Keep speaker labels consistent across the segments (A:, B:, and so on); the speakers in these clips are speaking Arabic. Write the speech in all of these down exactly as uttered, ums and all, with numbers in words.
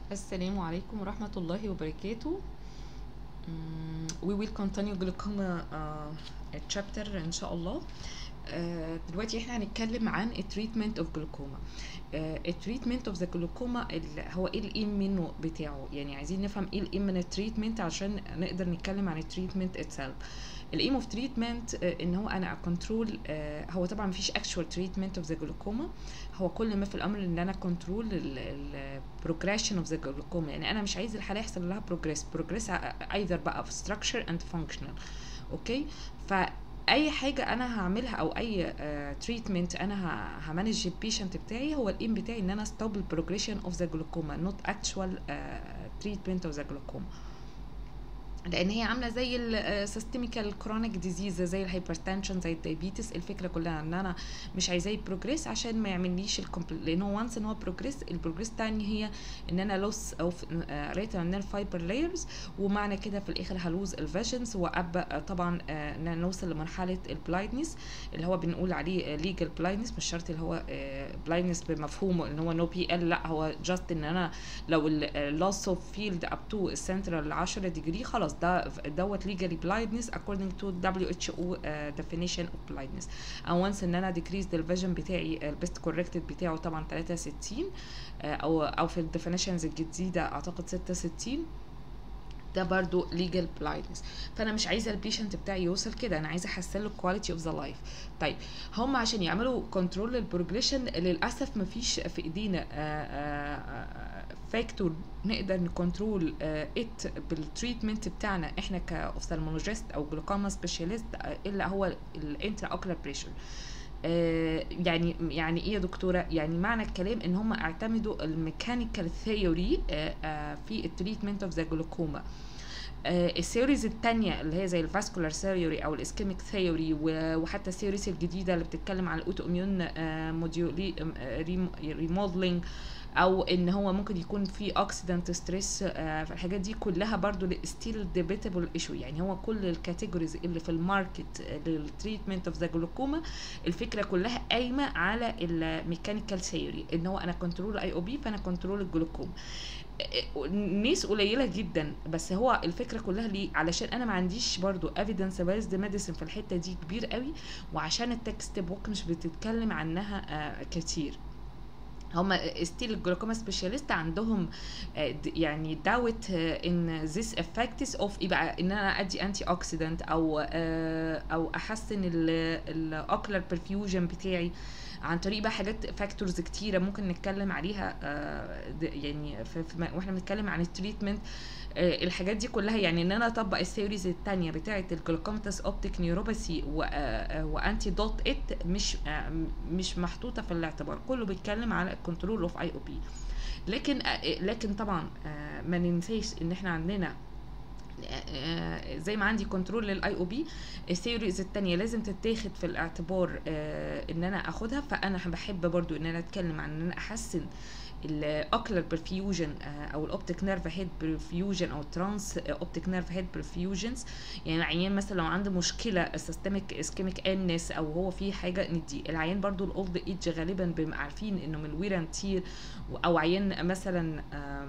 A: السلام عليكم ورحمة الله وبركاته. Mm, we will continue glaucoma uh, chapter إن شاء الله. آه، دلوقتي احنا هنتكلم عن التريتمنت اوف جلوكوما. التريتمنت اوف ذا جلوكوما هو ايه الايم منه بتاعه، يعني عايزين نفهم ايه الايم من التريتمنت عشان نقدر نتكلم عن التريتمنت اتسلف. الايم اوف تريتمنت ان هو انا كنترول، هو طبعا مفيش اكشوال تريتمنت اوف ذا جلوكوما، هو كل ما في الامر ان انا كنترول البروجريشن اوف ذا جلوكوما، يعني انا مش عايز الحاله يحصل لها بروجريس بروجريس ايذر بقى في ستراكشر اند فانكشنال. اوكي، ف اي حاجه انا هعملها او اي تريتمنت uh, انا همانج البيشنت بتاعي، هو الايم بتاعي ان انا ستوب البروجريشن اوف ذا جلوكوما، نوت اكشوال تريتمنت اوف ذا جلوكوما، لان هي عامله زي السيستميكال كرونيك ديزيز، زي الهايبرتنشن، زي الدايابيتس. الفكره كلها ان انا مش عايزاه يبروجريس عشان ما يعمليش الكومبل، لان هو وانس ان هو بروجريس، البروجريس تاني هي ان انا لوس او ريتينال فايبر لايرز، ومعنى كده في الاخر هلوز الفيجنز، وابقى طبعا ان نوصل لمرحله البلايندنس اللي هو بنقول عليه ليجل بلايندنس، مش شرط اللي هو بلايندنس بمفهومه ان هو نو بي ال، لا هو جاست ان انا لو اللوس اوف فيلد اب تو السنترال عشرة ديجري خلاص ده دوت legally blindness according to دبليو اتش او uh, definition of blindness. او once ان انا decrease the vision بتاعي البيست corrected بتاعه طبعا تلاتة وستين uh, او او في الديفينيشنز الجديده اعتقد ستة وستين، ده برضو legal blindness. فانا مش عايزه البيشنت بتاعي يوصل كده، انا عايزه احسن له quality of the life. طيب هم عشان يعملوا كنترول للبروجريشن للاسف مفيش في ايدينا فاكتور نقدر نكنترول ات بالتريتمنت بتاعنا احنا كاوفثالمولوجيست او جلوكوما سبيشاليست، الا هو الانترا اوكولار بريشر. آه يعني يعني ايه يا دكتوره؟ يعني معنى الكلام ان هم اعتمدوا الميكانيكال ثيوري آه آه في التريتمنت اوف ذا جلوكوما. آه الثيوريز التانية اللي هي زي الفاسكولار ثيوري او الاسكيميك ثيوري، وحتى الثيوريز الجديده اللي بتتكلم عن الاوتو اميون موديولي ريموديلنج، او ان هو ممكن يكون في اوكسيدنت ستريس، فالحاجات دي كلها برضو ستيل ديبيتابل ايشو. يعني هو كل الكاتيجوريز اللي في الماركت للتريتمنت اوف ذا جلوكوما الفكره كلها قايمه على الميكانيكال ثيوري، ان هو انا كنترول اي او بي فانا كنترول الجلوكوما. ناس قليله جدا، بس هو الفكره كلها ليه؟ علشان انا ما عنديش برضو evidence based medicine في الحته دي كبير قوي، وعشان التكست بوك مش بتتكلم عنها كتير. هما ستيل الجلوكوما سبيشاليست عندهم يعني داوت ان ذيس افكتس اوف ايه بقى، ان انا ادي انتي اوكسيدنت او او احسن الاوكلر برفيوجن بتاعي عن طريق بقى حاجات فاكتورز كتيره ممكن نتكلم عليها يعني في واحنا بنتكلم عن التريتمنت. الحاجات دي كلها يعني ان انا اطبق الثيوريز الثانيه بتاعه الجلوكوماتس اوبتيك نيوروباثي وانتي دوت ات مش مش محطوطه في الاعتبار، كله بيتكلم على الكنترول اوف اي او بي. لكن لكن طبعا ما ننساش ان احنا عندنا زي ما عندي كنترول للاي او بي، الثيوريز التانية لازم تتاخد في الاعتبار ان انا اخدها. فانا بحب برضو ان انا اتكلم عن ان انا احسن الاوكلر برفيوجن او الاوبتيك نيرف هيد برفيوجن او ترانس اوبتيك نيرف هيد برفيوجنز. يعني العيان مثلا لو عنده مشكله سيستميك اسكيميك انس او هو في حاجه ندي العيان برضو الاولد ايج غالبا بنبقى عارفين انه من الوير اند تير، او عيان مثلا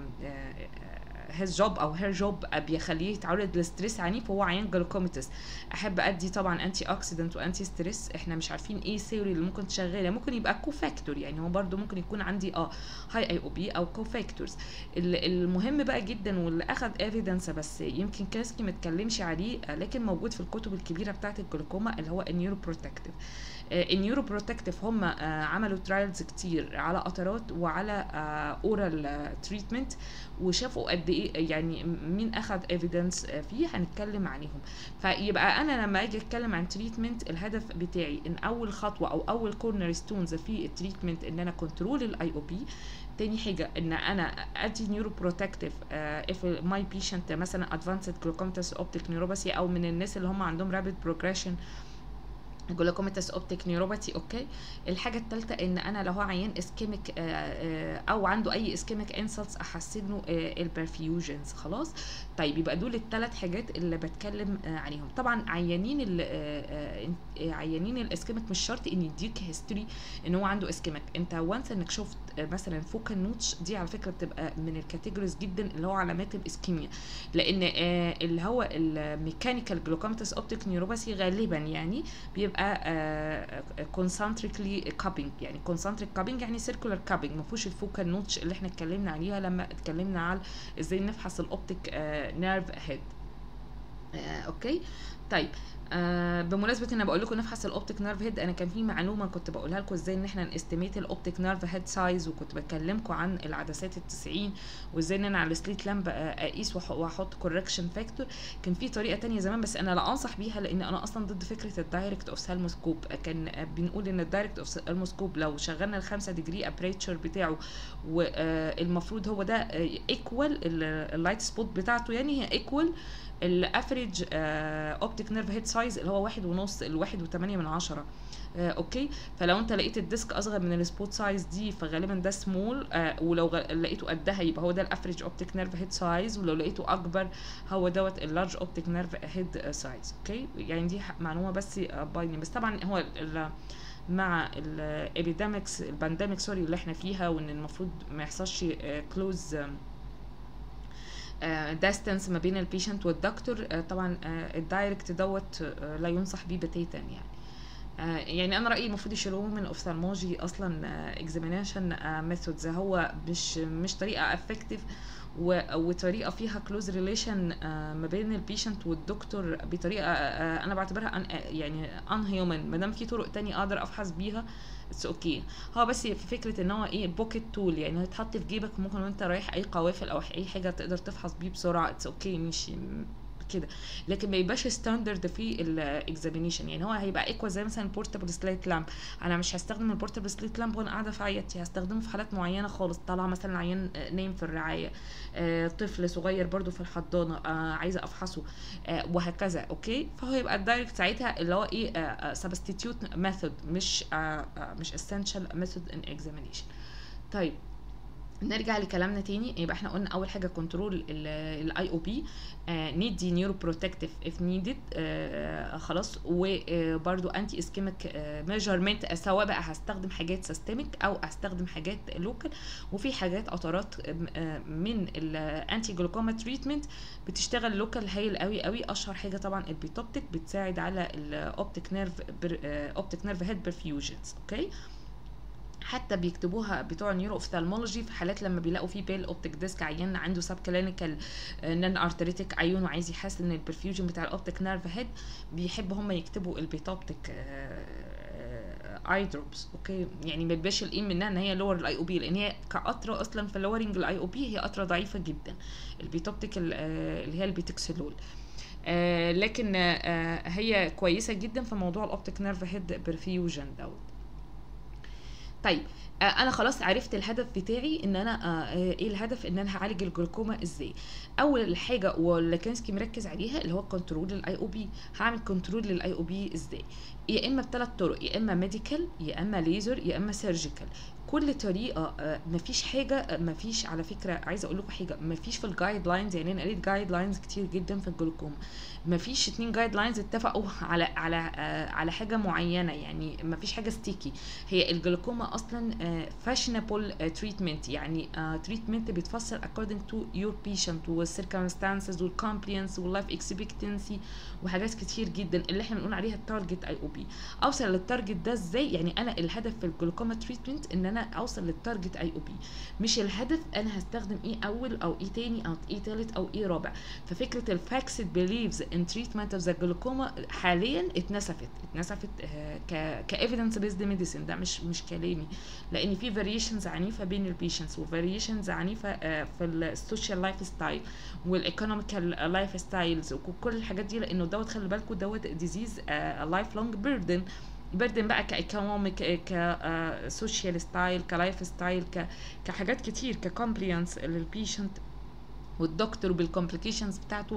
A: هيز جوب او هير جوب بيخليه يتعرض لستريس عنيف فهو عيان جلوكوميتس، احب ادي طبعا انتي اوكسيدنت وانتي ستريس. احنا مش عارفين ايه الثيوري اللي ممكن تشغلها، ممكن يبقى كوفاكتور، يعني هو برده ممكن يكون عندي اه هاي اي او بي او كوفاكتورز. المهم بقى جدا واللي اخذ ايفيدنس بس يمكن كاسكي ما اتكلمش عليه لكن موجود في الكتب الكبيره بتاعه الجلوكوما، اللي هو النيورو بروتكتيف. النيورو بروتكتيف هم عملوا ترايلز كتير على قطرات وعلى اورال تريتمنت، وشافوا قد ايه يعني مين اخذ ايفيدنس فيه هنتكلم عليهم. فيبقى انا لما اجي اتكلم عن تريتمنت الهدف بتاعي ان اول خطوه او اول كورنر ستونز في التريتمنت ان انا كنترول الاي او بي. تاني حاجه ان انا ادي نيورو بروتكتيف اف ماي بيشنت مثلا ادفانسد جلوكوماتس اوبتيك نيوروباثي او من الناس اللي هم عندهم رابيد بروجريشن جلوكوماتس اوبتيك نيوروباثي. اوكي، الحاجه الثالثه ان انا لو هو عيان اسكيميك او عنده اي اسكيميك انسلتس احسن له البرفيوجنز. خلاص، طيب يبقى دول الثلاث حاجات اللي بتكلم عليهم. طبعا عيانين عيانين الاسكيميك مش شرط ان يديك هيستوري ان هو عنده اسكيميك، انت وانس انك شفت مثلا فوكال نوتش دي على فكره بتبقى من الكاتيجوريز جدا اللي هو علامات الاسكيميا، لان آه اللي هو الميكانيكال جلوكوماتوس اوبتيك نيوروباثي غالبا يعني بيبقى كونسنتريكلي كابينج، يعني كونسنتريك كابينج يعني سيركولار كابينج، ما فيهوش الفوكال نوتش اللي احنا اتكلمنا عليها لما اتكلمنا على ازاي نفحص الاوبتيك نيرف هيد. آه، اوكي. طيب آه بمناسبه ان انا بقول لكم نفحص الاوبتيك نيرف هيد، انا كان في معلومه كنت بقولها لكم ازاي ان احنا نستيميت الاوبتيك نيرف هيد سايز، وكنت بكلمكم عن العدسات التسعين وازاي ان انا على السليت لامب اقيس واحط كوركشن فاكتور. كان في طريقه تانية زمان بس انا لا انصح بيها، لان انا اصلا ضد فكره الدايركت اوف سالموسكوب. كان بنقول ان الدايركت اوف سالموسكوب لو شغلنا الخمسة ديجري ابريتشر بتاعه والمفروض هو ده ايكوال اللايت سبوت بتاعته، يعني هي ايكوال الافريج اوبتيك نيرف هيد سايز اللي هو واحد ونص الواحد وثمانية من عشرة. آه، اوكي. فلو انت لقيت الديسك اصغر من السبوت سايز دي فغالبا ده سمول، آه، ولو غ... لقيته قدها يبقى هو ده الافريج اوبتيك نيرف هيد سايز، ولو لقيته اكبر هو دوت اللارج اوبتيك نيرف هيد سايز. اوكي، يعني دي معلومه بس باينه. بس طبعا هو ال... مع الابيديمكس البانديميك سوري اللي احنا فيها، وان المفروض ما يحصلش كلوز داستنس ما بين البيشنت والدكتور، طبعا الدايركت دوت لا ينصح بيه بتاتا يعني. يعني انا رايي المفروض يشيلوه من الاوفثالمولوجي اصلا اكزامينيشن ميثودز، هو مش مش طريقه افكتيف وطريقه فيها كلوز ريليشن ما بين البيشنت والدكتور بطريقه انا بعتبرها يعني ان هيومن. ما دام في طرق تانية اقدر افحص بيها اتس اوكي. هو بس في فكره ان هو ايه بوكيت تول، يعني هيتحط في جيبك ممكن وانت رايح اي قوافل او اي حاجه تقدر تفحص بيه بسرعه اتس اوكي ماشي كده، لكن ما يبقاش ستاندرد في الاكزامينيشن. يعني هو هيبقى ايكوال زي مثلا البورتابل سليت لامب، انا مش هستخدم البورتابل سليت لامب وانا قاعده في عيادتي، هستخدمه في حالات معينه خالص، طالعه مثلا عيان نايم في الرعايه، آه طفل صغير برده في الحضانه آه عايزه افحصه آه وهكذا. اوكي، فهو يبقى الدايركت ساعتها اللي هو ايه سبستيتيوت ميثود، مش آه آه مش اسينشال ميثود ان اكزامينيشن. طيب نرجع لكلامنا تاني. يبقى احنا قلنا اول حاجه كنترول الاي او بي، ندي نيورو بروتكتيف اف نيدد خلاص، وبرده انتي اسكيميك ميجرمنت، سواء بقى هستخدم حاجات سيستميك او هستخدم حاجات لوكال. وفي حاجات قطرات من الانتي جلوكوما تريتمنت بتشتغل لوكال هايل قوي قوي. اشهر حاجه طبعا البيتوبتيك، بتساعد على الاوبتيك نيرف اوبتيك نيرف هيد برفيوجنز. اوكي، حتى بيكتبوها بتوع نيورو اوفثالمولوجي في حالات لما بيلاقوا فيه بيل اوبتيك ديسك، عيان عنده سب كلينيكال نان ارتريتيك عيون وعايز يحسن البرفيوجن بتاع الاوبتيك نيرف هيد، بيحب هم يكتبوا البيتوبتيك اي دروبس. اوكي، يعني ما يبقاش الايم منها ان هي لور الاي او بي، لان هي كقطره اصلا في لورنج الاي او بي هي قطره ضعيفه جدا، البيتوبتيك اللي هي البيتكسلول. آه لكن آه هي كويسه جدا في موضوع الاوبتيك نيرف هيد برفيوجن دوت. طيب آه انا خلاص عرفت الهدف بتاعي، ان انا آه ايه الهدف، ان انا هعالج الجلوكوما ازاي. اول حاجه واللي كانسكي مركز عليها اللي هو كنترول للاي او بي. هعمل كنترول للاي او بي ازاي؟ يا اما بثلاث طرق، يا اما ميديكال، يا اما ليزر، يا اما سيرجيكال. كل طريقه آه مفيش حاجه مفيش على فكره عايزه اقول لكم حاجه، مفيش في الجايد لاينز، يعني انا قريت جايد لاينز كتير جدا في الجلوكوما، مفيش اتنين جايد لاينز اتفقوا على على آه على حاجه معينه، يعني مفيش حاجه ستيكي. هي الجلوكوما اصلا فاشنبل تريتمنت، يعني تريتمنت بيتفسر according to your patient والcircumstances والcompliance واللايف اكسبكتنسي وحاجات كتير جدا اللي احنا بنقول عليها التارجت اي او بي. اوصل للتارجت ده ازاي؟ يعني انا الهدف في الجلوكوما تريتمنت ان انا اوصل للتارجت اي او بي، مش الهدف انا هستخدم ايه اول او ايه تاني او ايه تالت او ايه رابع. ففكره الفاكسد بيليفز ان تريتمنت اوف ذا جلوكوما حاليا اتنسفت اتنسفت ك كايفيدنس بيزد ميديسين، ده مش مش كلامي، لان في فاريشنز عنيفه بين البيشنتس وفاريشنز عنيفه في السوشيال لايف ستايل والايكونوميكال لايف ستايلز وكل الحاجات دي، لانه دوت خلي بالكم دوت ديزيز لايف لونج بيردن بردن بقى كايكونوميك كسوشيال ستايل كلايف ستايل كحاجات كتير ككومبلينس للبيشنت والدكتور بالكومبليكيشنز بتاعته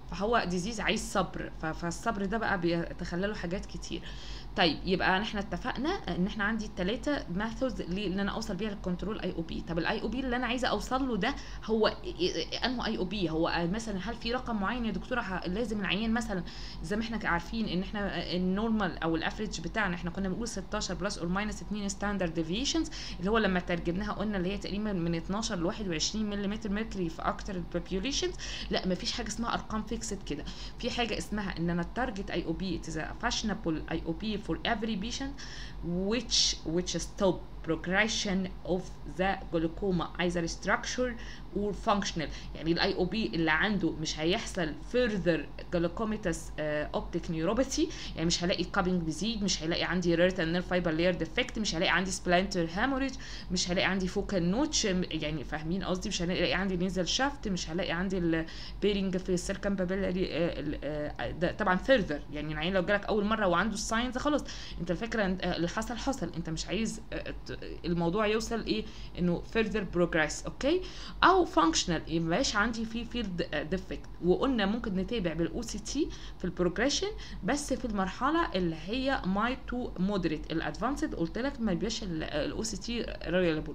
A: فهو ديزيز عايز صبر، فالصبر ده بقى بيتخلله حاجات كتير. طيب يبقى احنا اتفقنا ان احنا عندي الثلاثه ميثودز اللي انا اوصل بيها للكنترول اي او بي. طب الاي او بي اللي انا عايزه اوصل له ده هو انه اي او بي، هو مثلا هل في رقم معين يا دكتوره لازم العيان مثلا زي ما احنا عارفين ان احنا النورمال او الافريج بتاعنا احنا كنا بنقول ستاشر بلس اور ماينس اتنين ستاندرد ديفيشنز، اللي هو لما ترجمناها قلنا اللي هي تقريبا من اتناشر ل واحد وعشرين ملم ميركوري في اكتر البوبيوليشنز. لا مفيش حاجه اسمها ارقام فيكسد كده، في حاجه اسمها ان انا التارجت اي او بي is a fashionable اي او بي for every patient which which stop progression of the glaucoma either structure or functional. يعني الاي او بي اللي عنده مش هيحصل further glaucomatous uh, optic neuropathy، يعني مش هلاقي كابينج بيزيد، مش هلاقي عندي retinal fiber layer defect، مش هلاقي عندي splinter hemorrhage، مش هلاقي عندي focal notch، يعني فاهمين قصدي، مش هلاقي عندي nasal shaft، مش هلاقي عندي البيرنج في السيركمبابيلاري طبعا further. يعني العين لو جالك اول مره وعنده الساينز خلاص انت الفكره اللي حصل حصل، انت مش عايز الموضوع يوصل ايه انه further progress. اوكي، او functional يبقاش عندي في field defect، وقلنا ممكن نتابع بالاو سي تي في البروجريشن بس في المرحله اللي هي ماي تو مودريت. الادفانسد قلت لك ما بيبقاش الاو سي تي ريلابل،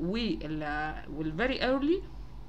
A: والفيري ايرلي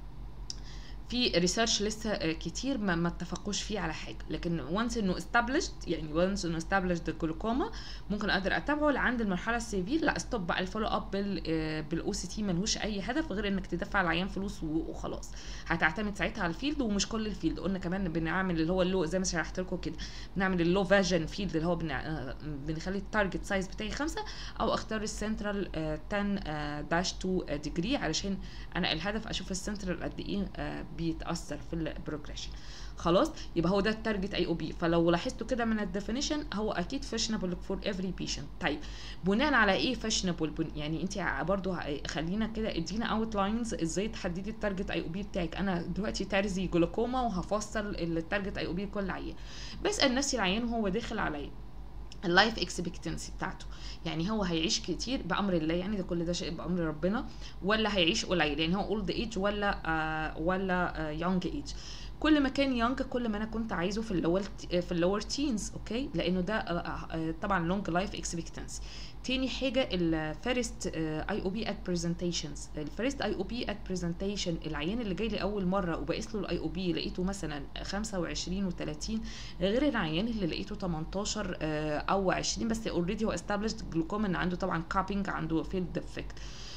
A: في ريسيرش لسه كتير ما, ما اتفقوش فيه على حاجه، لكن وانس انه established يعني وانس انه established الجلوكوما ممكن اقدر اتابعه لعند المرحله السيفير. لا ستوب بقى الفولو اب بالاو سي تي ملهوش اي هدف غير انك تدفع العيان فلوس وخلاص. هتعتمد ساعتها على الفيلد، ومش كل الفيلد، قلنا كمان بنعمل اللي هو اللو زي ما شرحت لكم كده، بنعمل اللو فيجن فيلد اللي هو بنع... بنخلي التارجت سايز بتاعي خمسة، او اختار السنترال عشرة داش اتنين ديجري علشان انا الهدف اشوف السنترال قد ايه بيتاثر في البروجريشن. خلاص يبقى هو ده التارجت اي او بي. فلو لاحظتوا كده من الديفينيشن هو اكيد فاشنبل فور افري بيشنت. طيب بناء على ايه فاشنبل؟ يعني انت برضو خلينا كده ادينا اوت لاينز ازاي تحددي التارجت اي او بي بتاعك. انا دلوقتي ترزي جلوكوما وهفصل التارجت اي او بي لكل عيان، بسال نفسي العيان وهو داخل عليا اللايف اكسبكتنسي بتاعته، يعني هو هيعيش كتير بامر الله، يعني ده كل ده شيء بامر ربنا، ولا هيعيش قليل، يعني هو اولد ايج ولا آه ولا يونج ايج. كل ما كان يونج كل ما انا كنت عايزه في اللور في اللور تينز. اوكي، لانه ده آه طبعا لونج لايف اكسبكتنسي. تاني حاجه الفيرست اي او بي ات برزنتيشنز. الفيرست اي او بي ات برزنتيشن العيان اللي جاي لي اول مره وبقيس له الاي او بي لقيته مثلا خمسة وعشرين وتلاتين، غير العيان اللي لقيته تمنتاشر او عشرين بس اوريدي هو استابلشد جلوكوما ان عنده طبعا كابينج، عنده فيلد ديفكت.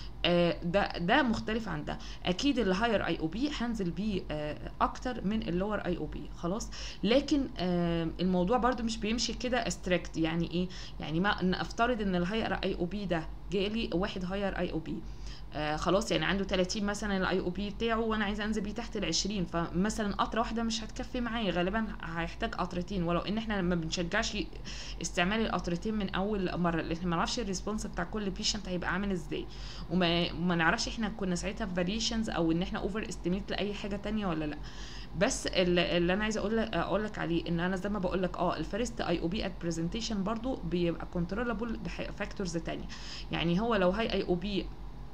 A: ده ده مختلف عن ده. اكيد الهاير اي او بي هنزل بيه اكتر من اللور اي او بي. خلاص، لكن الموضوع برده مش بيمشي كده استريكت. يعني ايه؟ يعني ما نفترض ان الهاير اي او بي ده جالي واحد هاير اي او بي آه خلاص، يعني عنده تلاتين مثلا الاي او بي بتاعه وانا عايزه انزل بيه تحت ال عشرين، فمثلا قطره واحده مش هتكفي معايا، غالبا هيحتاج قطرتين، ولو ان احنا ما بنشجعش استعمال القطرتين من اول مره لان احنا ما نعرفش الريسبونس بتاع كل بيشنت هيبقى عامل ازاي، وما ما نعرفش احنا كنا ساعتها في فاريشنز او ان احنا اوفر استيميت لاي حاجه تانية ولا لا. بس اللي انا عايزه اقول لك اقول لك عليه ان انا زي ما بقول لك اه الفيرست اي او بي ات برزنتيشن برضو بيبقى كنترولابل بفاكتورز تانية. يعني هو لو هاي اي او بي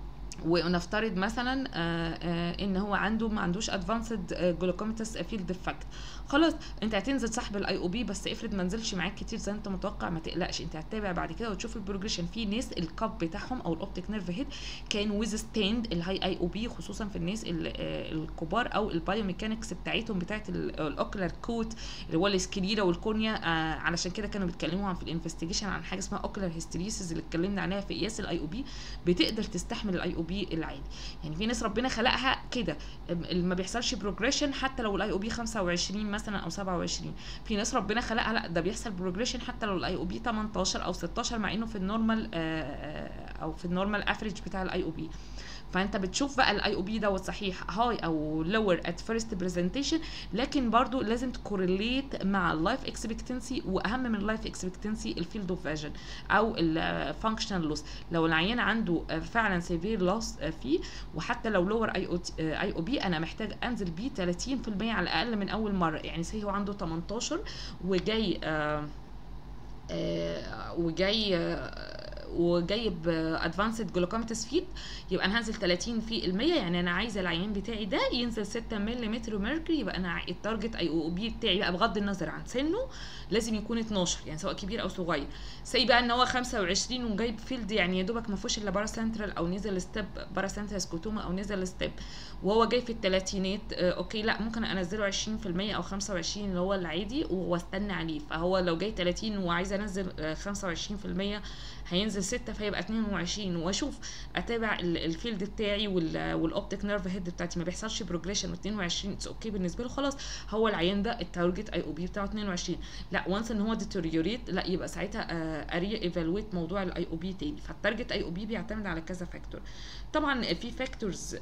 A: ونفترض مثلا آآ آآ ان هو عنده ما عندوش ادفانسد جلوكوماتس فيلد ديفكت، خلاص انت هتنزل سحب الاي او بي، بس افرض ما نزلش معاك كتير زي انت متوقع ما تقلقش، انت هتتابع بعد كده وتشوف البروجريشن. في ناس الكاب بتاعهم او الاوبتيك نيرف هيد كان ويز ستاند الهاي اي او بي، خصوصا في الناس الكبار او البايوميكانكس بتاعتهم بتاعت الاوكلر كوت اللي هو السكليرا والكورنيا. علشان كده كانوا بيتكلموا عن في الانفستيجيشن عن حاجه اسمها اوكلر هيستريسيس اللي اتكلمنا عليها في قياس الاي او بي، بتقدر تستحمل الاي او بي العادي. يعني في ناس ربنا خلقها كده ما بيحصلش بروجريشن حتى لو الاي او بي خمسة وعشرين مثلا او سبعة وعشرين، في ناس ربنا خلقها لا ده بيحصل بروجريشن حتى لو الاي او بي تمنتاشر او ستاشر مع انه في النورمال او في النورمال افريج بتاع الاي او بي. فانت بتشوف بقى الاي او بي دوت صحيح هاي او لور ات فيرست برزنتيشن، لكن برضو لازم تكورليت مع اللايف اكسبكتنسي، واهم من اللايف اكسبكتنسي الفيلد اوف فيجن او الفانكشنال لوس. لو العيان عنده فعلا سيفير لوس فيه، وحتى لو لور اي او اي او بي انا محتاج انزل بيه تلاتين في المية على الاقل من اول مره. يعني سي هو عنده تمنتاشر وجاي آآ آآ وجاي آآ وجايب ادفانسد جلوكوماتس فيد، يبقى انا هنزل ثلاثين في المية، يعني انا عايزه العيان بتاعي ده ينزل ستة ملم ميركوري، يبقى انا التارجت اي او بي بتاعي بقى بغض النظر عن سنه لازم يكون اتناشر، يعني سواء كبير او صغير. سي بقى ان هو خمسة وعشرين وجايب فيلد يعني يا دوبك ما فيهوش الا بارا سنترال او نزل ستيب بارا سنترال سكوتوما او نزل ستيب، وهو جاي في الثلاثينات، آه اوكي لا ممكن انزله عشرين في المية او خمسة وعشرين اللي هو العادي واستنى عليه. فهو لو جاي ثلاثين وعايز انزل آه خمسة وعشرين في المية هينزل ستة، فيبقى اتنين وعشرين، واشوف اتابع الفيلد بتاعي والاوبتيك نيرف هيد بتاعتي ما بيحصلش بروجريشن و22 اتس اوكي بالنسبه له، خلاص هو العيان ده التارجت اي او بي بتاعه اتنين وعشرين. لا وانس ان هو ديتوريوريت لا يبقى ساعتها اري ايفالويت موضوع الاي او بي تاني. فالتارجت اي او بي بيعتمد على كذا فاكتور. طبعا في فاكتورز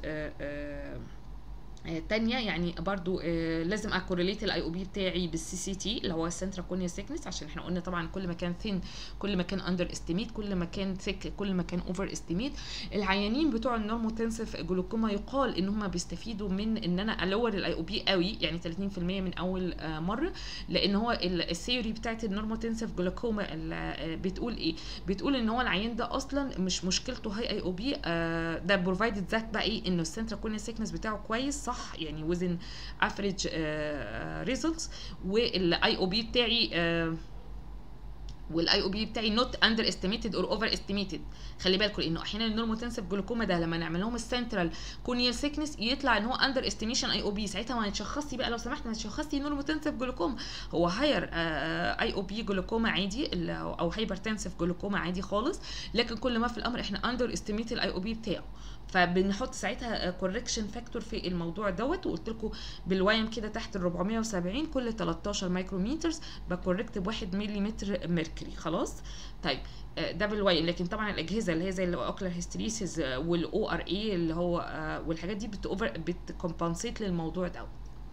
A: تانية يعني برضو آه لازم اكوريليت الاي او بي بتاعي بالسي سي تي اللي هو السنترال كورنيال سيكنس، عشان احنا قلنا طبعا كل ما كان ثين كل ما كان اندر استيميت، كل ما كان ثيك كل ما كان اوفر استيميت. العيانين بتوع النورموتنسيف جلوكوما يقال ان هم بيستفيدوا من ان انا الور الاي او بي قوي، يعني ثلاثين في المية من اول آه مره، لان هو الثيوري بتاعت النورموتنسيف جلوكوما بتقول ايه؟ بتقول ان هو العيان ده اصلا مش مشكلته هاي اي او بي، آه ده بروفايدد ذات بقى ايه انه السنترال كورنيال سيكنس بتاعه كويس صح، يعني وزن افريج ريزلتس، والاي او بي بتاعي uh, والاي او بي بتاعي نوت اندر استيميتد اور اوفر استيميتد. خلي بالكم انه احيانا النورموتنسيف جلوكوما ده لما نعمل لهم السنترال كورنيال سيكنس يطلع ان هو اندر استيميشن اي او بي، ساعتها ما تشخصي بقى لو سمحت ما تشخصي نورموتنسيف جلوكوما، هو هاير اي او بي جلوكوما عادي او هايبرتنسيف جلوكوما عادي خالص، لكن كل ما في الامر احنا اندر استيميت الاي او بي بتاعه، فبنحط ساعتها كوركشن فاكتور في الموضوع دوت. وقلت لكم بالوايم كده تحت ال أربعمية وسبعين كل تلتاشر مايكرومتر بكوركت ب واحد ملم ميركوري خلاص. طيب ده بالوايم، لكن طبعا الاجهزه اللي هي زي الاوكلر هيستريسيس والاو ار اي اللي هو والحاجات دي بتوفر بتكمبنسيت للموضوع دوت.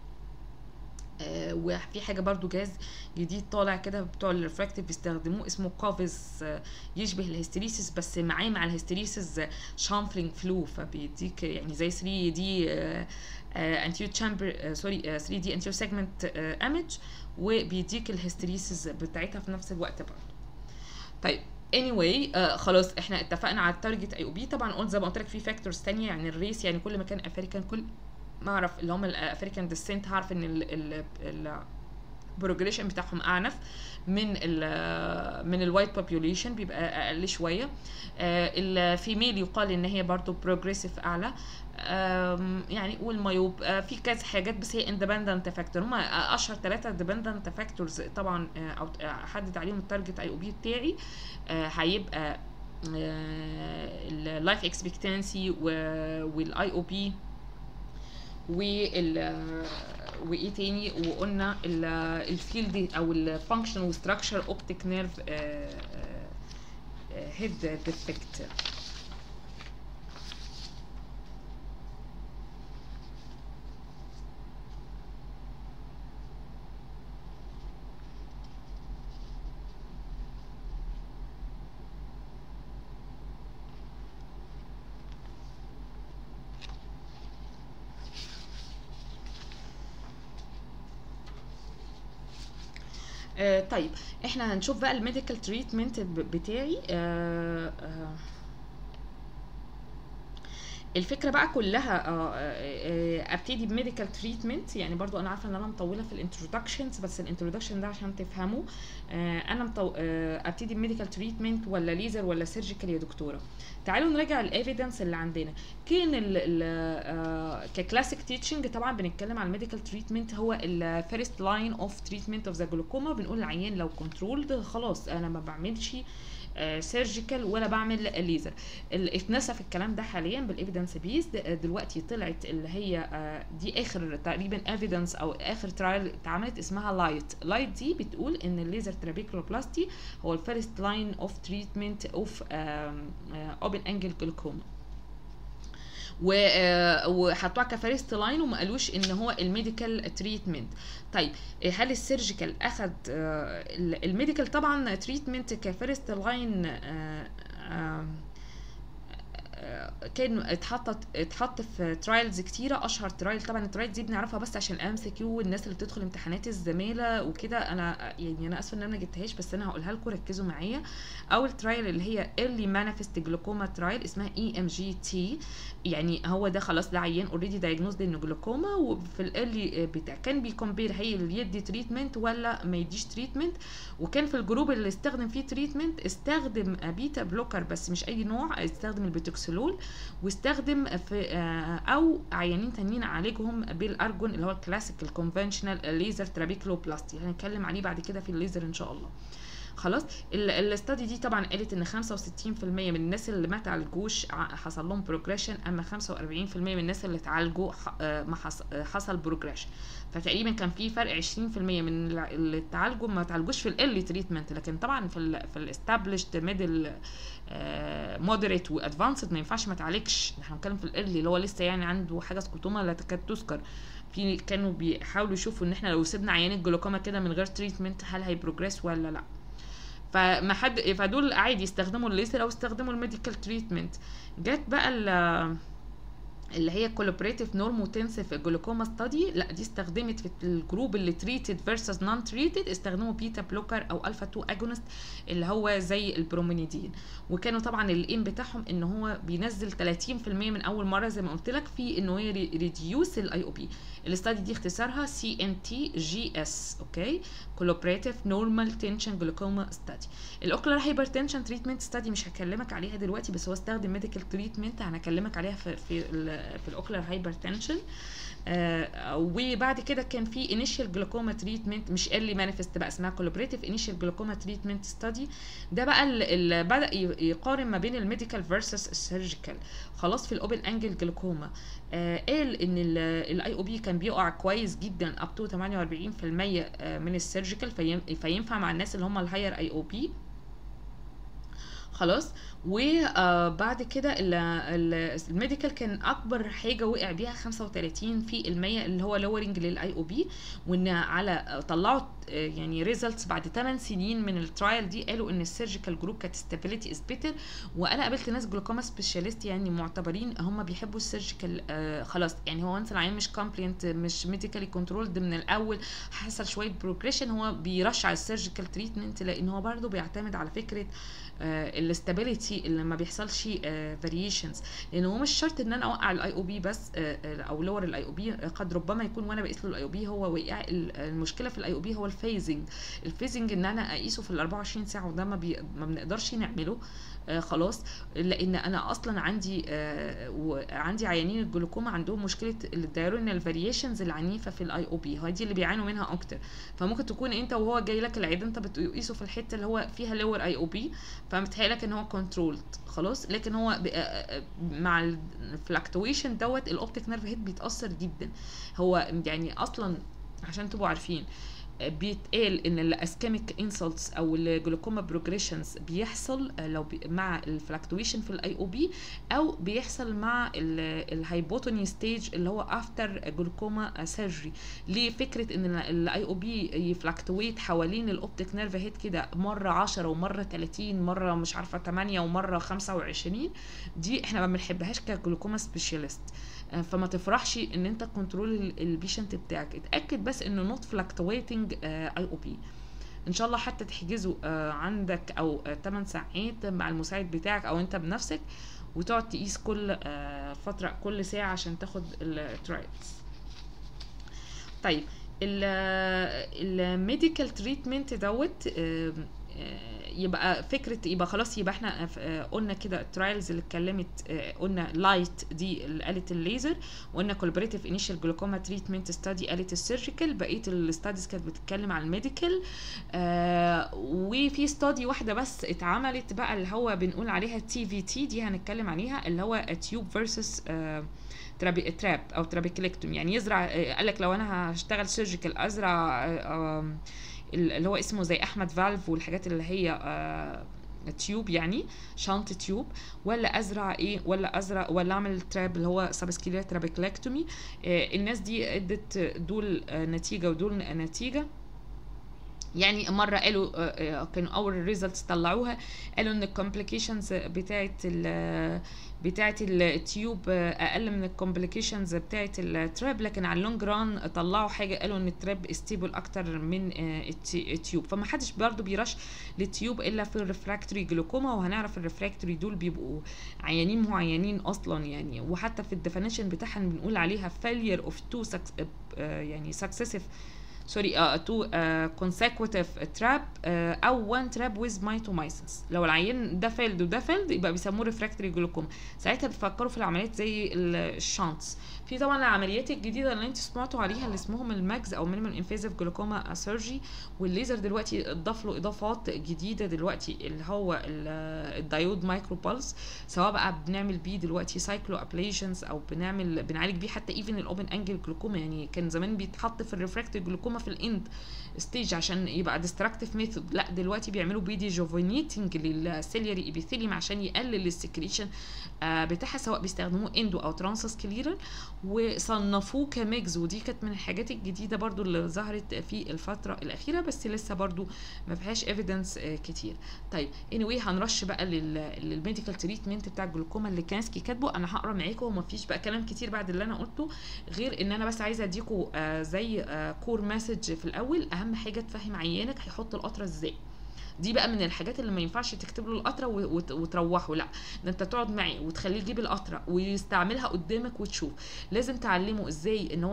A: آه وفي حاجه برضو جهاز جديد طالع كده بتوع الريفراكتيف بيستخدموه اسمه كافز، آه يشبه الهستيريسيس بس معاه مع الهستيريسيس شامفلينج فلو، فبيديك يعني زي ثري دي انتيريور تشامبر سوري ثري دي انتيريور سيجمنت ايمج، وبيديك الهستيريسيس بتاعتها في نفس الوقت برضو. طيب anyway آه خلاص احنا اتفقنا على التارجت اي او بي. طبعا قلت زي ما قلت لك في فاكتورز ثانيه، يعني الريس، يعني كل ما كان افريكان كل ما اعرف اللي هم الافريكان ديسنت هعرف ان ال ال البروجريشن بتاعهم اعنف من ال من الوايت بوبيوليشن، بيبقى اقل شويه. الفيميل يقال ان هي برضو بروجريسيف اعلى، يعني والمايوب في كذا حاجات، بس هي اندبندنت فاكتور. هم اشهر ثلاثه اندبندنت فاكتورز طبعا، او احدد عليهم التارجت اي او بي بتاعي. هيبقى اللايف اكسبكتانسي والاي او بي وال وايه تاني، وقلنا الفيلد او الفانكشن وستراكشر اوبتيك نيرف هيد ديفكت. آه طيب احنا هنشوف بقى الميديكال تريتمنت بتاعي. آه آه الفكره بقى كلها آه آه ابتدي بميديكال تريتمنت، يعني برضو انا عارفه ان انا مطوله في الانترودكشنز، بس الانترودكشن ده عشان تفهموا. آه انا مطو... آه ابتدي بميديكال تريتمنت ولا ليزر ولا سيرجيكال يا دكتوره؟ تعالوا نراجع الايفيدنس اللي عندنا. كان ال ككلاسيك تيتشنج طبعا بنتكلم على الميديكال تريتمنت هو الفيرست لاين اوف تريتمنت اوف ذا جلوكوما. بنقول للعيان لو كنترولد خلاص انا ما بعملش سيرجيكال ولا بعمل ليزر. اتنسف الكلام ده حاليا بالايفيدنس بيس. دلوقتي طلعت اللي هي دي اخر تقريبا ايفيدنس او اخر ترايل اتعملت اسمها لايت. لايت دي بتقول ان الليزر ترابيكولوبلاستي هو الفيرست لاين اوف تريتمنت اوف اوبن انجل جلوكوما، وحطوها كفيرست لاين وما قالوش ان هو الميديكال تريتمنت. طيب هل السيرجيكال اخد الميديكال؟ طبعا تريتمنت كفيرست لاين كان اتحطت اتحط في ترايلز كتيره. اشهر ترايل طبعا الترايل دي بنعرفها بس عشان الام سي كيو والناس اللي بتدخل امتحانات الزماله وكده. انا يعني انا اسفه ان انا ما جبتهاش بس انا هقولها لكم ركزوا معايا. اول ترايل اللي هي ايرلي مانيفست جلوكوما ترايل اسمها اي ام جي تي، يعني هو ده خلاص ده عيان اوريدي دايجنوزد انه جلوكوما، وفي الايرلي بتاع كان بيكمبير هي اللي يدي تريتمنت ولا ما يديش تريتمنت. وكان في الجروب اللي استخدم فيه تريتمنت استخدم بيتا بلوكر بس مش اي نوع، استخدم البيتوكسولول، واستخدم في او عيانين تانيين عالجهم بالارجون اللي هو الكلاسيك الكونفنشنال ليزر ترابيكلوبلاستي، هنتكلم عليه بعد كده في الليزر ان شاء الله. خلاص الاستادي دي طبعا قالت ان خمسة وستين في المية من الناس اللي ما تعالجوش حصل لهم بروجريشن، اما خمسة وأربعين في المية من الناس اللي اتعالجوا ما حصل بروجريشن. فتقريبا كان في فرق عشرين في المية من اللي اتعالجوا ما تعالجوش في الايرلي تريتمنت، لكن طبعا في ال في الاستابليشد ميدل مودريت وادفانسد ما ينفعش ما تعالجش. احنا بنتكلم في الايرلي اللي هو لسه يعني عنده حاجه سكوتوما لا تكاد تذكر. في كانوا بيحاولوا يشوفوا ان احنا لو سيبنا عيان الجلوكوما كده من غير تريتمنت هل هيبروجريس ولا لا. فما حد فدول عادي يستخدموا الليزر او يستخدموا الميديكال تريتمنت. جت بقى اللي هي كولابريتيف نورموتنسيف جلوكوما ستادي، لا دي استخدمت في الجروب اللي تريتد فيرسز نون تريتد، استخدموا بيتا بلوكر او الفا اتنين اجونست اللي هو زي البرومينيدين، وكانوا طبعا الايم بتاعهم ان هو بينزل تلاتين في المية من اول مره زي ما قلت لك في انه هي ريديوس الاي او بي. الاستادي دي اختصارها سي ان تي جي اس، اوكي، كولابريتيف نورمال تنشن جلوكوما ستادي. الاوكلر هايبرتنشن تريتمنت ستادي مش هكلمك عليها دلوقتي، بس هو استخدم ميديكال تريتمنت هنكلمك عليها في في في الاوكلر هايبرتنشن. آه وبعد كده كان في انيشال جلوكوما تريتمنت مش ايرلي مانيفست بقى، اسمها كولابريتيف انيشال جلوكوما تريتمنت ستادي. ده بقى اللي بدا يقارن ما بين الميديكال فيرسس السيرجيكال. خلاص في الاوبن انجل جلوكوما آه قال ان الاي او بي كان بيقع كويس جدا اب تو تمانية وأربعين في المية من السيرجيكال، فينفع مع الناس اللي هم الهاير اي او بي. خلاص وبعد كده الميديكال كان اكبر حاجه وقع بيها خمسة وتلاتين في المية اللي هو لورنج للاي او بي، وان على طلعوا يعني ريزلتس بعد تمن سنين من الترايل دي قالوا ان السيرجيكال جروب كانت ستابيليتي از بيتر. وانا قابلت ناس جلوكوما سبيشاليست يعني معتبرين هم بيحبوا السيرجيكال آه خلاص، يعني هو انت العيان مش كومبلينت مش ميديكالي كنترولد من الاول، حصل شويه بروجريشن، هو بيرشع السيرجيكال تريتمنت لان هو برده بيعتمد على فكره آه الاستابيليتي اللي ما بيحصلش فاريشنز، لان هو مش شرط ان انا اوقع الاي او بي بس آه او لور الاي او بي، قد ربما يكون وانا بقيس له الاي او بي هو وقع. المشكله في الاي او بي هو الفيزنج الفيزنج ان انا اقيسه في ال أربعة وعشرين ساعه، وده ما, بي... ما بنقدرش نعمله آه خلاص، لان انا اصلا عندي آه وعندي عيانين الجلوكوما عندهم مشكله الدايرونال فاريشنز العنيفه في الاي او بي، هي دي اللي بيعانوا منها اكتر. فممكن تكون انت وهو جاي لك العياده انت بتقيسه في الحته اللي هو فيها لور اي او بي فمتهيألك ان هو كنترولد خلاص، لكن هو مع الفلكتويشن دوت الاوبتيك نيرف هيد بيتاثر جدا. هو يعني اصلا عشان تبقوا عارفين بيتقال ان الاسكيميك انسلتس او الجلوكوما بروجريشنز بيحصل لو بي مع الفلكتويشن في الاي او بي، او بيحصل مع الهايبوتوني ستيج اللي هو افتر جلوكوما سيرجري. ليه؟ فكره ان الاي او بي يفلكتويت حوالين الاوبتيك نيرف هيد كده مره عشرة ومره تلاتين مره مش عارفه تمانية ومره خمسة وعشرين، دي احنا ما بنحبهاش كجلوكوما سبيشاليست. فما تفرحش ان انت كنترول البيشنت بتاعك، اتاكد بس انه نوت فلكتويتنج اي او بي. ان شاء الله حتى تحجزه عندك او تمن ساعات مع المساعد بتاعك او انت بنفسك، وتقعد تقيس كل فتره كل ساعه عشان تاخد الترايلز. طيب الميديكال تريتمنت دوت يبقى فكره يبقى خلاص، يبقى احنا قلنا كده الترايلز اللي اتكلمت، قلنا لايت دي اللي قالت الليزر، وقلنا كولابريتيف انيشال جلوكوما تريتمنت ستادي قالت السيرجيكال، بقيه الستاديز كانت بتتكلم على الميديكال. آه وفي ستادي واحده بس اتعملت بقى اللي هو بنقول عليها تي في تي، دي هنتكلم عليها اللي هو تيوب فيرسس آه ترابي تراب او ترابيكليكتوم. يعني يزرع آه قال لك لو انا هشتغل سيرجيكال ازرع آه اللي هو اسمه زي احمد فالف والحاجات اللي هي آه تيوب يعني شنط تيوب، ولا ازرع ايه ولا ازرع ولا اعمل تراب اللي هو سبسكيليا ترابيكليكتومي. آه الناس دي ادت دول آه نتيجه ودول نتيجه. يعني مره قالوا آه، آه، كانوا اول ريزلتس طلعوها قالوا ان الكومبليكيشنز بتاعه ال بتاعه التيوب آه، اقل من الكومبليكيشنز بتاعه التراب، لكن على اللونج ران طلعوا حاجه قالوا ان التراب ستيبل اكتر من آه، التي- التيوب. فما حدش برضو بيرش للتيوب الا في الريفراكتوري جلوكوما، وهنعرف الريفراكتوري دول بيبقوا عيانين معينين اصلا يعني. وحتى في الديفينيشن بتاعها بنقول عليها failure of two suc- آه، يعني successive سوري uh, تو uh, consecutive trap uh, او one trap with mitomycins. لو العيان ده فيلد وده فيلد يبقى بيسموه ريفراكتوري جلوكوما. ساعتها بيفكروا في العمليات زي الشانتس. في طبعا العمليات الجديده اللي انتوا سمعتوا عليها اللي اسمهم الماجز او مينيمال انفيزيف جلوكوما سيرجي، والليزر دلوقتي اضاف له اضافات جديده دلوقتي اللي هو الدايود مايكرو بالس، سواء بقى بنعمل بيه دلوقتي سايكلو ابليشنز او بنعمل بنعالج بيه حتى ايفن الاوبن انجل جلوكوما. يعني كان زمان بيتحط في الريفراكتوري جلوكوما في الاند ستيج عشان يبقى ديستراكتيف ميثود، لا دلوقتي بيعملوا بي دي جوفينيتنج للسيلياري ايبيثيليوم عشان يقلل السكريشن آه بتاعها، سواء بيستخدموه اندو او ترانسس كليرال، وصنفوه كميجز. ودي كانت من الحاجات الجديده برضو اللي ظهرت في الفتره الاخيره، بس لسه برضو ما فيهاش ايفيدنس آه كتير. طيب anyway هنرش بقى للميديكال تريتمنت بتاع الجلوكوما اللي كانسكي كاتبه. انا هقرا معاكم وما فيش بقى كلام كتير بعد اللي انا قلته، غير ان انا بس عايزه اديكم آه زي آه كور مسج في الاول. اهم حاجه تفهم عيانك هيحط القطره ازاي. دي بقى من الحاجات اللي ما ينفعش تكتب له القطره وتروحه، لا ده انت تقعد معاه وتخليه يجيب القطره ويستعملها قدامك وتشوف. لازم تعلمه ازاي ان هو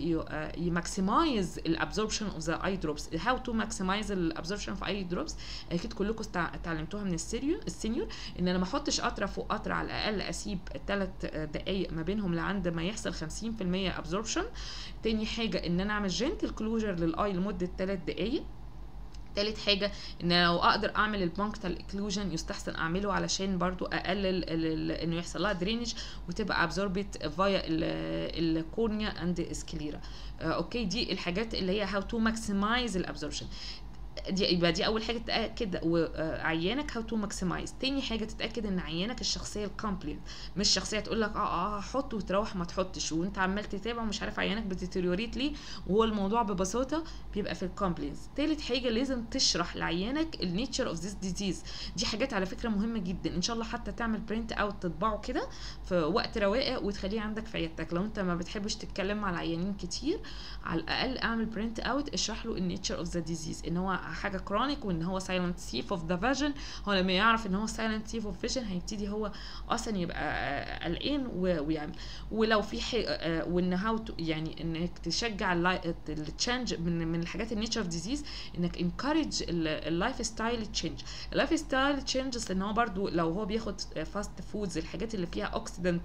A: يماكسمايز الابزوربشن اوف ذا اي دروبس. هاو تو ماكسمايز الابزوربشن في اي دروبس اكيد كلكم اتعلمتوها من السينيور السينيور ان انا ما احطش قطره فوق قطره، على الاقل اسيب ثلاث دقائق ما بينهم لعند ما يحصل خمسين في المية ابزوربشن. تاني حاجه ان انا اعمل جنتل كلوجر للاي لمده ثلاث دقائق. تالت حاجة ان لو اقدر اعمل البانكتال اكلوجن يستحسن اعمله علشان برضو اقلل انه يحصل لها درينج وتبقى ابزوربت فايا الكورنيا اند سكليرا. اوكي دي الحاجات اللي هي هاو تو ماكسمايز الابزوربشن. دي يبقى دي اول حاجه تتاكد عيانك هاو تو ماكسمايز. تاني حاجه تتاكد ان عيانك الشخصيه الكومبليت، مش شخصيه تقول لك اه اه حط وتروح ما تحطش وانت عمال تتابع ومش عارف عيانك بتتيريوريت ليه، وهو الموضوع ببساطه بيبقى في الكومبلينس. تالت حاجه لازم تشرح لعيانك النيتشر اوف ذيس ديزيز. دي حاجات على فكره مهمه جدا، ان شاء الله حتى تعمل برنت اوت تطبعه كده في وقت رواقه وتخليه عندك في عيادتك. لو انت ما بتحبش تتكلم مع العيانين كتير، على الاقل اعمل برنت اوت اشرح له النيتشر اوف ذا ديزيز، ان هو حاجه كرونيك وان هو سايلنت ثيف اوف ذا فيجن. هو لما يعرف ان هو سايلنت ثيف اوف فيجن هيبتدي هو اصلا يبقى قلقان ويعمل. ولو في حاجه وان هاو يعني انك تشجع التشنج من من الحاجات النيتشر اوف ديزيز، انك انكارج اللايف ستايل تشينج. اللايف ستايل تشينجز ان هو برضو لو هو بياخد فاست فودز الحاجات اللي فيها اوكسيدنت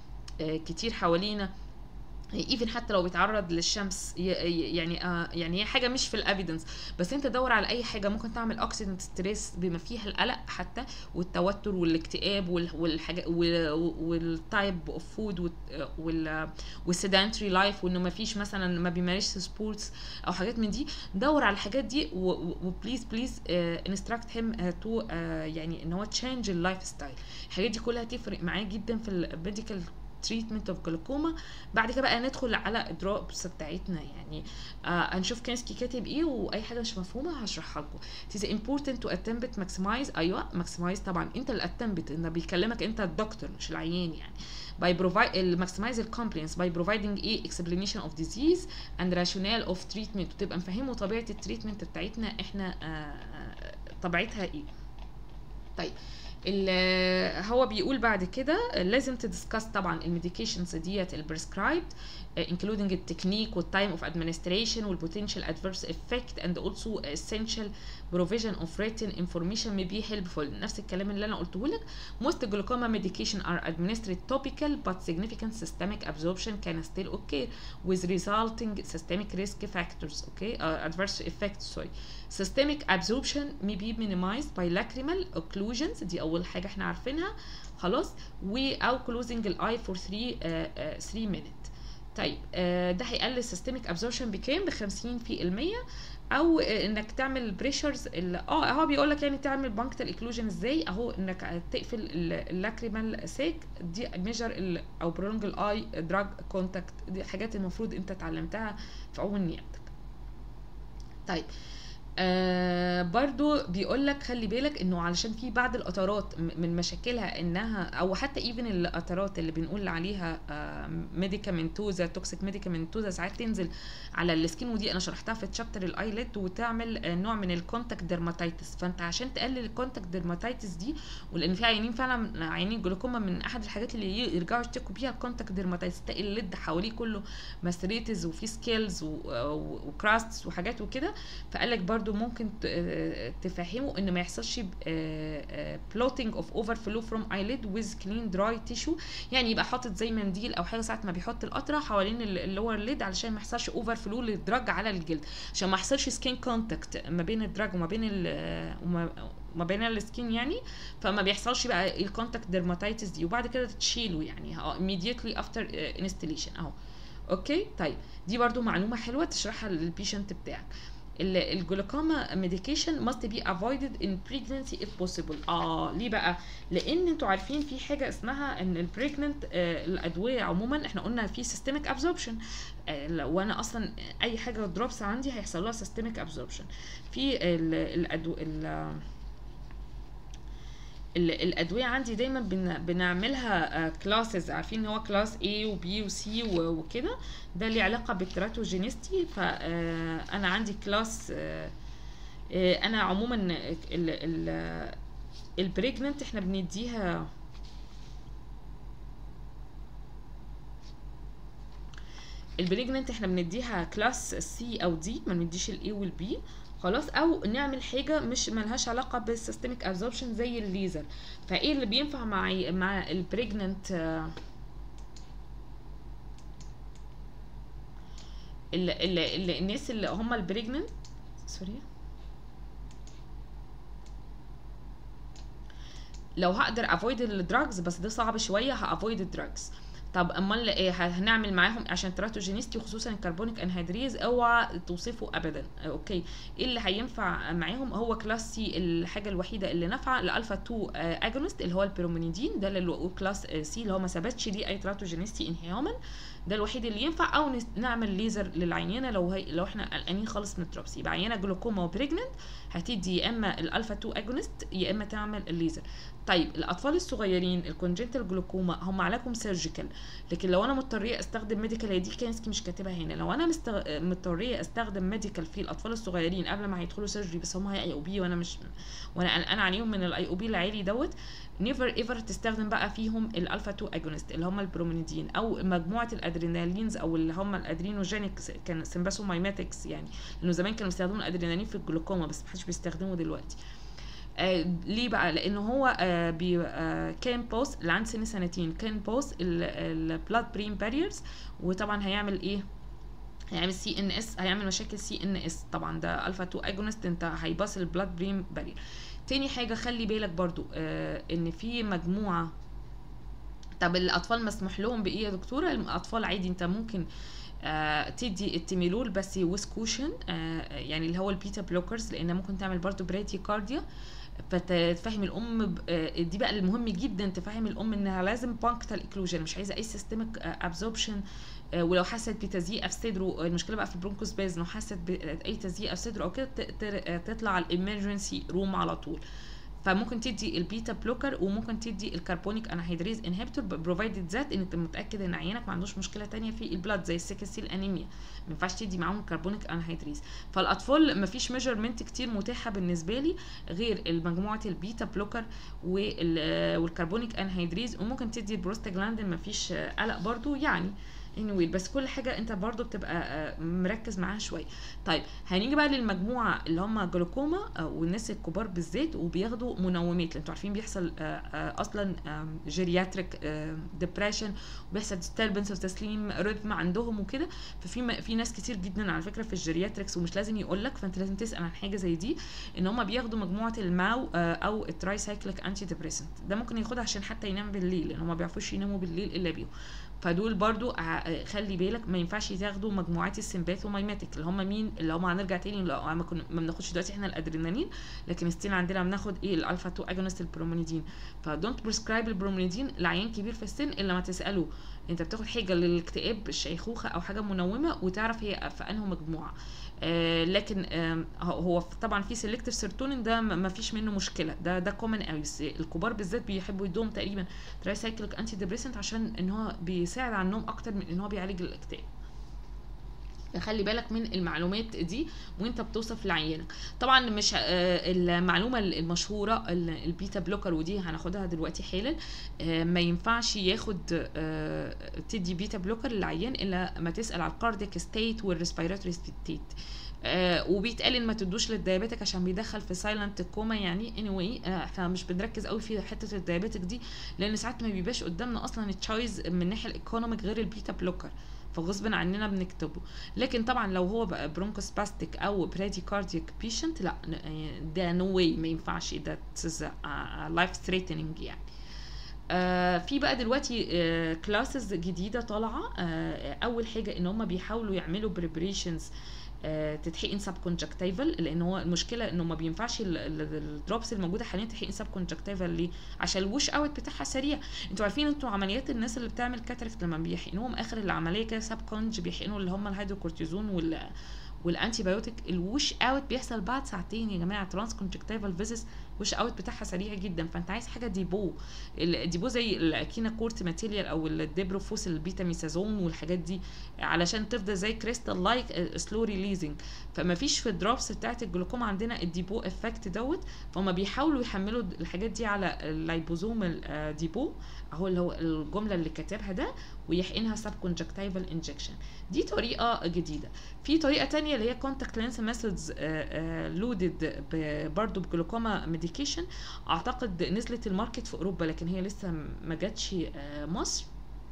A: كتير حوالينا، ايفن حتى لو بيتعرض للشمس يعني آه يعني هي حاجه مش في الافيدنس، بس انت دور على اي حاجه ممكن تعمل اوكسيدنت ستريس بما فيها القلق حتى والتوتر والاكتئاب والحاجه والتايب اوف فود والسيدنتري لايف، وانه ما فيش مثلا ما بيمارسش سبورتس او حاجات من دي. دور على الحاجات دي وبليز بليز انستراكت هيم تو يعني ان هو تشينج اللايف ستايل. الحاجات دي كلها هتفرق معاه جدا في الميديكال تريتمنت اوف جلوكوما. بعد كده بقى ندخل على الدروبس بتاعتنا. يعني آه هنشوف كانسكي كاتب ايه، واي حاجه مش مفهومه هشرحها لكم. it is important to attempt maximize. ايوه maximize طبعا انت اللي attempt، انه بيكلمك انت الدكتور مش العيان يعني. by provide maximize the compliance by providing a explanation of disease and rationale of treatment، وتبقى مفهمه طبيعه التريتمنت بتاعتنا احنا آه طبيعتها ايه. طيب هو بيقول بعد كده لازم تدسكاس طبعا الميديكيشنز ديت البريسكرايبد including التكنيك والتايم اوف ادمنستريشن والبوتنشال ادفيرس افكت and also essential provision of written information may be helpful. نفس الكلام اللي انا قلته لك. most glaucoma medication are administered topical but significant systemic absorption can still occur with resulting systemic risk factors. okay uh, adverse effects sorry systemic absorption may be minimized by lacrimal occlusions. دي اول حاجه احنا عارفينها خلاص. و او closing الاي for three minutes. طيب آه ده هيقلل systemic absorption بكام؟ ب خمسين في المية. او آه انك تعمل بريشرز اه هو بيقول لك يعني تعمل بانكتال اكلوجن ازاي اهو، انك تقفل اللاكريمال ساك دي ميجر او برولونج الاي دراج كونتاكت. دي حاجات المفروض انت اتعلمتها في اول نيابتك. طيب آه برضو بيقول لك خلي بالك انه علشان في بعض القطرات م- من مشاكلها انها، او حتى ايفن القطرات اللي بنقول عليها آه ميديكامنتوزا، توكسيك ميديكامنتوزا، ساعات تنزل على السكين، ودي انا شرحتها في تشابتر الايلت، وتعمل آه نوع من الكونتاكت ديرماتيتس. فانت عشان تقلل الكونتاكت ديرماتيتس دي، ولان في عيانين فعلا عيانين جلوكوما من احد الحاجات اللي ي- يرجعوا يشتكوا بيها الكونتاكت ديرماتيتس، تلاقي الليد حواليه كله ماستريتز وفي سكيلز وكراستس وحاجات وكده. فقال لك برضو ممكن تفهمه ان ما يحصلش بلوتنج اوف اوفر فلو فروم ايليد ويز كلين دراي تيشو، يعني يبقى حاطط زي منديل او حاجه ساعه ما بيحط القطره حوالين اللور ليد علشان ما يحصلش اوفر فلو للدراج على الجلد، عشان ما يحصلش سكين كونتاكت ما بين الدراج وما بين ال وما ما بين السكين يعني، فما بيحصلش بقى الكونتاكت ديرماتيتس دي، وبعد كده تشيله يعني immediately after installation اهو. اوكي طيب، دي برضو معلومه حلوه تشرحها للبيشنت بتاعك. الجلوكوما ميديكيشن must be avoided in pregnancy if possible. اه ليه بقى؟ لان انتوا عارفين في حاجه اسمها ان البريجننت آه الادويه عموما احنا قلنا في سيستميك ابزوربشن، آه وانا اصلا اي حاجه دروبس عندي هيحصل لها سيستميك ابزوربشن. في الادو الادويه عندي دايما بن... بنعملها كلاسز، عارفين ان هو كلاس A و B و C وكده، ده ليه علاقه بالتراتوجينيستي. فانا عندي كلاس، انا عموما ال... ال... البريجننت احنا بنديها البريجننت احنا بنديها كلاس سي او دي، ما بنديش الاي والبي خلاص، او نعمل حاجه مش ملهاش علاقه بالسيستميك ابزوربشن زي الليزر. فايه اللي بينفع مع مع البريجننت؟ ال ال ال الناس اللي هم البريجننت، سوري، لو هقدر افويد الدراجز، بس ده صعب شويه، هافويد الدراجز. طب امال ايه هنعمل معاهم عشان تراتوجينيستي وخصوصا الكربونيك انهيدريز؟ اوعى توصفه ابدا. اوكي، ايه اللي هينفع معاهم؟ هو كلاس سي، الحاجه الوحيده اللي نافعه الالفا اتنين اجونست اللي هو البيرومونيدين، ده اللي كلاس سي اللي هو ما ثبتش ليه اي تراتوجينيستي ان هيومن، ده الوحيد اللي ينفع. او نعمل ليزر للعينه لو هي لو احنا قلقانين خالص من الدروبس، يبقى عينه جلوكوما وبريجننت هتدي يا اما الالفا اتنين اجونست يا اما تعمل الليزر. طيب الاطفال الصغيرين الكونجنتال جلوكوما هم عليكم سيرجيكال، لكن لو انا مضطريه استخدم ميديكال، هي دي كانسكي مش كاتبها هنا، لو انا مستغ... مضطريه استخدم ميديكال في الاطفال الصغيرين قبل ما هيدخلوا سيرجري، بس هم اي او بي وانا مش وانا قلقانه عليهم من الاي او بي العالي دوت، نيفر ايفر تستخدم بقى فيهم الالفا اتنين اجونست اللي هم البرومينيدين او مجموعه الادرينالينز او اللي هم الادرينوجينيك كان سمباسومايماتكس، يعني لانه زمان كانوا بيستخدموا الادرينالين في الجلوكوما بس محدش بيستخدمه دلوقتي. آه ليه بقى؟ لانه هو آه بي آه كان بوست اللي عند سن سنتين، كان بوست البلاد برين باريرز، وطبعا هيعمل ايه؟ هيعمل سي ان اس، هيعمل مشاكل سي ان اس، طبعا ده الفا اتنين اجونست، انت هيباص البلاد برين بارير. تاني حاجه خلي بالك برضو آه ان في مجموعه. طب الاطفال مسموح لهم بايه يا دكتوره؟ الاطفال عادي انت ممكن آه تدي التيميلول بس ويز كوشن، آه يعني اللي هو البيتا بلوكرز، لان ممكن تعمل برضو برادي كارديا. فتفهم الام دي بقى المهم جدا، تفهم الام انها لازم بانكتال اكلوجن، مش عايزه اي سيستميك ابزوربشن. ولو حست بتزييق في صدره، المشكله بقى في البرونكوس باز، لو حست باي تزييق في صدره او كده تطلع الامرجنسي روم على طول. فممكن تدي البيتا بلوكر، وممكن تدي الكربونيك انهيدريز انهبيتور بروفايدد ذات ان انت متاكد ان عينك ما عندوش مشكله تانية في البلاد زي السيكل سيل انيميا، ما ينفعش تدي معاهم كربونيك انهيدريز. فالاطفال ما فيش ميجرمنت كتير متاحه بالنسبه لي غير مجموعه البيتا بلوكر والكربونيك انهيدريز، وممكن تدي البروستاجلاندين ما فيش قلق برضو يعني anyway، بس كل حاجه انت برضو بتبقى مركز معاها شويه. طيب هنيجي بقى للمجموعه اللي هم جلوكوما والناس الكبار بالذات وبياخدوا منومات، انتوا عارفين بيحصل اصلا جيرياتريك ديبريشن، وبيحصل ديستربنس في تسليم رتم عندهم وكده. ففي في ناس كتير جدا على فكره في الجيرياتريكس، ومش لازم يقول لك، فانت لازم تسال عن حاجه زي دي، ان هم بياخدوا مجموعه الماو او التراي سايكليك انتي ديبريسنت، ده ممكن ياخدها عشان حتى ينام بالليل، لان هم ما بيعرفوش يناموا بالليل الا بيهم. فدول برضو خلي بالك ما ينفعش ياخدوا مجموعات السمباثومايماتيك اللي هم مين، اللي هم هنرجع تاني ما, ما بناخدش دلوقتي احنا الادرينالين، لكن ستيل عندنا بناخد ايه الالفا اتنين اجونست البرومونيدين. فدونت بريسكرايب البرومونيدين لعيان كبير في السن الا ما تساله انت بتاخد حاجه للاكتئاب الشيخوخه او حاجه منومه وتعرف هي في انهي مجموعه. آه لكن آه هو طبعا في سيلكتيف سيروتونين ده ما فيش منه مشكله، ده ده كومن قوي، بس الكبار بالذات بيحبوا يدوهم تقريبا تراي سايكليك انتي ديبريسنت عشان ان هو بيساعد على النوم اكتر من ان هو بيعالج الاكتئاب. خلي بالك من المعلومات دي وانت بتوصف لعيانك. طبعا مش المعلومه المشهوره البيتا بلوكر ودي هناخدها دلوقتي حالا، ما ينفعش ياخد تدي بيتا بلوكر للعيان الا ما تسال على الكاردياك ستيت والريسبيراتوري ستيت. آه وبيتقال ان ما تدوش للديابيتك عشان بيدخل في سايلنت كوما يعني اني anyway آه احنا مش بنركز قوي في حته الديابيتك دي لان ساعات ما بيبقاش قدامنا اصلا التشويز من الناحيه الايكونوميك غير البيتا بلوكر، فغصب عننا بنكتبه. لكن طبعا لو هو بقى برونكوسباستيك او برادي كاردياك بيشنت لا ده نو واي ما ينفعش، ده لايف ثريتنينج يعني. آه في بقى دلوقتي آه كلاسز جديده طالعه. آه اول حاجه ان هم بيحاولوا يعملوا بريبريشنز آه تتحقن سب كونجكتيفال، لان هو المشكله انه ما بينفعش الدروبس الموجوده حاليا تحقن سب كونجكتيفال. ليه؟ عشان الوش اوت بتاعها سريع. انتوا عارفين انتوا عمليات الناس اللي بتعمل كاتركت لما بيحقنوهم اخر العمليه كده سب كونج بيحقنوا اللي هم الهيدروكورتيزون وال والانتي بايوتيك، الوش اوت بيحصل بعد ساعتين يا جماعه. ترانس كونجكتيفال فيزيس وش اوت بتاعها سريع جدا، فانت عايز حاجه ديبو. الديبو زي الاكينا كورت ماتيريال او الديبروفوس البيتا ميثازون والحاجات دي علشان تفضل زي كريستال لايك سلو ريليزنج. فما فيش في الدروبس بتاعت الجلوكوما عندنا الديبو افكت دوت، فهم بيحاولوا يحملوا الحاجات دي على اللايبوزوم الديبو اهو اللي هو الجمله اللي كاتبها ده ويحقنها سب كونجكتيفال انجكشن. دي طريقه جديده. في طريقه تانية اللي هي كونتاكت لينس ميثودز لودد برضو بجلوكوما ميديكيشن، اعتقد نزلت الماركت في اوروبا لكن هي لسه ما جاتش مصر.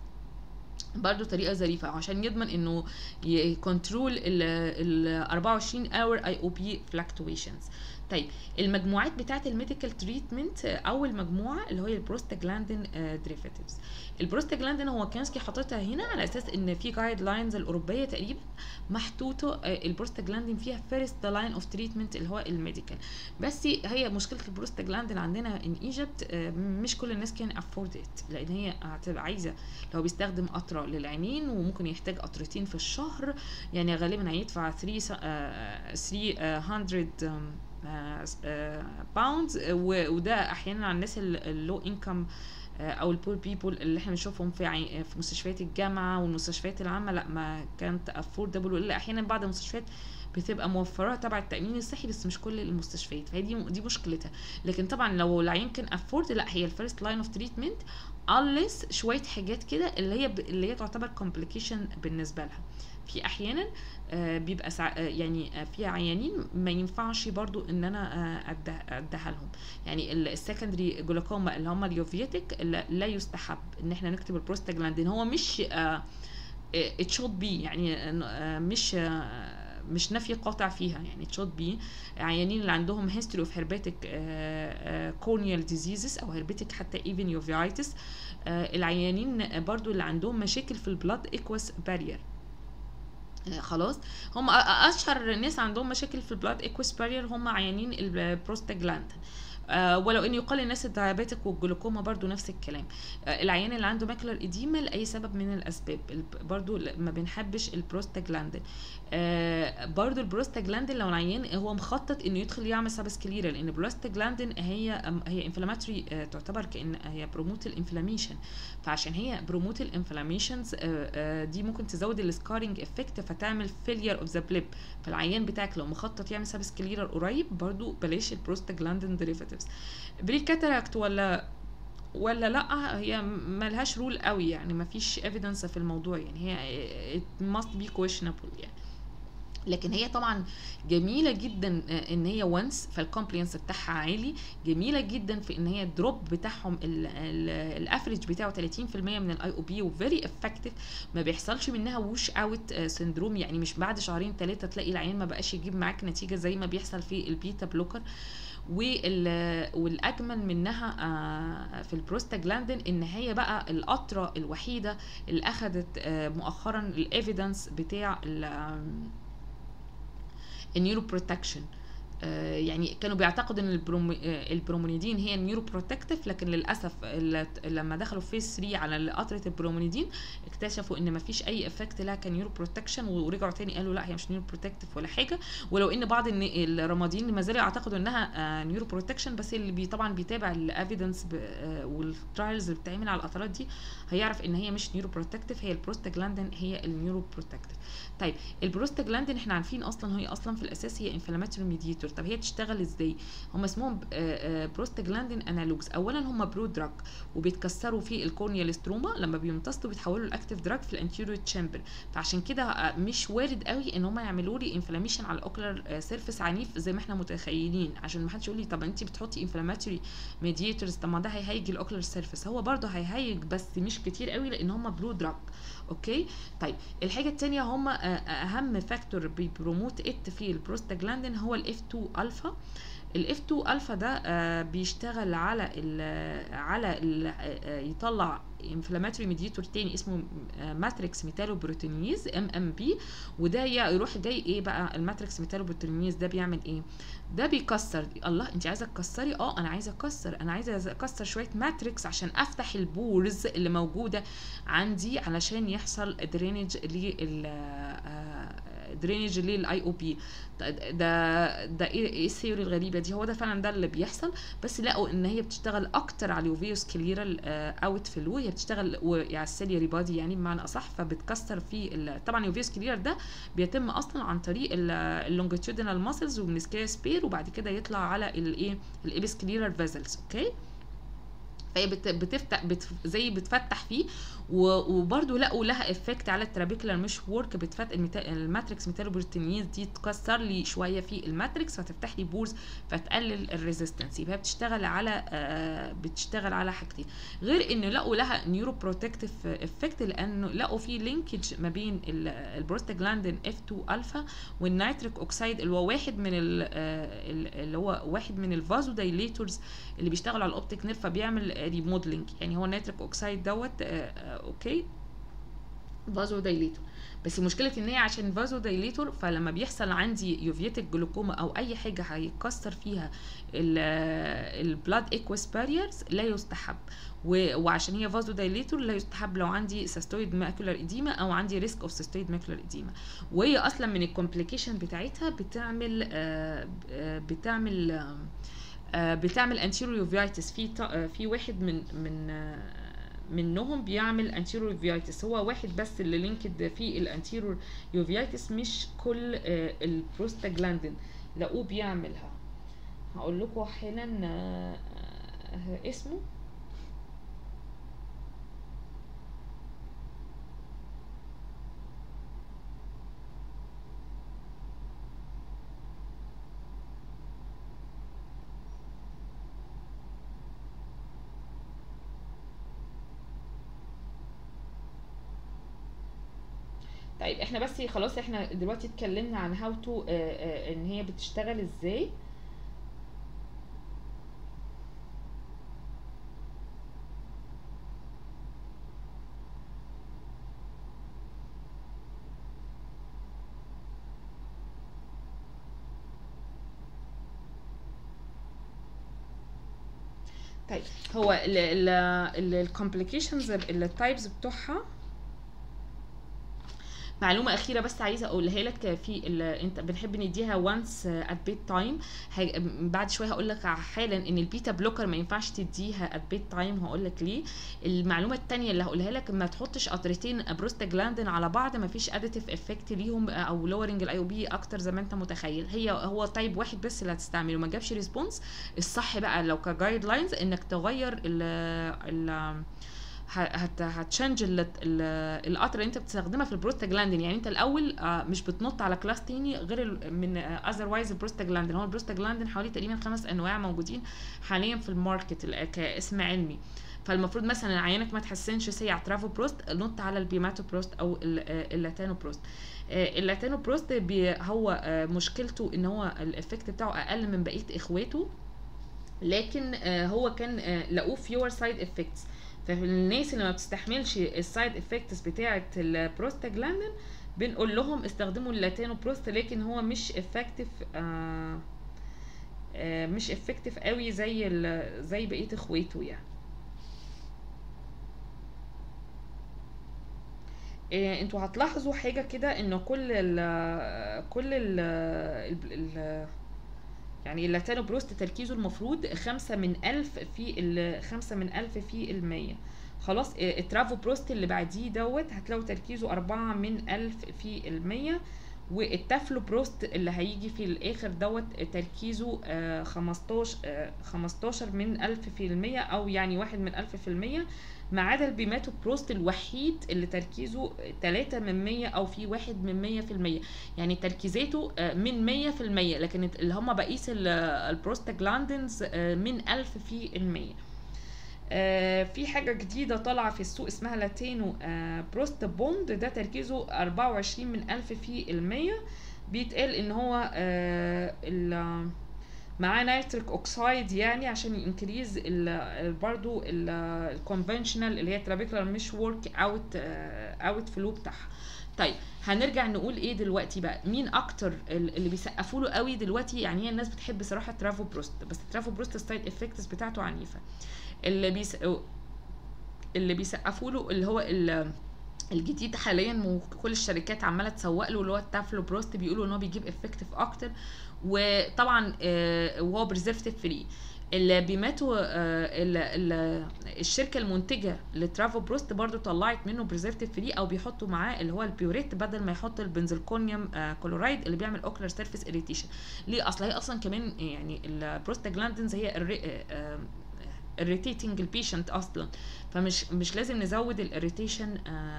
A: برضو طريقه ظريفه عشان يضمن انه يكنترول ال أربعة وعشرين اور اي او بي فلكتويشنز. طيب المجموعات بتاعه الميديكال تريتمنت، اول مجموعه اللي هي البروستاجلاندين ديريفاتيفز. البروستاجلاندين هو كانسكي حاططها هنا على اساس ان في جايد لاينز الاوروبيه تقريبا محطوطه البروستاجلاندين فيها فيرست لاين اوف تريتمنت اللي هو الميديكال. بس هي مشكله البروستاجلاندين عندنا ان ايجيبت مش كل الناس كان افورد ات، لان هي هتبقى عايزه لو بيستخدم قطره للعينين وممكن يحتاج قطرتين في الشهر، يعني غالبا هيدفع ثلاثمية باوندز، وده احيانا على الناس اللو انكم او البور بيبول اللي احنا بنشوفهم في عي... في مستشفيات الجامعه والمستشفيات العامه لا ما كانت افوردبل، والا احيانا بعض المستشفيات بتبقى موفره تبع التامين الصحي بس مش كل المستشفيات، فهي دي دي مشكلتها. لكن طبعا لو العيان كان افورد لا هي الفيرست لاين اوف تريتمنت unless شويه حاجات كده اللي هي ب... اللي هي تعتبر كومبليكيشن بالنسبه لها. في احيانا آه بيبقى سع... آه يعني آه في عيانين ما ينفعش برضو ان انا آه اديها لهم، يعني السكندري جلوكوما اللي هم اليوفيتك لا يستحب ان احنا نكتب البروستاجلاندين. هو مش ات شود بي يعني آه مش آه مش نفي قاطع فيها، يعني تشوت بي عيانين اللي عندهم هيستوري اوف هيرباتيك كورنيال ديزيزز او هيرباتيك حتى ايفن يوفيايتس، العيانين برضو اللي عندهم مشاكل في البلاد ايكوس بارير. خلاص هم اشهر ناس عندهم مشاكل في البلاد ايكوس بارير هم عيانين البروستاجلاندين، آه ولو ان يقال الناس الديابيتك والجلوكوما برضو نفس الكلام. آه العيان اللي عنده ماكلر اديما لاي سبب من الاسباب برضو ما بنحبش البروستاجلاندين. آه برضو البروستاجلاندين لو العيان هو مخطط انه يدخل يعمل سابسكليرا، لان البروستاجلاندين هي هي انفلاماتوري، آه تعتبر كان هي بروموت الانفلاميشن، فعشان هي بروموت الانفلاميشنز دي ممكن تزود السكارينج افكت فتعمل فيلير اوف ذا بليب. فالعيان بتاعك لو مخطط يعمل سابسكليرا قريب برضو بلاش البروستاجلاندين ديريفاتيفز. بري كاتاراكت ولا ولا لا هي ملهاش رول قوي، يعني مفيش ايفيدنس في الموضوع، يعني هي it must be questionable يعني. لكن هي طبعا جميله جدا ان هي وانس فالكومبلينس بتاعها عالي، جميله جدا في ان هي الدروب بتاعهم الافريج بتاعه ثلاثين في المية من الاي او بي وفيري افكتيف، ما بيحصلش منها ووش اوت سندروم، يعني مش بعد شهرين ثلاثه تلاقي العيان ما بقاش يجيب معاك نتيجه زي ما بيحصل في البيتا بلوكر. والاجمل منها في البروستاجلاندين ان هي بقى القطره الوحيده اللي اخذت مؤخرا الايفيدنس بتاع النيورو بروتكشن. آه يعني كانوا بيعتقدوا ان البروم... آه البرومونيدين هي النيورو بروتكتيف، لكن للاسف ال- لما دخلوا فيز ثلاثة على قطره البرومونيدين اكتشفوا ان مفيش اي افكت لها كنيورو بروتكشن، ورجعوا تاني قالوا لا هي مش نيورو بروتكتيف ولا حاجه. ولو ان بعض الن- الرماديين ما زالوا يعتقدوا انها آه نيورو بروتكشن، بس اللي بي طبعا بيتابع الايفيدنس آه والترايلز اللي بتتعمل على القطرات دي هيعرف ان هي مش نيورو بروتكتيف، هي البروستاجلاندين هي النيورو بروتكتيف. طيب البروستاجلاندين احنا عارفين اصلا هي اصلا في الاساس هي انفلاماتوري ميديتور. طب هي تشتغل ازاي؟ هم اسمهم بروستاجلاندين انالوجز. اولا هم برو دراج وبيتكسروا في الكورنيال ستروما، لما بيمتصوا بيتحولوا لاكتيف دراج في الانتيريور تشامبر، فعشان كده مش وارد قوي ان هم يعملوا لي انفلاميشن على الاوكلر سيرفيس عنيف زي ما احنا متخيلين، عشان ما حدش يقول لي طب انت بتحطي انفلاماتوري ميديتورز، طب ما ده هيهيج الاوكلر سيرفيس. هو برده هيهيج بس مش كتير قوي لان هم برو دراج. اوكي طيب الحاجه الثانيه هم اهم فاكتور بيبروموت ات في البروستاجلاندين هو الاف اتنين الفا. الاف اتنين الفا ده آه بيشتغل على ال على ال آه يطلع انفلاماتوري ميديتور تاني اسمه آه ماتريكس ميتالوبروتينيز ام ام بي، وده يروح جاي ايه بقى الماتريكس ميتالوبروتينيز ده بيعمل ايه؟ ده بيكسر. الله انت عايزه تكسري؟ اه انا عايزه اكسر، انا عايزه اكسر شويه ماتريكس عشان افتح البورز اللي موجوده عندي علشان يحصل درينج لل درينج للاي او بي. ده ده ايه الثيوري الغريبه دي؟ هو ده فعلا ده اللي بيحصل، بس لقوا ان هي بتشتغل اكتر على اليوفيوس كليرال اوت فلو، هي بتشتغل على السيلياري بادي يعني بمعنى اصح، فبتكسر في طبعا اليوفيوس كليرال ده بيتم اصلا عن طريق اللونجيتيودينال ماسلز والمسكيا سبير، وبعد كده يطلع على الايه الابس كليرال فيزلز. اوكي فهي بتفتح بت زي بتفتح فيه، وبرده لقوا لها افكت على الترابيكولار مش وورك، بتفتح الماتريكس ميتالوبروتينيز دي تكسر لي شويه في الماتريكس فتفتح لي بورز فتقلل الريزيستنس. يبقى بتشتغل على آه بتشتغل على حاجتين، غير ان لقوا لها نيورو بروتكتيف افكت، لانه لقوا في لينكج ما بين البروستاجلاندين اف اتنين الفا والنيتريك اوكسيد اللي هو واحد من اللي هو واحد من الفازو دايليتورز اللي بيشتغل على الاوبتيك نيرف فبيعمل ريموديلنج. يعني هو النيتريك اوكسيد دوت آه اوكي فازو دايليتور، بس المشكله ان هي عشان فازو دايليتور فلما بيحصل عندي يوفيتك جلوكوما او اي حاجه هيكسر فيها البلاد اكويس باريرز لا يستحب، وعشان هي فازو دايليتور لا يستحب لو عندي سيستويد ماكولار اديما او عندي ريسك اوف سيستويد ماكولار اديما. وهي اصلا من الكومبليكيشن بتاعتها بتعمل آه بتعمل آه بتعمل انتيرو يوفيتس. في في واحد من من آه منهم بيعمل انتيرو يوفيتس، هو واحد بس اللي لينكد في الانتيرو يوفيتس، مش كل آه البروستاجلاندين لقوه بيعملها. هقول لكم حالا آه آه اسمه. طيب احنا بس خلاص احنا دلوقتي اتكلمنا عن هاو تو ان هي بتشتغل ازاي. طيب هو الكومبليكيشنز التايبس بتوعها معلومه اخيره بس عايزه اقولها لك، في انت بنحب نديها وانس ات بيت تايم. بعد شويه هقول لك حالا ان البيتا بلوكر ما ينفعش تديها ات بيت تايم، هقول لك ليه. المعلومه الثانيه اللي هقولها لك، ما تحطش قطرتين بروستاجلاندين على بعض، ما فيش اديتيف افكت ليهم او لورنج الاي او بي اكتر زي ما انت متخيل. هي هو تايب واحد بس اللي هتستعمله، ما جابش ريسبونس. الصح بقى لو كجايد لاينز انك تغير ال ال هت هتشنج القطره اللي انت بتستخدمها في البروستاجلاندين. يعني انت الاول مش بتنط على كلاس تاني غير من اذروايز البروستاجلاندين. هو البروستاجلاندين حوالي تقريبا خمس انواع موجودين حاليا في الماركت كاسم علمي، فالمفروض مثلا عينك ما تحسنش سي على ترافو بروست نط على البيماتو بروست او اللاتانو بروست. اللاتانو بروست هو مشكلته ان هو الافكت بتاعه اقل من بقيه اخواته، لكن هو كان لقوه فيور سايد افكتس. فالناس اللي ما بتستحملش السايد افكتس بتاعه البروستاجلاندين بنقول لهم استخدموا اللاتانو بروست، لكن هو مش افكتيف آه آه مش افكتيف قوي زي زي بقيه اخواته يعني. آه انتوا هتلاحظوا حاجه كده، ان كل ال كل ال ال يعني اللاتانو بروست تركيزه المفروض خمسة من ألف في ال خمسة من ألف في المية. خلاص الترافو بروست اللي بعديه دوت هتلاقوا تركيزه أربعة من ألف في المية. والتافلو بروست اللي هيجي في الآخر دوت تركيزه خمستاشر خمستاشر من ألف في المية، أو يعني واحد من ألف في المية. ما عدا البيماتو بروست الوحيد اللي تركيزه تلاتة من مية أو في واحد من مية في المية. يعني تركيزاته من مية في المية، لكن اللي هم بقيس البروستاجلاندينز من ألف في المية. في حاجة جديدة طالعة في السوق اسمها لاتينو بروست بوند، ده تركيزه أربعة وعشرين من ألف في المية. بيتقال ان هو معاه نيتريك اوكسايد، يعني عشان ينكريز برضو الكونفنشنال اللي هي ترابيكولار مش ورك اوت اوت فلو بتاعها. طيب هنرجع نقول ايه دلوقتي بقى، مين اكتر اللي بيسقفوا له قوي دلوقتي؟ يعني هي الناس بتحب صراحه ترافو بروست، بس ترافو بروست السايد افكتس بتاعته عنيفه. اللي بيس اللي بيسقفوا له اللي هو ال الجديد حاليا، وكل الشركات عماله تسوق له، اللي هو التافلو بروست، بيقولوا ان هو بيجيب افكتيف اكتر، وطبعا وهو بريزرفتيف فري. اللي بيماتوا الشركه المنتجه لترافو بروست برضو طلعت منه بريزرفتيف فري، او بيحطوا معاه اللي هو البيوريت بدل ما يحط البنزلكونيوم كلورايد اللي بيعمل اوكلر سيرفيس اريتيشن. ليه؟ اصل هي اصلا كمان يعني البروستاجلاندينز هي irritating البيشنت اصلا، فمش مش لازم نزود الاريتيشن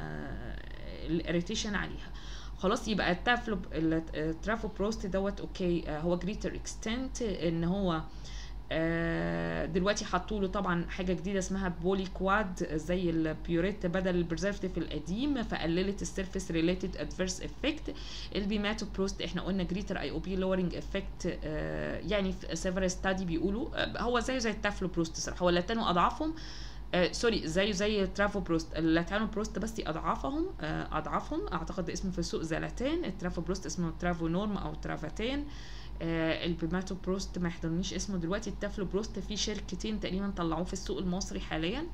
A: الاريتيشن عليها. خلاص يبقى التافلو الترافو بروست دوت اوكي. هو جريتر اكستنت ان هو دلوقتي حطوا له طبعا حاجه جديده اسمها بولي كواد زي البيوريت بدل البريزرفتيف القديم، فقللت السيرفيس ريليتد ادفيرس افكت. البيماتو بروست احنا قلنا جريتر اي او بي لورنج افكت، يعني في سيفر ستادي بيقولوا هو زيه زي التافلو بروست صراحه، هو اللاتانو اضعافهم آه سوري زيه زي الترافو بروست. اللاتانو بروست بس اضعافهم آه اضعافهم اعتقد اسمه في السوق زلاتان، الترافو بروست اسمه ترافو نورم او ترافاتان. آه البيماتو بروست ما يحضرنيش اسمه دلوقتي. التافلو بروست في شركتين تقريبا طلعوه في السوق المصري حاليا،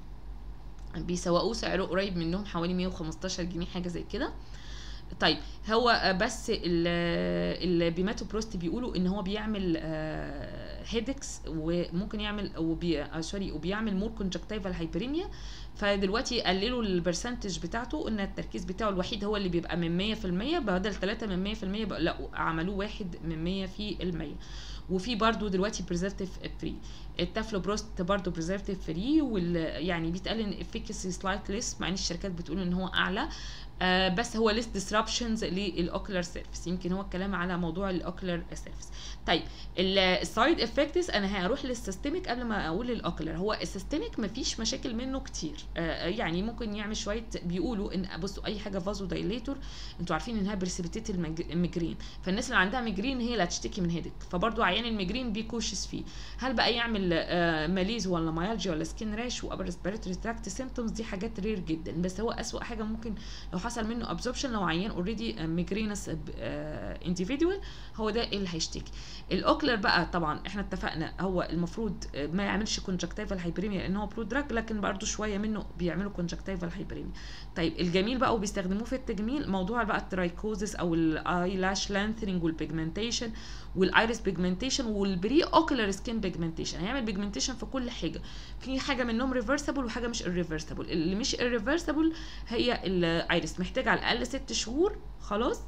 A: بيسوقوه سعره قريب منهم حوالي مية وخمستاشر جنيه حاجه زي كده. طيب هو بس البيماتو بروست بيقولوا ان هو بيعمل هيدكس وممكن يعمل وبي سوري وبيعمل مور كونجكتيفال هايبريميا. فدلوقتي قللوا البرسنتج بتاعته، ان التركيز بتاعه الوحيد هو اللي بيبقى من مية في المية بدل تلاتة من مية في المية، لا عملوه واحد من مية في المية. وفي برضو دلوقتي بريزرفتيف فري. التافلو بروست برضو بريزرفتيف فري، وال يعني بيتقال ان افيكاسي سلايت ليس، مع ان الشركات بتقول ان هو اعلى، آه بس هو ليس ديسربشنز للاوكلر سيرفيس. يمكن هو الكلام على موضوع الاوكلر سيرفيس. طيب السايد افكتس انا هروح للسيستميك قبل ما اقول الاوكلر. هو السيستميك مفيش مشاكل منه كتير، آه يعني ممكن يعمل شويه، بيقولوا ان بصوا اي حاجه فازو دايليتور انتوا عارفين انها بريسبيتيت الميجرين، فالناس اللي عندها ميجرين هي اللي هتشتكي من هيدك، فبرضو عيان الميجرين بيكوشس فيه. هل بقى يعمل آه ماليز ولا مايالجيا ولا سكين راش وابر ريسبيراتوري تراكت سيمبتومز؟ دي حاجات رير جدا، بس هو اسوأ حاجه ممكن لو حصل منه ابزوربشن لو عيان اوريدي ميجرينس انديفيدوال، هو ده اللي هيشتكي. الاوكلر بقى طبعا احنا اتفقنا هو المفروض ما يعملش كونجكتيفال هايبريميا لان هو برو دراج، لكن برضو شويه منه بيعملوا كونجكتيفال هايبريميا. طيب الجميل بقى وبيستخدموه في التجميل موضوع بقى الترايكوزس او الاي لاش لانثرنج والبيجمنتيشن والايريس بيجمنتيشن والبري اوكلر سكين بيجمنتيشن. هيعمل بيجمنتيشن في كل حاجه، في حاجه منهم ريفرسبل وحاجه مش ريفرسبل. اللي مش ريفرسبل هي الايريس، محتاج على الاقل ست شهور خلاص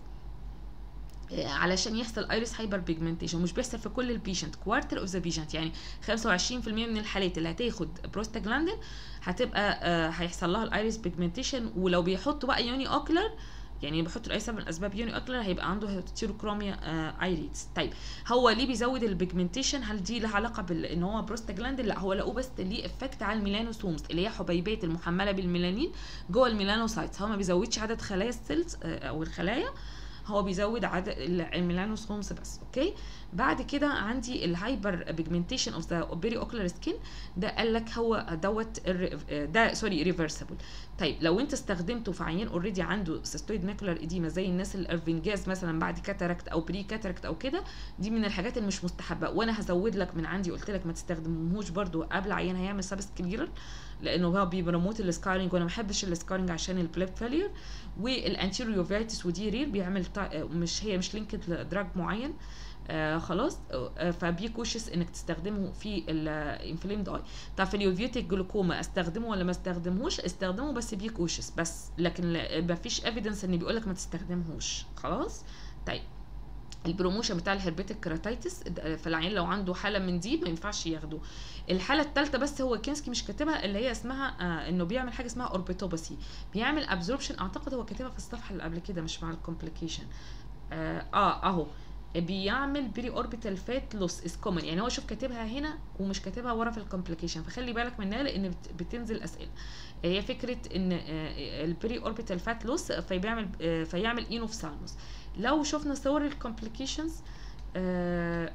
A: علشان يحصل ايريس هايبر بيجمنتيشن. مش بيحصل في كل البيشنت، كوارتر اوف ذا بيشنت، يعني خمسة وعشرين في المية من الحالات اللي هتاخد بروستاجلاندين هتبقى آه هيحصل لها الايريس بيجمنتيشن. ولو بيحطوا بقى يوني اوكلر، يعني بيحطوا لاي سبب من الاسباب يوني اوكلر، هيبقى عنده هيتيروكروميا آه ايريدز. طيب هو ليه بيزود البيجمنتيشن؟ هل دي لها علاقه بان هو بروستاجلاندين؟ لا، هو لقوه بس ليه افكت على الميلانوسومز اللي هي حبيبات المحمله بالميلانين جوه الميلانوسايتس. هو ما بيزودش عدد خلايا السيلز آه او الخلايا، هو بيزود عدد الميلانوسومز بس. اوكي، بعد كده عندي الهايبر بيجمنتيشن اوف ذا بيري اوكلر سكين، ده قال لك هو دوت ده سوري ريفرسبل. طيب لو انت استخدمته في عيان اوريدي عنده سيستويد ماكولار اديما زي الناس الارفنجاز مثلا بعد كاتاراكت او بري كاتاراكت او كده، دي من الحاجات اللي مش مستحبه، وانا هزود لك من عندي قلت لك ما تستخدمهوش برده قبل عيان هيعمل سابس كليرال، لانه هو بيبرموت السكارنج وانا ما بحبش السكارنج عشان البليب فيلير. والانتيريوفيتس ودي رير بيعمل مش هي مش لينكد لدراج معين. آه خلاص، آه فبي كوشس انك تستخدمه في الانفليمد اي. طب في اليوفيتيك جلوكوما استخدمه ولا ما استخدمهوش؟ استخدمه بس بي كوشس بس، لكن ما فيش ايفيدنس ان بيقول لك ما تستخدمهوش. خلاص. طيب البروموشن بتاع الهربيتك كيراتايتس في العيان لو عنده حاله من دي ما ينفعش ياخده. الحاله الثالثه بس هو كينسكي مش كاتبها، اللي هي اسمها آه انه بيعمل حاجه اسمها اوربيتوباسي، بيعمل ابزوربشن، اعتقد هو كاتبها في الصفحه اللي قبل كده مش مع الكومبليكيشن. اه, آه اهو بيعمل بري اوربيتال فات لوس از كومن، يعني هو شوف كاتبها هنا ومش كاتبها ورا في الكومبليكيشن، فخلي بالك منها لان بتنزل اسئله. هي فكره ان البري اوربيتال فات لوس فبيعمل فيعمل اينوفثالموس. لو شفنا صور الكومبليكيشنز آه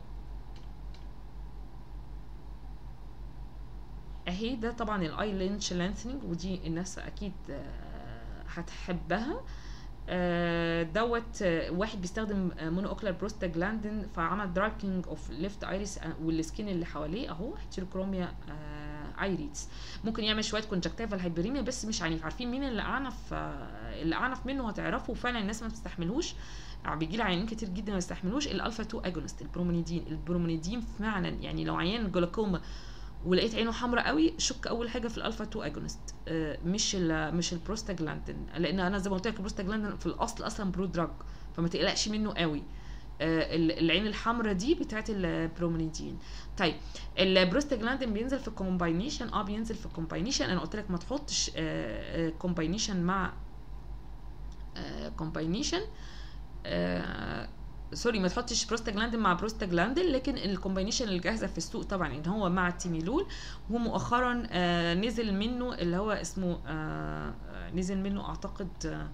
A: اهي، ده طبعا الاي لينش لانثنينج، ودي الناس اكيد آه هتحبها. آه دوت آه واحد بيستخدم آه مونو اوكلر بروستاجلاندين فعمل داركينج اوف ليفت ايريس والسكين اللي حواليه اهو، هيتيروكروميا آه ايريدز. ممكن يعمل شويه كونجكتيفال هايبريميا بس مش عنيف. عارفين مين اللي اعنف؟ آه اللي اعنف منه هتعرفوا فعلا الناس ما بتستحملوش، بيجي لي عيانين كتير جدا ما يستحملوش الالفا اتنين اجونست البرومونيدين. البرومونيدين فعلا يعني لو عيان جلوكوما ولقيت عينه حمراء قوي شك اول حاجه في الالفا اتنين اجونست، آه مش ال مش البروستاجلاندين، لان انا زي ما قلت لك البروستاجلاندين في الاصل اصلا برو دراج فما تقلقش منه قوي. آه العين الحمراء دي بتاعت البرومونيدين. طيب البروستاجلاندين بينزل في كومباينيشن، اه بينزل في كومباينيشن. انا قلت لك ما تحطش آه كومباينيشن مع آه كومباينيشن آه سوري ما تحطش بروستاجلاندين مع بروستاجلاندين، لكن الكومباينيشن اللي جاهزه في السوق طبعا ان هو مع التيميلول. ومؤخرا آه نزل منه اللي هو اسمه آه نزل منه اعتقد آه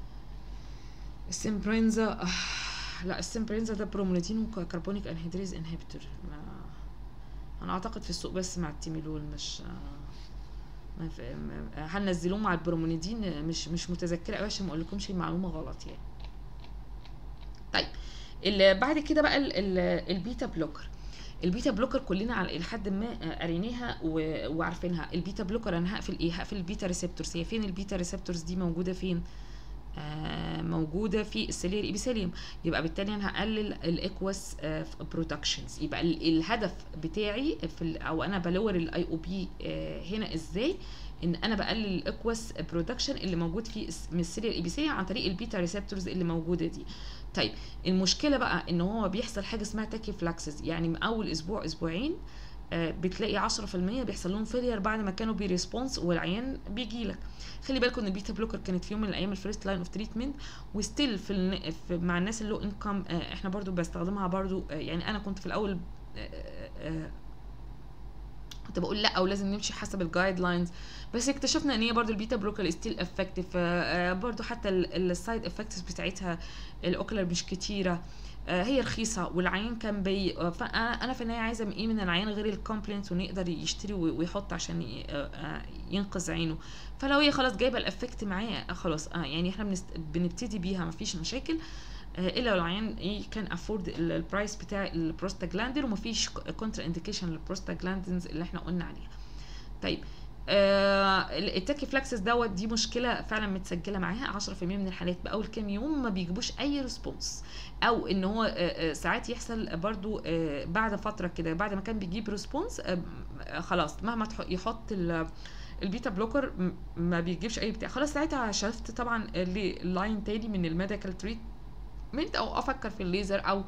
A: السيمبرينزا، آه لا السيمبرينزا ده برومونيدين وكربونيك انهيدريز انهبيتور، انا اعتقد في السوق بس مع التيميلول، مش آه هنزلوه مع البرومونيدين، مش مش متذكره قوي عشان ما اقولكمش المعلومه غلط يعني. طيب بعد كده بقى ال ال البيتا بلوكر. البيتا بلوكر كلنا على لحد ما قريناها وعارفينها. البيتا بلوكر انا هقفل ايه؟ هقفل البيتا ريسبتورز. هي فين البيتا ريسبتورز دي؟ موجوده فين؟ آه موجوده في السيلير ايبيثيليوم. يبقى بالتالي انا هقلل الاكواس آه برودكشنز. يبقى الهدف بتاعي في او انا بلور الاي او بي آه هنا ازاي؟ ان انا بقلل الاكواس برودكشن اللي موجود في من السيلير ايبيثيليوم عن طريق البيتا ريسبتورز اللي موجوده دي. طيب المشكله بقى ان هو بيحصل حاجه اسمها تاكيفلاكسز، يعني من اول اسبوع اسبوعين آه بتلاقي عشرة في المية بيحصل لهم فيلير بعد ما كانوا بيريسبونس والعيان بيجي لك. خلي بالكم ان البيتا بلوكر كانت في يوم من الايام الفيرست لاين اوف تريتمنت، وستيل في, الن... في مع الناس اللو انكم آه احنا برضو بستخدمها برضو. آه يعني انا كنت في الاول آه آه كنت بقول لا او لازم نمشي حسب الجايد لاينز، بس اكتشفنا ان هي برضو البيتا بلوكر ستيل افكتيف. برضو حتى السايد افكتس بتاعتها الاوكلر مش كتيره، هي رخيصه والعيان كان بي. فانا في النهايه عايزه ايه من العيان غير الكومبلينت وانه يقدر يشتري ويحط عشان ينقذ عينه. فلو هي خلاص جايبه الافكت معايا خلاص اه يعني احنا بنبتدي بيها مفيش مشاكل، الا لو العيان ايه كان افورد البرايس بتاع البروستاجلاندين ومفيش كونترا انديكيشن للبروستاجلاندينز اللي احنا قلنا عليها. طيب آه التاكيفلاكسس دوت دي مشكله فعلا متسجله معاها عشرة في المية من الحالات باول كام يوم ما بيجيبوش اي ريسبونس، او ان هو آه ساعات يحصل برضو آه بعد فتره كده بعد ما كان بيجيب ريسبونس آه خلاص مهما يحط البيتا بلوكر ما بيجيبش اي بتاع. خلاص ساعتها شفت طبعا لاين تاني من الميديكال تريتمنت او افكر في الليزر او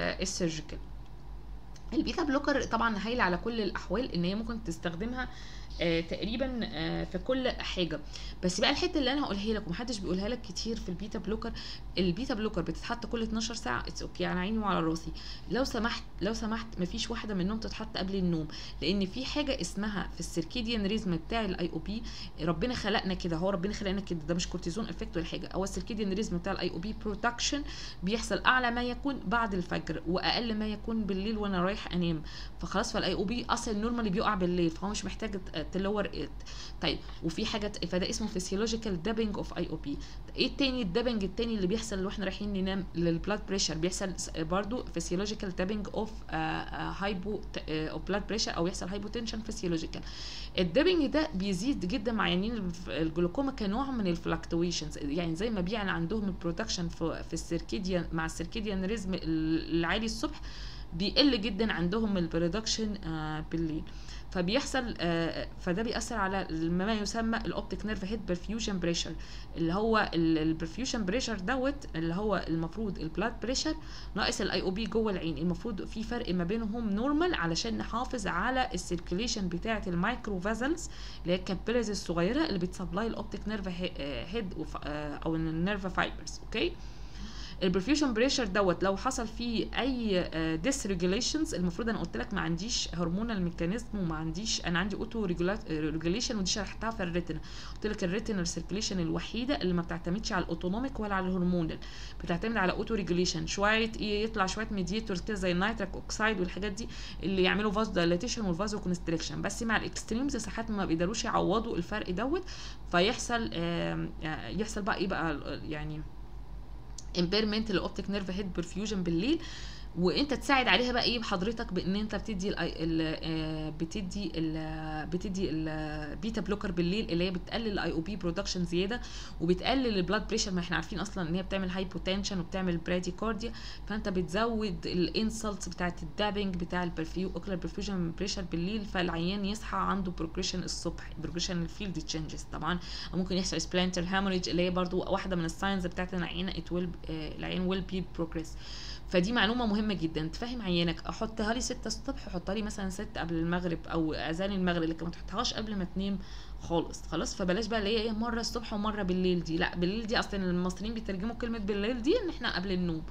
A: السيرجيكال. البيتا بلوكر طبعا هايله على كل الاحوال ان هي ممكن تستخدمها آه تقريبا آه في كل حاجه. بس بقى الحته اللي انا هقولها لك ومحدش بيقولها لك كتير في البيتا بلوكر، البيتا بلوكر بتتحط كل اتناشر ساعه، اتس اوكي على عيني وعلى راسي. لو سمحت لو سمحت مفيش واحده منهم تتحط قبل النوم، لان في حاجه اسمها في السيركيديان ريزم بتاع الاي او بي، ربنا خلقنا كده، هو ربنا خلقنا كده، ده مش كورتيزون افكت ولا حاجه، هو السيركيديان ريزم بتاع الاي او بي برودكشن بيحصل اعلى ما يكون بعد الفجر واقل ما يكون بالليل وانا رايح انام. فخلاص فالاي او بي اصلا نورمالي بيقع بالليل، فهو مش محتاج تلور ات. طيب وفي حاجه فده اسمه فيسيولوجيكال دابنج اوف اي او بي. ايه التاني الدابنج التاني اللي بيحصل واحنا رايحين ننام للبلاد بريشر؟ بيحصل برضو فيسيولوجيكال دابنج اوف هايبو اوف بلاد بريشر، او يحصل هايبوتنشن فيسيولوجيكال. الدابنج ده بيزيد جدا مع عيانين الجلوكوما كنوع من الفلكتويشنز، يعني زي ما بيعلى عندهم البرودكشن في, في السيركيديان مع السيركيديان ريزم العالي الصبح، بيقل جدا عندهم البرودكشن آه بالليل. فبيحصل آه فده بيأثر على ما يسمى الاوبتيك نيرف هيد برفيوجن بريشر، اللي هو البرفيوجن بريشر دوت اللي هو المفروض البلاد بريشر ناقص الاي او بي جوه العين، المفروض في فرق ما بينهم نورمال علشان نحافظ على السيركيليشن بتاعه المايكرو فازلز اللي هي الكابيلاريز الصغيره اللي بتسبلاي الاوبتيك نيرف هيد او النيرف فايبرز. اوكي، البرفيوجن بريشر دوت لو حصل فيه اي ديس ريجوليشنز، المفروض انا قلت لك ما عنديش هرمونال ميكانيزم وما عنديش، انا عندي اوتو ريجوليشن، ودي شرحتها في الريتنا. قلت لك الريتنال سيركيليشن الوحيده اللي ما بتعتمدش على الاوتونوميك ولا على الهرمونال، بتعتمد على اوتو ريجوليشن. شويه ايه يطلع شويه ميديتورز كده زي النيتريك اوكسايد والحاجات دي اللي يعملوا فاز دايليتيشن والفازو كونستريكشن، بس مع الاكستريمز ساعات ما بيقدروش يعوضوا الفرق دوت، فيحصل آه يحصل بقى ايه بقى يعني امبيرمنت للاوبتيك نيرف هيد برفيوجن بالليل. وانت تساعد عليها بقى ايه بحضرتك، بان انت بتدي ال ال بتدي ال بتدي البيتا بلوكر بالليل اللي هي بتقلل الاي او بي برودكشن زياده وبتقلل البلاد بريشر، ما احنا عارفين اصلا ان هي بتعمل هايبوتنشن وبتعمل براديكارديا، فانت بتزود الانسلتس بتاعت الدابنج بتاع البرفيو اوكلر برفيوجن بريشر بالليل، فالعيان يصحى عنده بروجريشن الصبح، بروجريشن الفيلد تشينجز طبعا. ممكن يحصل سبلانتر هاموريج اللي هي برضو واحده من الساينز بتاعت العيان ات ويل العيان ويل بي بروجريس. فدي معلومه مهمه جدا تفهم عيانك. احطها لي ستة الصبح، حطها لي مثلا ستة قبل المغرب او اذان المغرب، لكن ما تحطهاش قبل ما تنام خالص. خلاص فبلاش بقى اللي هي ايه مره الصبح ومره بالليل دي، لا بالليل دي اصلا المصريين بيترجموا كلمه بالليل دي ان احنا قبل النوم،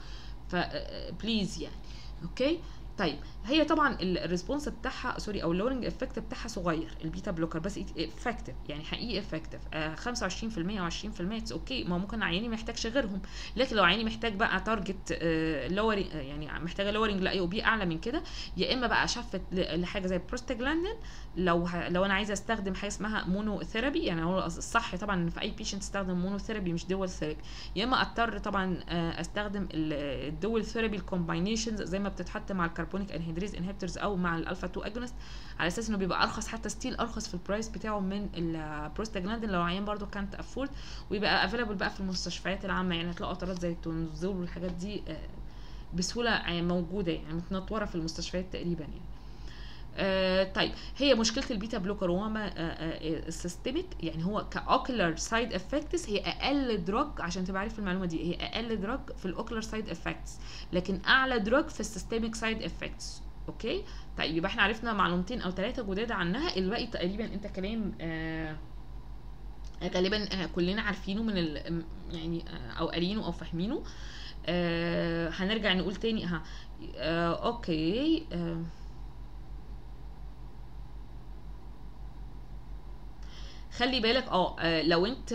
A: فبليز يعني. اوكي طيب هي طبعا الريسبونس بتاعها سوري او اللورنج افكت بتاعها صغير البيتا بلوكر، بس افكتيف يعني حقيقي افكتيف آه خمسة وعشرين في المية وعشرين في المية اتس اوكي. ما ممكن عياني ما يحتاجش غيرهم، لكن لو عياني محتاج بقى تارجت آه لورنج يعني محتاجه لورنج لاي او بي اعلى من كده، يا اما بقى اشفت لحاجه زي البروستاجلاندين لو ه... لو انا عايزه استخدم حاجه اسمها مونو ثيرابي، يعني هو الصح طبعا ان في اي بيشنت تستخدم مونو ثيرابي مش دول ثيرابي، يا اما اضطر طبعا استخدم الدول ثيرابي الكومباينيشنز زي ما بتتحط مع الكربونيك انهيدريز انهبيتورز او مع الالفا اتنين اجونست، على اساس انه بيبقى ارخص، حتى ستيل ارخص في البرايس بتاعه من البروستاجلاندين لو عيان برده كانت افورد، ويبقى افيلابل بقى في المستشفيات العامه، يعني هتلاقوا قطرات زي التونزول والحاجات دي بسهوله موجوده، يعني متنطوره في المستشفيات تقريبا يعني. آه طيب هي مشكله البيتا بلوكر وما آه آه السيستميك، يعني هو كاوكلر سايد افكتس هي اقل دراج، عشان تبقى عارف المعلومه دي، هي اقل دراج في الاوكلر سايد افكتس لكن اعلى دراج في السيستميك سايد افكتس. اوكي طيب يبقى احنا عرفنا معلومتين او ثلاثه جداد عنها، الباقي تقريبا انت كلام آه غالبا كلنا عارفينه من ال يعني او قارينه او فاهمينه. آه هنرجع نقول تاني ها آه اوكي آه خلي بالك اه لو انت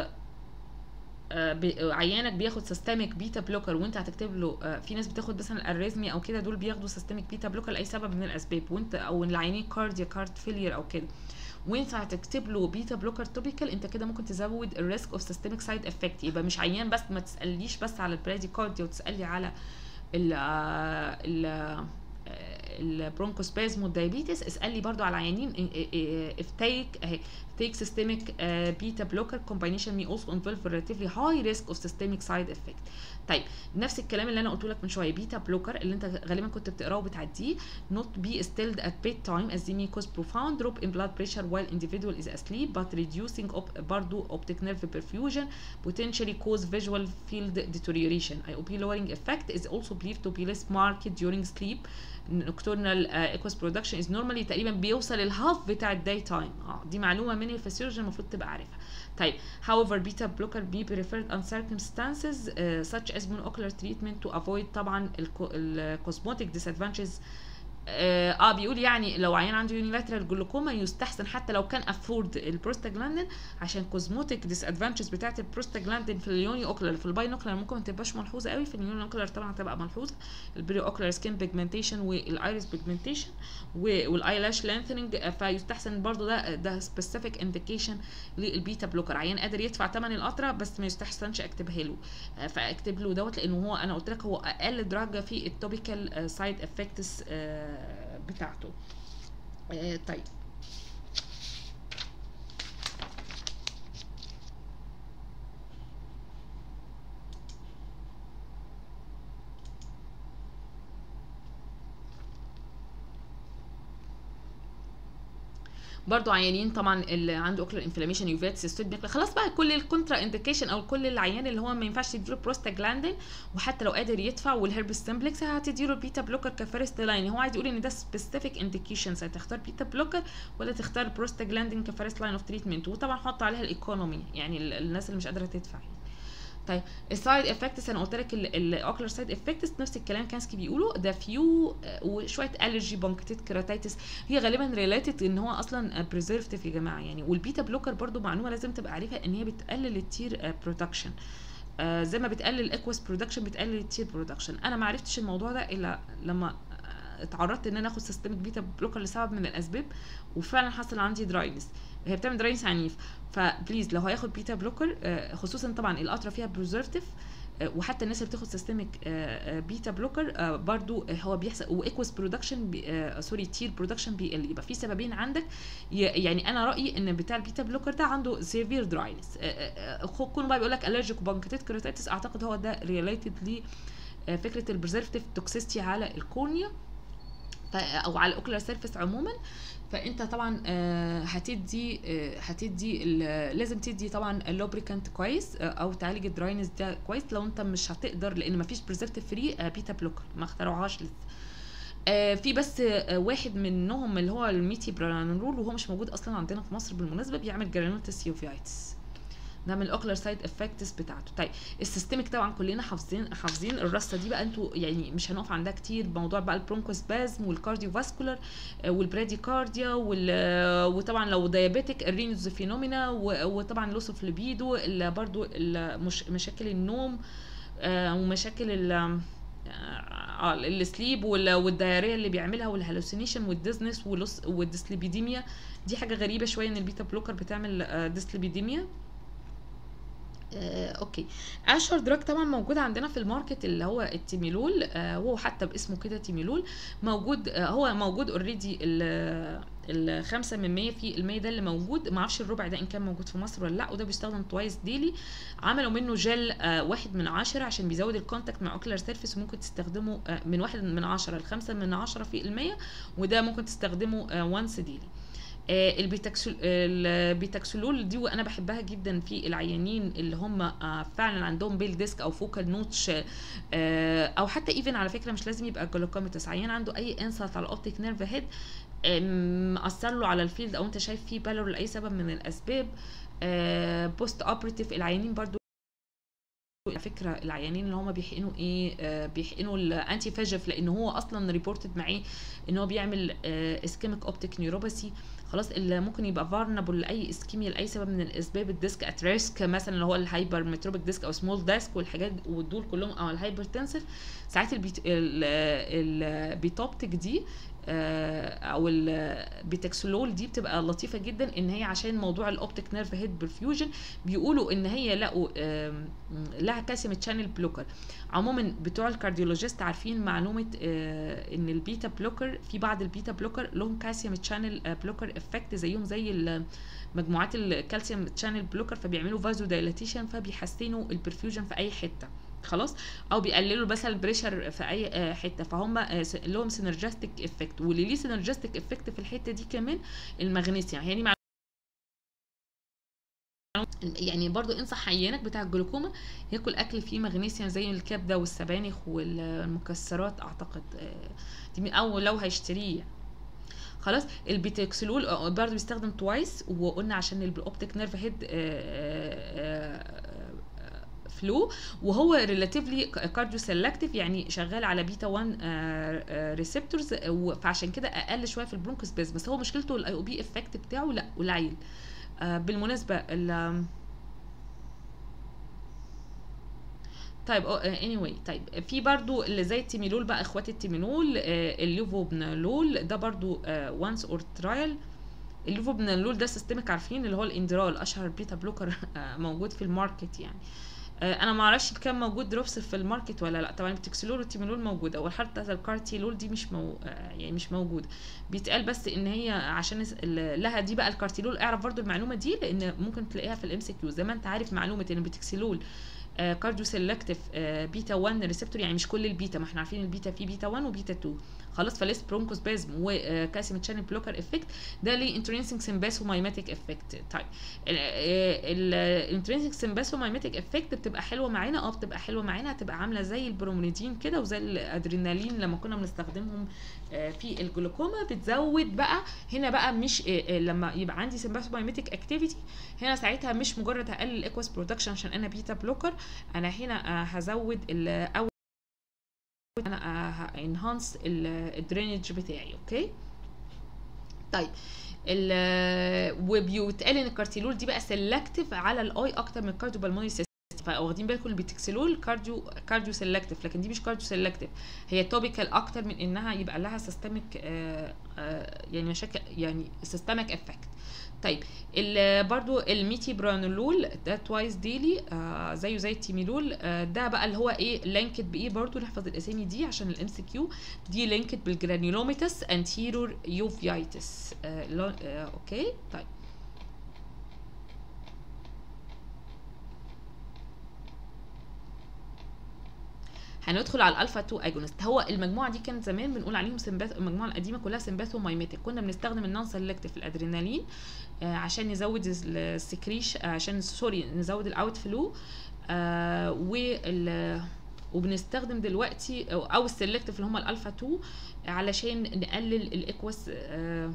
A: آه عيانك بياخد سيستميك بيتا بلوكر وانت هتكتب له آه في ناس بتاخد مثلا الاريزمي او كده، دول بياخدوا سيستميك بيتا بلوكر لاي سبب من الاسباب، وانت او العيانين كاردياك هارت فيلير او كده، وانت هتكتب له بيتا بلوكر توبيكال، انت كده ممكن تزود الريسك اوف سيستميك سايد افكت. يبقى مش عيان بس، ما تساليش بس على البراديكارديا وتسالي على ال ال البرونكوسبازم والدايابيتس، اسالي برضو على عيانين if take اهي take systemic uh, beta blocker combination may also involve relatively high risk of systemic side effect. طيب نفس الكلام اللي انا قلته لك من شويه، بيتا بلوكر اللي انت غالبا كنت بتقراه وبتعديه not be stilled at bedtime as they may cause profound drop in blood pressure while individual is asleep but reducing op برضو optic nerve perfusion potentially cause visual field deterioration. I O P lowering effect is also believed to be less marked during sleep nocturnal ايكوس برودكشن از نورمالي تقريبا بيوصل الهاف بتاع الداي تايم. اه دي معلومه من الفسيولوجي المفروض تبقى عارفها. طيب however beta blocker be preferred on circumstances uh, such as monocular treatment to avoid طبعا ال cosmetic disadvantages. اه, آه بيقول يعني لو عيان عنده يونيلاترال جلوكوما يستحسن حتى لو كان افورد البروستاجلاندين عشان كوزموتيك ديس ادفانتجز بتاعه البروستاجلاندين في اليوني اوكلر. في الباين اوكلر ممكن ما تبقاش ملحوظه قوي، في اليوني اوكلر طبعا هتبقى ملحوظه. البري اوكلر سكين بيجمنتيشن والايريس بيجمنتيشن والايلاش لانثنينج، فيستحسن برضو ده ده سبيسيفيك انديكيشن للبيتا بلوكر. عيان قادر يدفع ثمن القطره بس ما يستحسنش اكتبها له، فاكتب له دوت لانه هو انا قلت لك هو اقل درجه في التوبيكال سايد افكتس بتاعته. آه طيب برضو عيانين طبعا اللي عنده اوكلر انفلاميشن يوفيت سيستول خلاص بقى كل الكونترا انديكيشن او كل العيان اللي هو ما ينفعش تديله بروستاجلاندين وحتى لو قادر يدفع والهربس سمبلكس هتديله بيتا بلوكر كفيرست لاين. هو عايز يقول ان ده سبيسيفيك انديكيشنز، هتختار بيتا بلوكر ولا تختار بروستاجلاندين كفيرست لاين اوف تريتمنت، وطبعا حط عليها الايكونومي يعني الناس اللي مش قادره تدفع. طيب السايد افكتس انا قلت لك الاوكلر سايد افكتس نفس الكلام كانسكي بيقولوا ده فيو وشويه الرجي بونكتيت كيراتيتس، هي غالبا ريليتد ان هو اصلا بريزرفتيف يا جماعه يعني. والبيتا بلوكر برضو معلومه لازم تبقى عارفها ان هي بتقلل التير برودكشن آه زي ما بتقلل الاكوس برودكشن بتقلل التير برودكشن. انا ما عرفتش الموضوع ده الا لما اتعرضت ان انا اخد سيستميك بيتا بلوكر لسبب من الاسباب وفعلا حصل عندي دراينس، هي بتعمل دراينس عنيف. فبليز لو هياخد بيتا بلوكر خصوصا طبعا القطره فيها بريزرفتيف، وحتى الناس اللي بتاخد سيستميك بيتا بلوكر برضو هو بيحصل وايكوس برودكشن سوري تير برودكشن بيقل. يبقى في سببين عندك، يعني انا رايي ان بتاع البيتا بلوكر ده عنده سيفير دراينس، كون بقى بيقول لك الرجيك بانكتيت كيراتيتس اعتقد هو ده ريليتد لفكره البريزرفتيف توكسيستي على الكورنيا او على الاوكلر سيرفيس عموما. فانت طبعا هتدي هتدي لازم تدي طبعا اللوبريكانت كويس او تعالج الدراينس ده كويس. لو انت مش هتقدر لان مفيش بريزرفتيف فري بيتا بلوكر ما اخترعوهاش لسه. في بس واحد منهم اللي هو الميتي برانول وهو مش موجود اصلا عندنا في مصر بالمناسبه، بيعمل جرانولوتس يوفيتس، ده من الاوكلر سايد افكتس بتاعته. طيب السيستميك طبعا كلنا حافظين حافظين الرصه دي بقى انتوا يعني مش هنقف عندها كتير. موضوع بقى البرونكوسبازم والكارديو فاسكولار والبراديكارديا وطبعا لو دايابيتك الرينوز فينومينا وطبعا لوس اوف ليبيدو برضو مشاكل النوم ومشاكل ال اه السليب والدياريه اللي بيعملها والهلوسينيشن والديزنس والديسليبيديميا. دي حاجه غريبه شويه ان البيتا بلوكر بتعمل ديسليبيديميا. آه، اوكي اشهر دراج طبعا موجود عندنا في الماركت اللي هو التيميلول، آه هو حتى باسمه كده تيميلول موجود، آه هو موجود اوريدي الخمسة من مية في المية ده اللي موجود، ما اعرفش الربع ده ان كان موجود في مصر ولا لا. وده بيستخدم توايس ديلي، عملوا منه جل آه واحد من عشرة عشان بيزود الكونتاكت مع اوكلر سيرفيس، وممكن تستخدمه آه من واحد من عشرة لخمسة من عشرة في المية، وده ممكن تستخدمه آه وانس ديلي. آه البيتاكسولول دي وانا بحبها جدا في العيانين اللي هم آه فعلا عندهم بيل ديسك او فوكال نوتش، آه او حتى ايفن على فكره مش لازم يبقى جلوكوميتس، عيان عنده اي انسلت على الاوبتيك نيرف هيد مأثر له على الفيلد او انت شايف فيه بالور لاي سبب من الاسباب. بوست اوبريتيف العيانين برضو على فكره العيانين اللي هم بيحقنوا ايه آه بيحقنوا الانتي فاجف لان هو اصلا ريبورتد معاه ان هو بيعمل آه اسكيميك اوبتيك نيوروباثي. خلاص اللي ممكن يبقى فارنبل لاي اسكيميا لاي سبب من الاسباب، الديسك ات ريسك مثلا اللي هو الهايبر متروبيك ديسك او سمول ديسك والحاجات ودول كلهم او الهايبرتنسيف. ساعات البيت البيتوبتيك دي او البيتاكسولول دي بتبقى لطيفه جدا ان هي عشان موضوع الاوبتيك نيرف هيد برفيوجن بيقولوا ان هي لقوا لها كالسيوم تشانل بلوكر. عموما بتوع الكارديولوجيست عارفين معلومه ان البيتا بلوكر في بعض البيتا بلوكر لهم كالسيوم تشانل بلوكر افكت زيهم زي مجموعات الكالسيوم تشانل بلوكر، فبيعملوا فازو دايلاتيشن فبيحسنوا البرفيوجن في اي حته خلاص، او بيقللوا بس البريشر في اي حته، فهم لهم سينرجستيك افكت. واللي ليه سينرجستيك افكت في الحته دي كمان المغنيسيوم، يعني يعني برضو انصح عيانك بتاع الجلوكوما ياكل اكل فيه مغنيسيوم زي الكبده والسبانخ والمكسرات اعتقد، دي من او لو هيشتريه. خلاص. البيتكسلول برضه بيستخدم توايس، وقلنا عشان الاوبتيك نيرف هيد فلو، وهو ريلاتيفلي كارديو سيلكتيف، يعني شغال على بيتا واحد ريسبتورز، فعشان كده اقل شويه في البرونكوسبيزم، بس هو مشكلته الاي او بي افكت بتاعه لا قليل. بالمناسبه ال طيب اني anyway. طيب في برضو اللي زي التيميلول بقى، اخوات التيميلول، الليفوبنالول ده برضو وانس اور ترايل. الليفوبنالول ده سيستمك، عارفين اللي هو الاندرال، اشهر بيتا بلوكر موجود في الماركت يعني. انا ما اعرفش كان موجود دروبس في الماركت ولا لا. طبعا البتكسلول والتيميلول موجوده، والحتى الكارتيلول دي مش مو يعني مش موجوده، بيتقال بس ان هي عشان لها دي بقى الكارتيلول. اعرف برضو المعلومه دي لان ممكن تلاقيها في الام سي كيو، زي ما انت عارف معلومه ان البتكسلول كارديو سيلكتيف بيتا واحد ريسبتور، يعني مش كل البيتا، ما احنا عارفين البيتا في بيتا واحد وبيتا اتنين. خلاص. فليس برونكوسبازم وكالسيوم تشانل بلوكر افكت ده ليه انترنسيك سمباثومايماتيك افكت. طيب الانترنسيك سمباثومايماتيك افكت بتبقى حلوه معانا، اه بتبقى حلوه معانا، هتبقى عامله زي البرومونيدين كده وزي الادرينالين لما كنا بنستخدمهم في الجلوكوما. بتزود بقى هنا بقى، مش لما يبقى عندي سمباثومايماتيك اكتيفيتي هنا ساعتها مش مجرد هقلل الاكواس برودكشن عشان انا بيتا بلوكر، انا هنا هزود او انا هانهانس الدرينج بتاعي. اوكي. طيب وبيتقال ان الكارتيلول دي بقى سيلكتيف على الاي اكتر من الكارديو بالمونري سيستم، فواخدين بالكم البيتكسلول كارديو كارديو سيلكتيف، لكن دي مش كارديو سيلكتيف، هي توبيكال اكتر من انها يبقى لها سيستميك يعني مشاكل، يعني سيستميك افكت. طيب برضو الميتيبرانولول ده توايس ديلي، آه زيه زي التيميلول، آه ده بقى اللي هو ايه لينكد بايه، برضو نحفظ الاسامي دي عشان الام سي كيو. دي لينكد بالجرانيولوميتس انتيرور يوفيايتس. آه آه اوكي. طيب هندخل على الالفا اتنين اجونست. هو المجموعه دي كانت زمان بنقول عليهم سمباث، المجموعه القديمه كلها سمباثومايميتيك، كنا بنستخدم النون سيلكتيف الادرينالين آه عشان نزود السكريش، آه عشان سوري نزود الاوت فلو، آه وال وبنستخدم دلوقتي او, أو السيلكتيف اللي هم الالفا اتنين علشان نقلل الاكواس. آه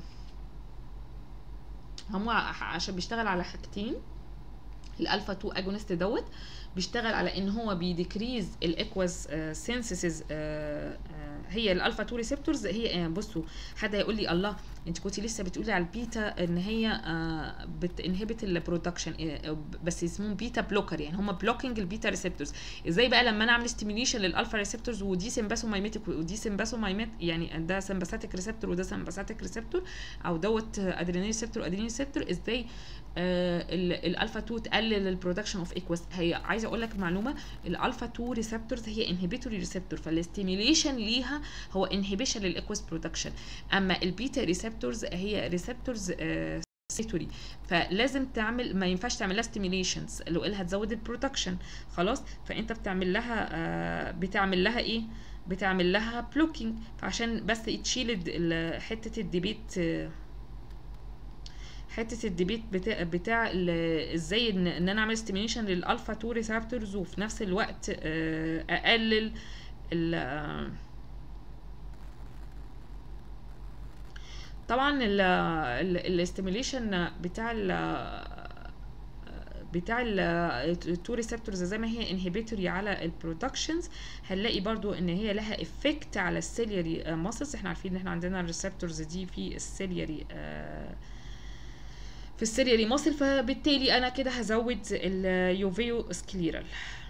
A: هم عشان بيشتغل على حاجتين. الالفا اتنين اجونست دوت بيشتغل على ان هو بيديكريز الاكواز سينثيسيس. هي الالفا اتنين ريسبتورز هي، بصوا حد هيقول لي الله انت كنتي لسه بتقولي على البيتا ان هي بتنهبت البرودكشن، بس اسمهم بيتا بلوكر، يعني هم بلوكينج البيتا ريسبتورز. ازاي بقى لما انا اعمل ستيميوليشن للالفا ريسبتورز ودي سمباثومايميتيك ودي سمباثومايمات، يعني ده سمباثيك ريسبتور وده سمباثيك ريسبتور، او دوت ادرينال ريسبتور ادرينال ريسبتور، ازاي آه الالفا اتنين تقلل البرودكشن اوف ايكوس. هي عايزه اقول لك معلومه، الالفا اتنين ريسبتورز هي انهبيتوري ريسبتور، فالاستيميوليشن ليها هو انهبيشن للايكوس برودكشن، اما البيتا ريسبتورز هي ريسبتورز آه سيتوري، فلازم تعمل، ما ينفعش تعمل لها ستيميوليشنز لو قالها تزود البرودكشن. خلاص. فانت بتعمل لها آه بتعمل لها ايه بتعمل لها بلوكينج، فعشان بس تشيل حته الديبيت آه حته الديبيت بتاع, بتاع ازاي ان, إن انا اعمل ستيميوليشن للالفا اتنين ريسبتورز وفي نفس الوقت اقلل ال طبعا الاستيميوليشن بتاع ال بتاع التو ريسبتورز زي ما هي انهبيتوري على البرودكشنز، هنلاقي برضو ان هي لها افكت على السيلياري ماسلز. احنا عارفين ان احنا عندنا الريسبتورز دي في السيلياري في السيلياري ماسل، فبالتالي انا كده هزود اليوفيو سكليرال.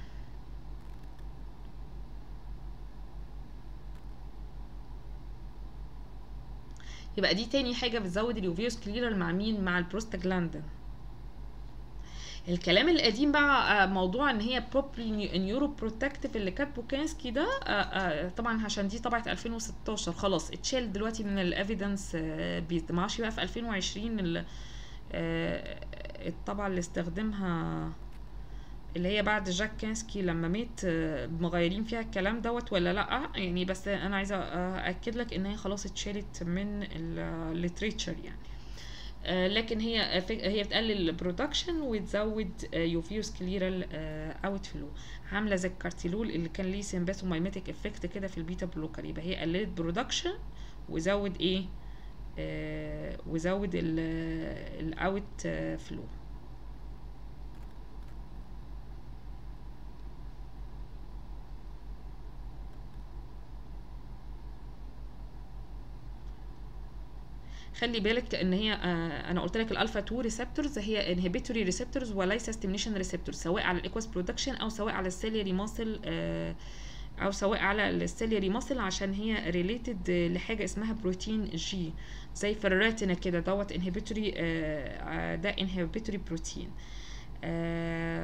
A: يبقى دي تاني حاجه بتزود اليوفيو سكليرال مع مين؟ مع البروستاجلاندين. الكلام القديم بقى موضوع ان هي بروبلي نيورو بروتكتيف اللي كاتبه كانسكي ده، طبعا عشان دي طبعت ألفين وستاشر خلاص اتشال دلوقتي من الافيدنس، ما اعرفش بقى في ألفين وعشرين الطبعه اللي استخدمها اللي هي بعد جاك كانسكي لما مات مغيرين فيها الكلام دوت ولا لا يعني، بس انا عايزه ااكد لك ان هي خلاص اتشالت من الليتريتشر يعني. آه لكن هي هي بتقلل البرودكشن وتزود يوفيوس كليرال اوت فلو، عامله زي الكارتيلول اللي كان ليه سيمباثومايميتيك افكت كده في البيتا بلوكر. يبقى هي قللت برودكشن وزود ايه، آه وزود الاوت فلو. خلي بالك ان هي آه انا قلت لك الالفا اتنين ريسبتورز هي انهبيتوري ريسبتورز وليس ستيميشن ريسبتورز، سواء على الايكوس برودكشن او سواء على السيلياري ماسل آه او سواء على السيلياري ماسل، عشان هي ريليتد لحاجه اسمها بروتين جي زي في الريتنا كده دوت انهبيتوري آه ده انهبيتوري بروتين. آه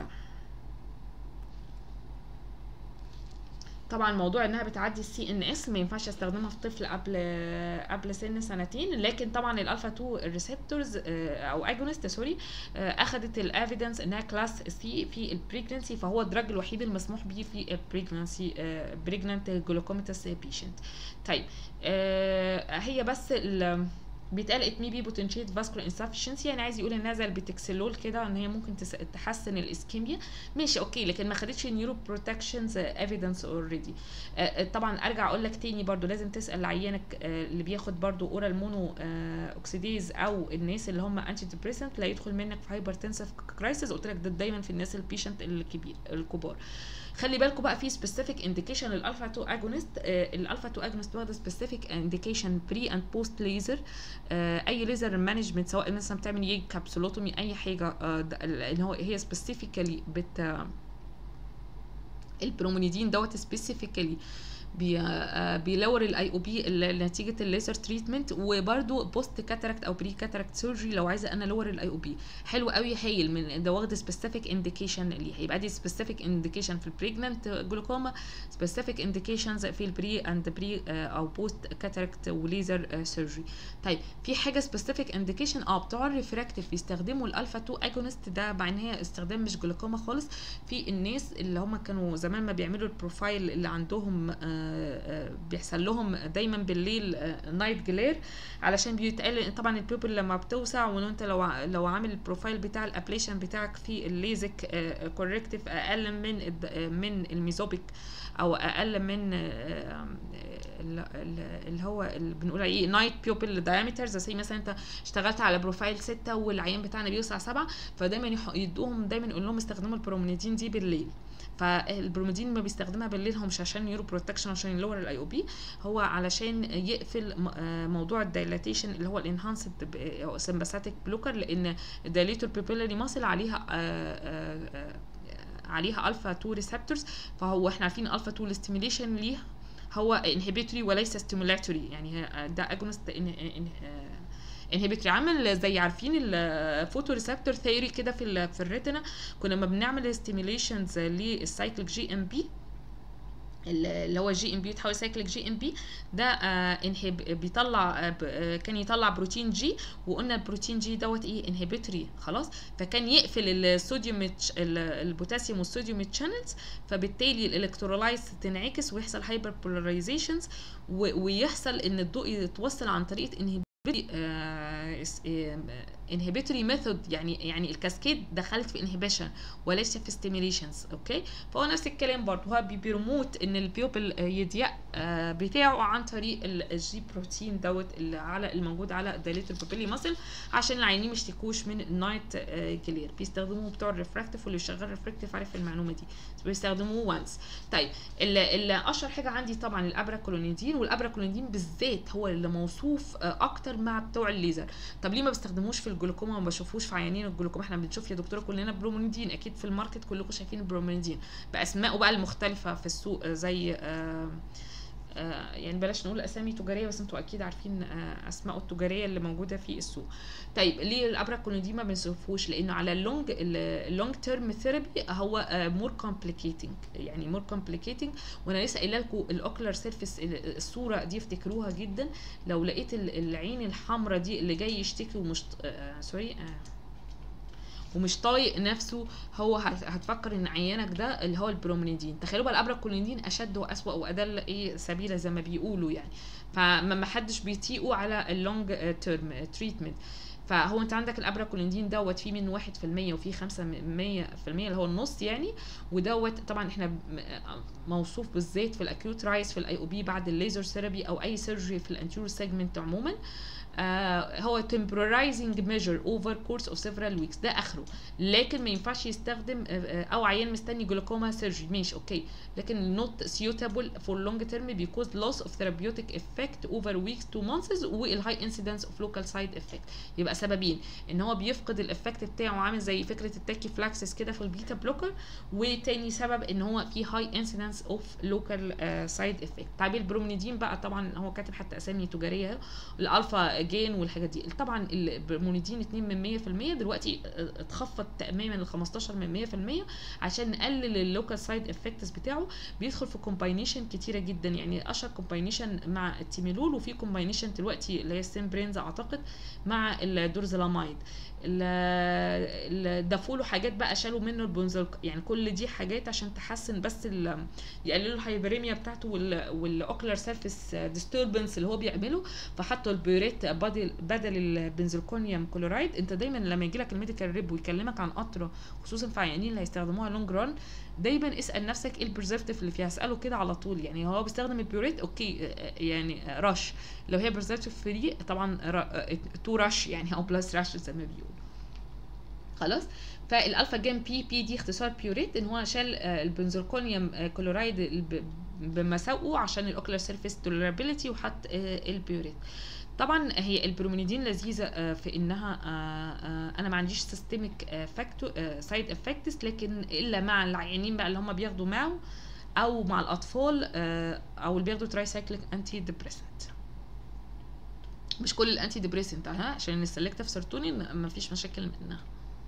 A: طبعا موضوع انها بتعدي السي ان اس ما ينفعش استخدمها في طفل قبل قبل سن سنتين، لكن طبعا الالفا اتنين ريسبتورز او اجونست سوري اخذت الافيدنس انها كلاس سي في البريجنسي، فهو الدراج الوحيد المسموح به في البريجنسي بريجننت جلوكوميتاس بيشنت. طيب هي بس بيتقال ات مي بي بوتنشيت فاسكولار انسفشنسي، يعني عايز يقول انها زي البيتكسلول كده ان هي ممكن تحسن الاسكيميا، ماشي اوكي، لكن ما خدتش نيورو بروتكشنز ايفيدنس اوريدي. طبعا ارجع اقول لك تاني برضو لازم تسال عيانك اللي بياخد برضو اورال مونو اوكسيديز او الناس اللي هم انتي ديبريسنت لا يدخل منك في هايبرتنسيف كرايسيس، قلت لك ده دايما في الناس البيشنت الكبير الكبار. خلي بالكم بقى في سبيسيفيك انديكيشن للالفا اتنين اجونست، الالفا اتنين اجونست واخده سبيسيفيك انديكيشن بري اند بوست ليزر، اي ليزر مانجمنت سواء مثلا بتعمل يي كابسولوتومي اي حاجه اللي هو هي سبيسيفيكالي بت البرومونيدين دوت سبيسيفيكالي بي بيلور الاي او بي نتيجه الليزر تريتمنت، وبرده بوست كاتاراكت او بري كاتاراكت سيرجري لو عايزه انا لور الاي او بي. حلو قوي هايل من ده واخد سبيسيفيك انديكيشن ليها، يبقى دي سبيسيفيك انديكيشن في البريجننت جلوكوما، سبيسيفيك انديكيشنز في البري اند بري او بوست كاتاراكت وليزر سيرجري. طيب في حاجه سبيسيفيك انديكيشن اه بتوع الريفراكتيف بيستخدموا الالفا اتنين اجونست ده، مع ان هي استخدام مش جلوكوما خالص، في الناس اللي هم كانوا زمان ما بيعملوا البروفايل اللي عندهم آه بيحصل لهم دايما بالليل نايت جلير، علشان بيتقال طبعا البيوبل لما بتوسع، وانت انت لو لو عامل البروفايل بتاع الابليشن بتاعك في الليزك كوركتيف اقل من من الميزوبيك او اقل من اللي هو اللي بنقول عليه نايت بيوبل دايمترز، زي مثلا انت اشتغلت على بروفايل ستة والعيان بتاعنا بيوسع سبعة، فدايما يدوهم دايما يقول لهم استخدموا البرومونيدين دي بالليل. فالبروميدين ما بيستخدمها بالليل هو مش عشان نيورو بروتكشن عشان يلور الاي او بي، هو علشان يقفل موضوع الدايلاتيشن اللي هو الانهانسد سمباثيك بلوكر، لان الدايليتور بيبيلاري ماسل عليها آآ آآ عليها الفا اتنين ريسبتورز، فهو احنا عارفين الفا اتنين ستيميليشن ليها هو انهبيتوري وليس ستيمولاتوري، يعني ده اجونست انهبيتوري، عامل زي عارفين الفوتو ريسبتور ثيوري كده في في الريتنا، كنا لما بنعمل ستيميليشنز للسايكليك جي ام بي اللي هو جي ام بي يتحول سايكليك جي ام بي ده انهب بيطلع كان يطلع بروتين جي، وقلنا البروتين جي دوت ايه انهبيتوري خلاص، فكان يقفل الصوديوم البوتاسيوم والصوديوم تشانلز، فبالتالي الالكترولايتس تنعكس ويحصل هايبر بولاريزيشنز، ويحصل ان الضوء يتوصل عن طريقه انهبيتوري انهبيتوري ميثود، يعني يعني الكاسكيد دخلت في انهبيشن وليس في ستيميليشنز. اوكي، فهو نفس الكلام برضه، هو بيرموت ان البيوبل يضيق بتاعه عن طريق الجي بروتين دوت اللي على الموجود على الدايليتور بيبيلي ماسل، عشان العيانين ما يشتكوش من النايت جلير. بيستخدموه بتوع الريفراكتيف، واللي شغال ريفراكتيف عارف المعلومه دي، بيستخدموه وانس. طيب اللي اشهر حاجه عندي طبعا الابراكولونيدين، والابراكولونيدين بالذات هو اللي موصوف اكتر مع بتوع الليزر. طب ليه ما بستخدموش في الجلوكوما وما بشوفوش في عيانين الجلوكوما؟ احنا بنشوف يا دكتوره كلنا برومونيدين، اكيد في الماركت كلكم شايفين البرومونيدين باسمائه بقى المختلفه في السوق، زي آآ آآ يعني بلاش نقول اسامي تجاريه، بس انتوا اكيد عارفين اسمائه التجاريه اللي موجوده في السوق. طيب ليه الابراكولونيدين ما بنشوفوش؟ لانه على اللونج اللونج تيرم ثيرابي هو مور كومبليكيتنج، يعني مور كومبليكيتنج. وانا لسه قايله لكم الاوكلر سيرفيس، الصوره دي افتكروها جدا، لو لقيت العين الحمراء دي اللي جاي يشتكي ومش آه سوري آه ومش طايق نفسه، هو هتفكر ان عيانك ده اللي هو البرومونيدين. تخيلوا بقى الابراكولونيدين اشد واسوأ وادل ايه سبيله زي ما بيقولوا يعني، فما حدش بيطيقوا على اللونج تيرم تريتمنت. فهو انت عندك الابراكوليندين دوت فيه منه واحد في المية وفيه خمسة في المية اللي هو النص يعني، ودوت طبعا احنا موصوف بالذات في الاكيوت رايس في الاي او بي بعد الليزر ثيرابي او اي سيرجري في الانتيريور سيجمنت عموما. آه هو temporizing measure over course of several weeks، ده اخره، لكن ما ينفعش يستخدم آه او عيان مستني جلوكوما سيرجري ماشي اوكي، لكن not suitable for long term because loss of therapeutic effect over weeks to months والhigh incidence of local side effect. يبقى سببين، ان هو بيفقد الافكت بتاعه عامل زي فكره التاكي فلاكسس كده في البيتا بلوكر، وتاني سبب ان هو في high incidence of local uh, side effect. طيب البرومينيدين بقى طبعا هو كاتب حتى اسامي تجاريه، الالفا جين والحاجات دي. طبعا البرومينيدين اتنين من مية في المية دلوقتي اتخفض تماما ل خمستاشر من مية في المية عشان نقلل اللوكال سايد افكتس بتاعه. بيدخل في كومباينيشن كتيره جدا، يعني اشهر كومباينيشن مع التيميلول، وفي كومباينيشن دلوقتي اللي هي السيمبرينز اعتقد مع الدورزلامايد. ضافوا له حاجات بقى شالوا منه البنزل، يعني كل دي حاجات عشان تحسن بس يقللوا الهايبريميا بتاعته والاوكلر سيرفيس ديستربنس اللي هو بيعمله، فحطوا البيوريت بدل بدل البنزلكونيوم كلورايد. انت دايما لما يجي لك الميديكال ريب ويكلمك عن قطره خصوصا في عيانين اللي هيستخدموها لونج ران، دايما اسال نفسك ايه البريزرفتيف اللي فيها، اساله كده على طول. يعني هو بيستخدم البيوريت اوكي يعني رش، لو هي بريزرفتيف فري طبعا تو رش يعني او بلس رش زي ما بيقولوا. خلاص. فالالفا جيم بي بي دي اختصار بيوريت، ان هو شال البنزلكونيوم كلورايد بمساوئه عشان الاوكلر سيرفيس توليرابيلتي وحط البيوريت. طبعا هي البرومينيدين لذيذه في انها انا ما عنديش سيستميك فاكتور سايد افكتس، لكن الا مع العيانين بقى اللي هم بياخدوا معه او مع الاطفال او اللي بياخدوا تراي سايكليك انتي ديبريسنت. مش كل الانتي ديبريسنت ها، عشان السلكتيف سيروتونين ما فيش مشاكل منها.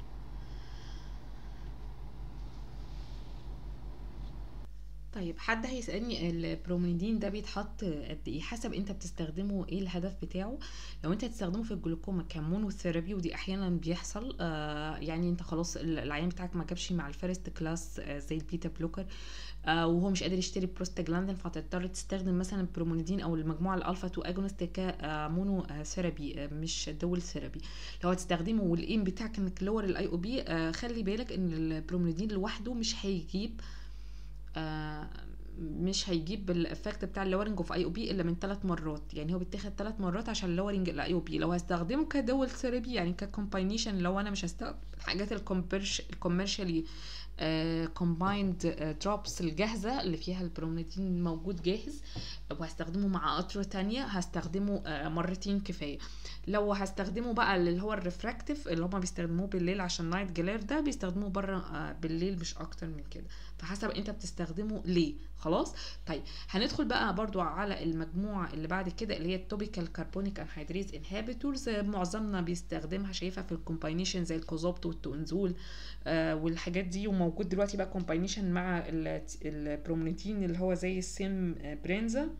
A: طيب حد هيسألني البرومينيدين ده بيتحط قد ايه؟ حسب انت بتستخدمه ايه الهدف بتاعه. لو انت هتستخدمه في الجلوكوما كمونوثيرابي ودي احيانا بيحصل، آه يعني انت خلاص العيان بتاعك ما جابش مع الفيرست كلاس آه زي البيتا بلوكر، آه وهو مش قادر يشتري بروستاجلاندين، فهتضطر تستخدم مثلا البرومينيدين او المجموعه الالفا تو اجونست كمونو ثيرابي، آه مش دول ثيرابي. لو هتستخدمه والايم بتاعك انك لور الاي او بي، آه خلي بالك ان البرومينيدين لوحده مش هيجيب آه مش هيجيب الافكت بتاع اللورنج اوف اي او بي الا من ثلاث مرات، يعني هو بيتاخد ثلاث مرات عشان اللورنج الاي او بي. لو هستخدمه كدول ثيرابي يعني ككومباينيشن، لو انا مش هستخدم الحاجات الكوميرشالي كومبايند دروبس الجاهزه اللي فيها البرومينيدين موجود جاهز، وهستخدمه مع قطره تانية هستخدمه آه مرتين كفايه. لو هستخدمه بقى اللي هو الريفراكتيف اللي هما بيستخدموه بالليل عشان نايت جلير، ده بيستخدموه بره آه بالليل مش اكتر من كده، فحسب انت بتستخدمه ليه. خلاص. طيب هندخل بقى برضو على المجموعه اللي بعد كده اللي هي التوبيكال كربونيك انهيدريز انهبيتورز. معظمنا بيستخدمها شايفها في الكومباينيشن زي الكوزوبت والتونزول آه والحاجات دي، وموجود دلوقتي بقى كومباينيشن مع البرومينيدين اللي هو زي السيم برينزا،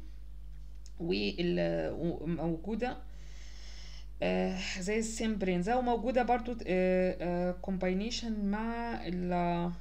A: وموجوده آه زي السيم برينزا، وموجوده برضو كومباينيشن آه مع ال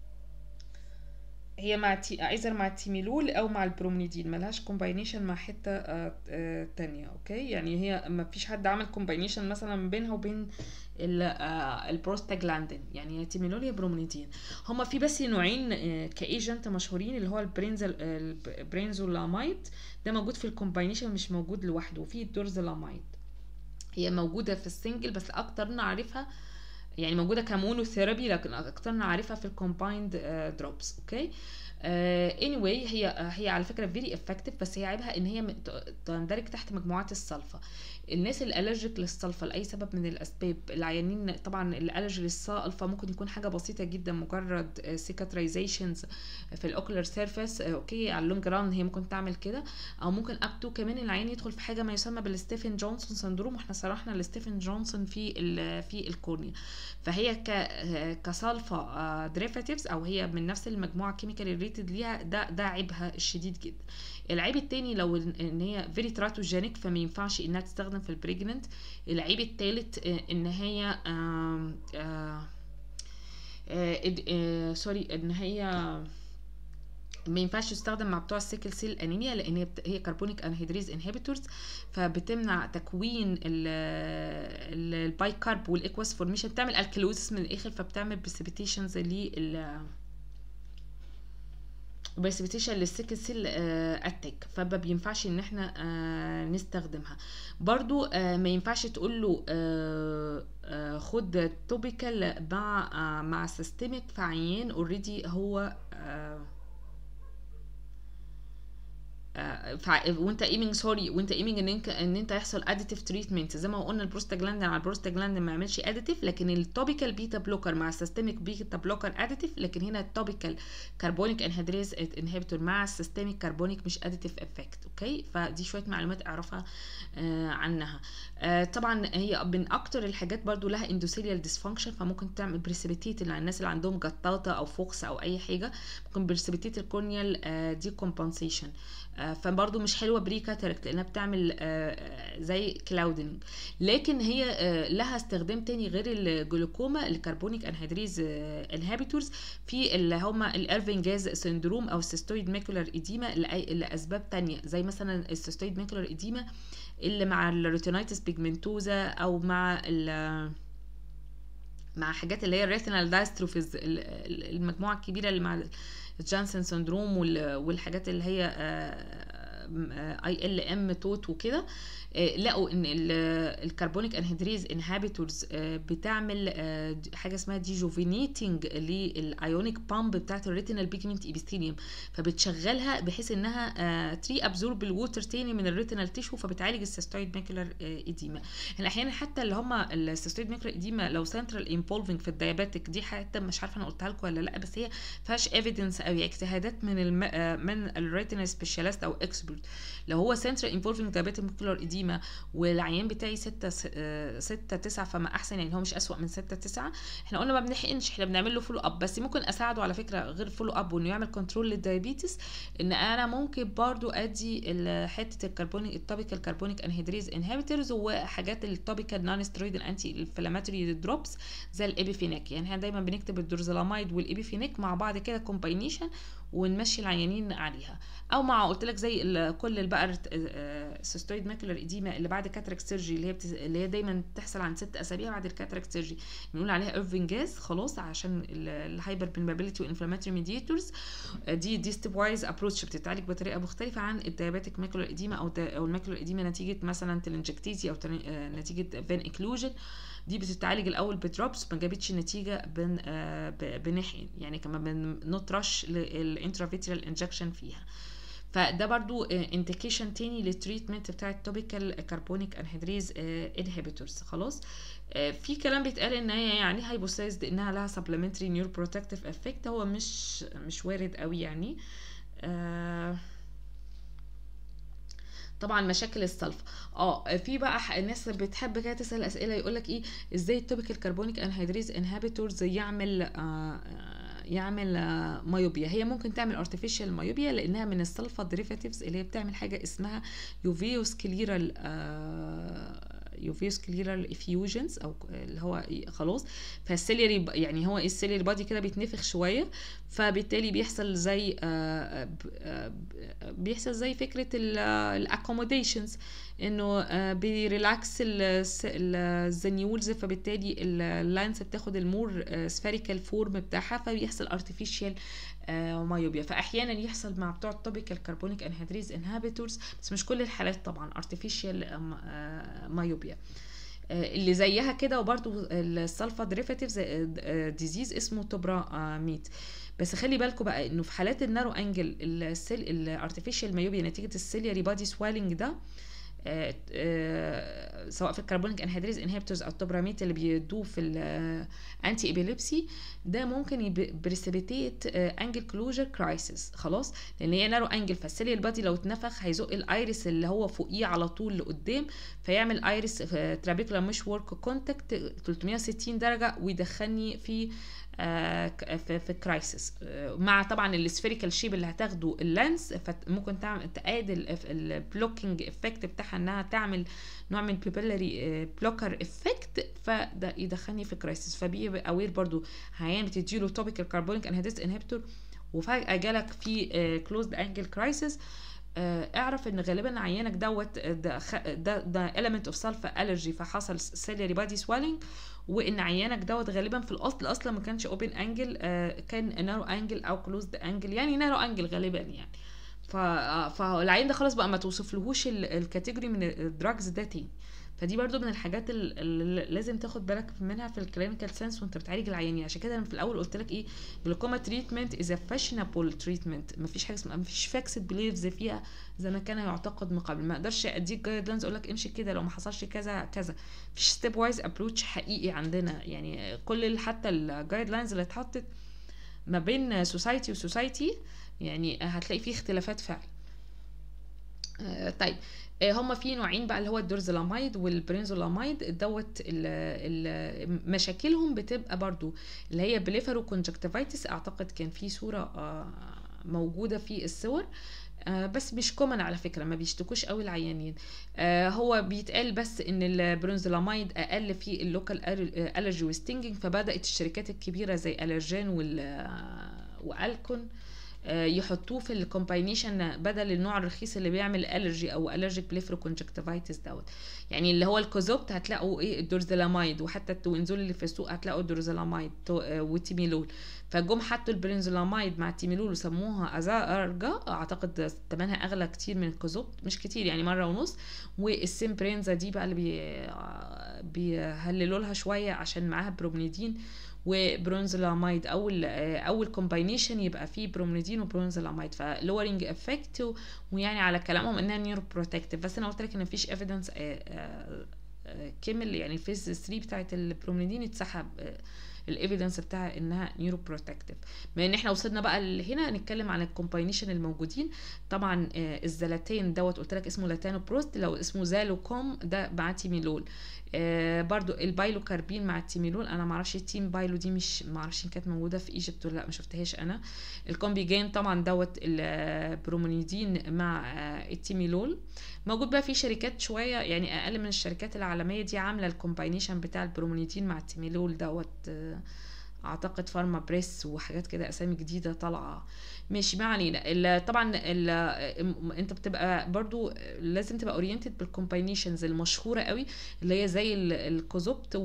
A: هي مع تي... ايزر مع التيميلول او مع البرومينيدين، ملهاش كومباينيشن مع حته آه آه تانية. اوكي يعني هي ما فيش حد عمل كومباينيشن مثلا بينها وبين آه البروستاجلاندين، يعني يا تيميلول يا برومينيدين. هما في بس نوعين آه كايجنت مشهورين، اللي هو البرينزل البرينزولامايد ده موجود في الكومباينيشن مش موجود لوحده، وفي الدورزلامايد هي موجوده في السنجل بس اكتر نعرفها، يعني موجوده كمونو ثيرابي لكن اكتر نعرفها في الكومبايند دروبس. اوكي اني واي هي هي على فكره فيري افكتيف، بس هي عيبها ان هي تندرج تحت مجموعات السلفا. الناس الالرجيك للسلفا لاي سبب من الاسباب، العيانين طبعا الالرجي للسلفا ممكن يكون حاجه بسيطه جدا مجرد سيكاترايزيشنز في الاوكلر سيرفيس، اوكي على اللونج ران هي ممكن تعمل كده، او ممكن اب تو كمان العيان يدخل في حاجه ما يسمى بالستيفن جونسون سندروم، واحنا شرحنا الستيفن جونسون في في الكورنيا. فهي ك كسلفا ديريفاتيفز او هي من نفس المجموعه كيميكال ريتد ليها، ده ده عيبها الشديد جدا. العيب التاني لو ان هي فيري تراتوجينيك فما ينفعش انها تستخدم في البريجننت. العيب التالت ان هي آآ آآ آآ سوري ان هي ما ينفعش يستخدم مع بتوع السيكل سيل انيميا، لان هي هي كربونيك انهيدريز انهبيتورز، فبتمنع تكوين الباي كارب والاكواس فورميشن، بتعمل الكلوزس من الاخر، فبتعمل بريسبيتيشنز لل بريسبيتيشن للسيكل سيل اتاك، فما بينفعش ان احنا آه نستخدمها. برضو آه ما ينفعش تقول له آه آه خد توبيكال مع آه مع سيستميك في عيان اوريدي هو آه فع... وانت ايمنج سوري وانت ايمنج ان انت ان انت يحصل اديتيف تريتمنت، زي ما قلنا البروستاجلاندين على البروستاجلاندين ما يعملش اديتيف، لكن التوبيكال بيتا بلوكر مع السيستميك بيتا بلوكر اديتيف، لكن هنا التوبيكال كربونيك انهيدريز انهبيتور مع السيستميك كربونيك مش اديتيف افكت. اوكي، فدي شويه معلومات اعرفها آه عنها. آه طبعا هي من اكتر الحاجات برضو لها اندوثيليال ديسفانكشن، فممكن تعمل بريسبيتيت الناس اللي عندهم جطاطه او فوكس او اي حاجه، ممكن بريسبيتيت الكورنيال آه دي كومبنسيشن، فبرضو مش حلوه بري كاتاراكت لانها بتعمل زي كلاودنج. لكن هي لها استخدام تاني غير الجلوكوما، الكربونيك انهيدريز انهابيتورز، في اللي هما الارفنجاز سيندروم او السيستويد ماكولار ايديما لاسباب تانية، زي مثلا السيستويد ماكولار ايديما اللي مع الريتينايتس بيجمنتوزا، او مع ال مع حاجات اللي هي الريتينال دايستروفيز، المجموعه الكبيره اللي مع جانسون سندروم والحاجات اللي هي اي ال ام توت وكده، لقوا ان الكربونيك انهيدريز انهابيتورز بتعمل حاجه اسمها ديجوفينيتنج للايونيك بامب بتاعت الريتينال بيجمنت ايبيثيليوم، فبتشغلها بحيث انها تري ابزورب الووتر تاني من الريتينال تيشو، فبتعالج السيستويد ماكولار ايديما. احيانا حتى اللي هم السيستويد ماكولار ايديما لو سنترال انفولفنج في الديابيتك، دي حتى مش عارفه انا قلتها لكم ولا لا، بس هي فيهاش ايفيدنس قوي، اجتهادات من الم... من الريتينال سبيشاليست او اكسبرت. لو هو سنترال انفولفنج ديابيتك ماكولار ايديما والعيان بتاعي ستة ستة تسعة فما احسن، يعني هو مش اسوأ من ستة تسعة، احنا قلنا ما بنحقنش، احنا بنعمل له فولو اب، بس ممكن اساعده على فكره غير فولو اب وانه يعمل كنترول للدايابيتس، ان انا ممكن برضو ادي حته الكربونيك التوبيكال كربونيك انهيدريز انهبيتورز وحاجات التوبيكال نون ستيرويد انتي انفلاماتوري دروبس زي الابيفينيك، يعني احنا دايما بنكتب الدورزلاميد والابيفينيك مع بعض كده كومباينيشن ونمشي العيانين عليها، او مع قلت لك زي كل البقر سيستويد ماكولار ايديما اللي بعد كاتراكت سيرجي، اللي هي بتز... اللي هي دايما بتحصل عن ست اسابيع بعد الكاتراكت سيرجي، بنقول عليها ايرفنجاز خلاص عشان الهايبر بنبابيليتي وانفلاماتوري ميديتورز، دي دي ستيب وايز ابروتش بتتعالج بطريقه مختلفه عن الديابيتك ماكولار ايديما او او الماكولار ايديما نتيجه مثلا تلنجكتيزي او نتيجه فين اكلوجن، دي بتتعالج الاول بدروبس، ما جابتش نتيجه بن آه بنحقن، يعني كمان بنطرش الانترافيترال انجكشن فيها. فده برضو انديكيشن تاني للتريتمنت بتاع التوبيكال كربونيك انهيدريز انهبيتورز. خلاص، في كلام بيتقال ان هي يعني هايبوثايزد انها لها سبلمنتري نيور بروتكتيف افكت، هو مش مش وارد قوي يعني. آه طبعا مشاكل السلفا، اه في بقى الناس بتحب كده تسال اسئله، يقول لك ايه ازاي التوبيكال كربونيك انهيدريز انهبيتورز يعمل آه يعمل آه مايوبيا. هي ممكن تعمل ارتفيشال مايوبيا لانها من السلفا ديريفاتيفز اللي هي بتعمل حاجه اسمها يوفيوسكليرال آه يوفيوسكليرال افيوجنز، او اللي هو خلاص فالسيليري، يعني هو السيليري بادي كده بيتنفخ شويه، فبالتالي بيحصل زي آه بيحصل زي فكره الاكوموديشنز، انه بيريلاكس الزنيولز، فبالتالي اللانس بتاخد المور سفيريكال فورم بتاعها، فبيحصل ارتفيشال مايوبيا. فاحيانا يحصل مع بتوع التوبيكال كربونيك انهيدريز انهابيتورز، بس مش كل الحالات طبعا، ارتفيشال مايوبيا اللي زيها كده. وبرده السلفا ديريفاتيفز ديزيز اسمه توبرا ميت. بس خلي بالكم بقى انه في حالات النارو انجل الارتفيشال مايوبيا نتيجه السيلياري بادي سوالينج ده، آه آه سواء في الكربونيك انهيدريز انهبيتورز او التوبراميت اللي بيدوه في الانتي ابيليبسي، ده ممكن بريسبيتيت انجل كلوجر كرايسيس. خلاص، لان هي نارو انجل، فالسيليال بادي لو اتنفخ هيزق الايرس اللي هو فوقيه على طول لقدام، فيعمل ايرس ترابيكولا مش ورك كونتاكت ثلاثمية وستين درجه ويدخلني في آه في, في كرايسيس، آه مع طبعا السفيريكال شيب اللي هتاخده اللانس، فممكن تعمل تقادل البلوكينج افكت بتاعها انها تعمل نوع من بيبيلاري بلوكر افكت، فده يدخلني في كرايسيس. فبيبقى اوير برضو عيان بتديله توبيكال كربونيك انهيدريز انهبيتور وفجاه جالك في كلوزد انجل كرايسيس، اعرف ان غالبا عيانك دوت ده ده ده element of sulfur allergy فحصل ciliary body swelling، وان عيانك دوت غالبا في الاصل اصلا ما كانش اوبن انجل، كان نارو انجل او كلوزد انجل، يعني نارو انجل غالبا يعني. ف فالعيان ده خلاص بقى ما توصفلهوش الكاتيجوري من الدراجز ده تاني. فدي برضو من الحاجات اللي لازم تاخد بالك منها في الكلينيكال سنس وانت بتعالج العيانين. عشان كده انا في الاول قلت لك ايه، جلوكوما تريتمنت از فاشنبل تريتمنت، مفيش حاجه اسمها، مفيش فاكسد بليفز فيها زي ما كان يعتقد من قبل. ما اقدرش اديك جايد لاينز اقول لك امشي كده لو ما حصلش كذا كذا، مفيش ستيب وايز ابروتش حقيقي عندنا. يعني كل حتى الجايد لاينز اللي اتحطت ما بين سوسايتي وسوسايتي يعني هتلاقي فيه اختلافات فعلا. آه طيب آه هما في نوعين بقى اللي هو الدورزلاميد والبرينزولاميد دوت، مشاكلهم بتبقى برضو اللي هي بليفرو كونجكتيفايتس. اعتقد كان في صورة آه موجودة في الصور، آه بس مش كومن على فكرة، ما بيشتكوش قوي العيانين. آه هو بيتقال بس ان البرونزولاميد اقل في اللوكال الرجي وستينجينج، فبدأت الشركات الكبيرة زي الرجين وال والكون يحطوه في الكومباينيشن بدل النوع الرخيص اللي بيعمل الرجي او الرجيك بليفرو كونجكتيفايتس دوت. يعني اللي هو الكوزوبت هتلاقوا ايه الدورزلاميد، وحتى التوينزول اللي في السوق هتلاقوا الدورزلاميد والتيميلول. فجم حطوا البرينزولاميد مع التيميلول وسموها ازارجا، اعتقد ثمنها اغلى كتير من الكوزوبت، مش كتير يعني مره ونص. والسيمبرينزا دي بقى اللي بي بيهللوا لها شويه عشان معاها بروميدين وبرونزولاميد، اول اول كومباينيشن يبقى فيه بروميدين وبرونزولاميد، فلورنج افكت، ويعني على كلامهم انها نيورو بروتكتيف. بس انا قلت لك ان مفيش ايفيدنس كامل، يعني الفيز ثلاثة بتاعت البروميدين اتسحب الايفيدنس بتاعها انها نيورو بروتكتيف. بما ان احنا وصلنا بقى هنا نتكلم عن الكومباينيشن الموجودين. طبعا الزلاتين دوت قلت لك اسمه لاتانو بروست، لو اسمه زالوكوم ده مع تيميلول. آه برضو البايلوكاربين مع التيميلول، انا معرفش التيم بايلو دي مش معرفش ان كانت موجوده في ايجيبت ولا لا، ما شفتهاش انا. الكومبيجين طبعا دوت البرومونيدين مع آه التيميلول. موجود بقى في شركات شويه يعني اقل من الشركات العالميه دي عامله الكومباينيشن بتاع البرومونيدين مع التيميلول دوت، آه اعتقد فارما بريس وحاجات كده اسامي جديده طالعه. ماشي ما علينا. طبعا ال انت بتبقى برضو لازم تبقى اورينتد بالكومباينيشنز المشهوره قوي اللي هي زي الكوزوبت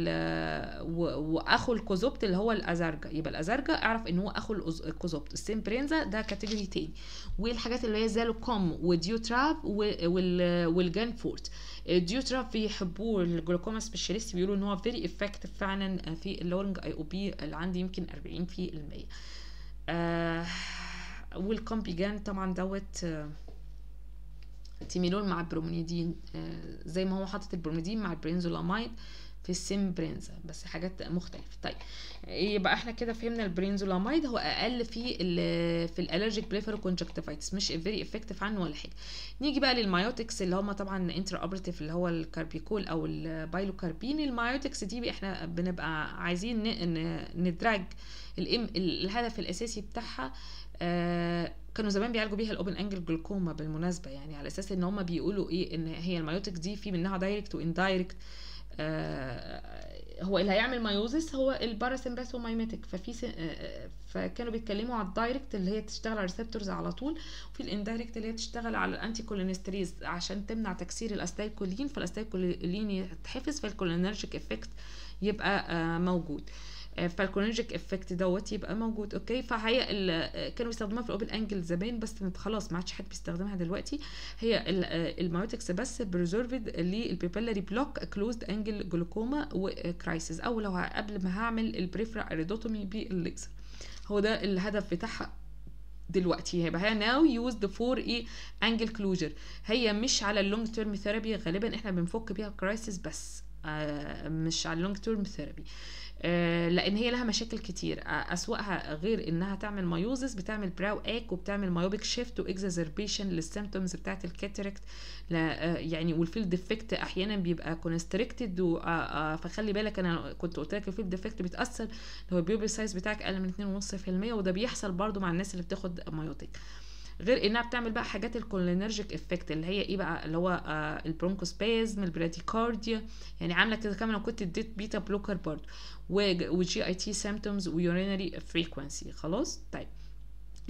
A: واخو الكوزوبت اللي هو الازارجا. يبقى الازارجا اعرف ان هو اخو الكوزوبت. السيمبرينزا ده كاتيجوري تاني. والحاجات اللي هي زالوكوم وديوتراب والجانفورت. الديوتراب بيحبوه الجلوكوما سبيشاليست، بيقولوا ان هو فيري افكتيف فعلا في اللورنج اي او بي اللي عندي يمكن أربعين في المية. آه والكومبيجان طبعا دوت آه تيميلول مع البروميدين، آه زي ما هو حاطط البروميدين مع البرينزولاميد في السيمبرينزا، بس حاجات مختلفه. طيب يبقى احنا كده فهمنا البرينزولاميد هو اقل في ال في الالرجيك بليفرو كونجكتيفايتس، مش فيري افكتيف عنه ولا حاجه. نيجي بقى للمايوتكس اللي هم طبعا انترا اوبراتيف اللي هو الكاربيكول او البايلوكاربين. المايوتكس دي احنا بنبقى عايزين ندرج الهدف الاساسي بتاعها. آه كانوا زمان بيعالجوا بيها الاوبن انجل جلوكوما بالمناسبه، يعني على اساس ان هم بيقولوا ايه ان هي المايوتكس دي في منها دايركت واندايركت. آه هو اللي هيعمل مايوزس هو الباراسمباثومايميتك، ففي آه فكانوا بيتكلموا على الدايركت اللي هي تشتغل على الريسبتورز على طول، وفي الاندايركت اللي هي تشتغل على الانتي كولينستريز عشان تمنع تكسير الاستايكولين، فالاستايكولين يتحفز فالكولينرجيك افكت يبقى آه موجود، فالكولينرجيك افكت دوت يبقى موجود. اوكي فهي كانوا بيستخدموها في الاوبن انجل زمان بس خلاص ما عادش حد بيستخدمها دلوقتي. هي المايوتكس بس بريزرفد للبيبيلاري بلوك كلوزد انجل جلوكوما وكرايسيس، او لو قبل ما هعمل البريفرا اريدوتومي بالليزر. هو ده الهدف بتاعها دلوقتي. هيبقى هي ناو يوزد فور ايه انجل كلوجر. هي مش على اللونج تيرم ثيرابي، غالبا احنا بنفك بيها كرايسيس بس آه مش على اللونج تيرم ثيرابي، آه لان هي لها مشاكل كتير. آه اسوأها غير انها تعمل مايوزس بتعمل براو اك وبتعمل مايوبيك شيفت واكزازربيشن للسيمبتومز بتاعت الكاتراكت. آه يعني والفيلد ديفكت احيانا بيبقى كونستريكتد، آه فخلي بالك انا كنت قلت لك الفيلد ديفكت بيتاثر لو البيوبي سايز بتاعك اقل من اتنين ونص في المية، وده بيحصل برضو مع الناس اللي بتاخد مايوتيك. غير انها بتعمل بقى حاجات الكولينرجيك افكت اللي هي ايه بقى اللي هو آه البرونكوسبازم البراديكارديا، يعني عامله كده كمان لو كنت اديت بيتا بلوكر برضه، وجي اي تي سيمبتومز ويورينري فريكوانسي. خلاص طيب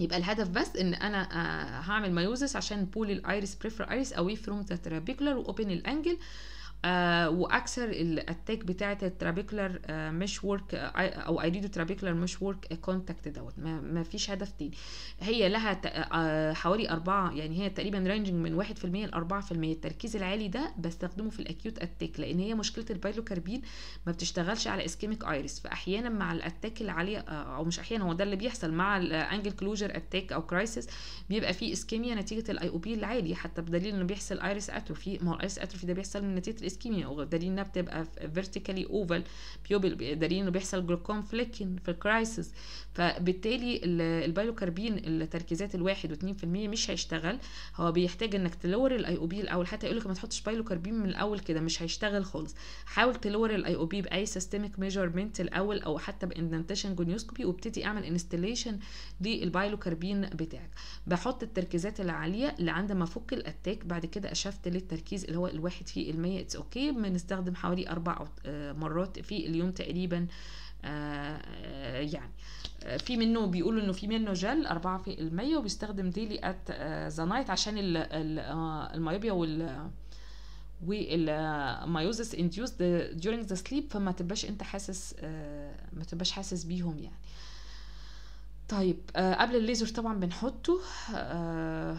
A: يبقى الهدف بس ان انا آه هعمل مايوزس عشان بول الايرس بريفر ايرس اواي فروم ذا ترابيكولار واوبن الانجل، آه واكثر الاتاك بتاعه الترابيكولار آه مش ورك آه او ايريدو ترابيكولار مش ورك كونتاكت دوت، ما, ما فيش هدف تاني. هي لها آه حوالي أربعة، يعني هي تقريبا رينجنج من واحد في المية ل أربعة في المية. التركيز العالي ده بستخدمه في الاكيوت اتاك، لان هي مشكله البايلوكاربين ما بتشتغلش على اسكيميك ايرس، فاحيانا مع الاتاك العاليه آه او مش احيانا، هو ده اللي بيحصل مع الانجل كلوجر اتاك او كرايسيس، بيبقى فيه اسكيميا نتيجه الاي او بي العالي، حتى بدليل انه بيحصل ايرس اتروفي. ما هو الايرس اتروفي ده بيحصل من نتيجه الاسكيميا، ودليل انها بتبقى فيرتيكالي اوفال بيوبل، دليل انه بيحصل جلوكوم فليكن في الكرايسيس. فبالتالي البايلوكاربين التركيزات الواحد واتنين في المية مش هيشتغل، هو بيحتاج انك تلور الاي او بي الاول. حتى يقولك ما تحطش بايلوكاربين من الاول كده، مش هيشتغل خالص. حاول تلور الاي او بي باي سيستميك ميجرمنت الاول، او حتى باندنتيشن جونيوسكوبي، وابتدي اعمل انستليشن للبايلوكاربين بتاعك. بحط التركيزات العاليه لعند ما افك الاتاك، بعد كده اشفت للتركيز اللي هو الواحد في المية. اتس اوكي. بنستخدم حوالي اربع مرات في اليوم تقريبا. آه يعني في منه بيقولوا انه في منه جل أربعة في المية، وبيستخدم ديلي ات ذا نايت عشان المايوبيا وال والمايوزس induced during the sleep، فما تبقاش انت حاسس ما تبقاش حاسس بيهم يعني. طيب آه قبل الليزر طبعا بنحطه. آه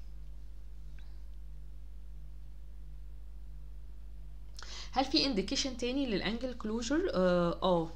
A: هل في انديكيشن تاني للانجل كلوجر؟ اه, آه.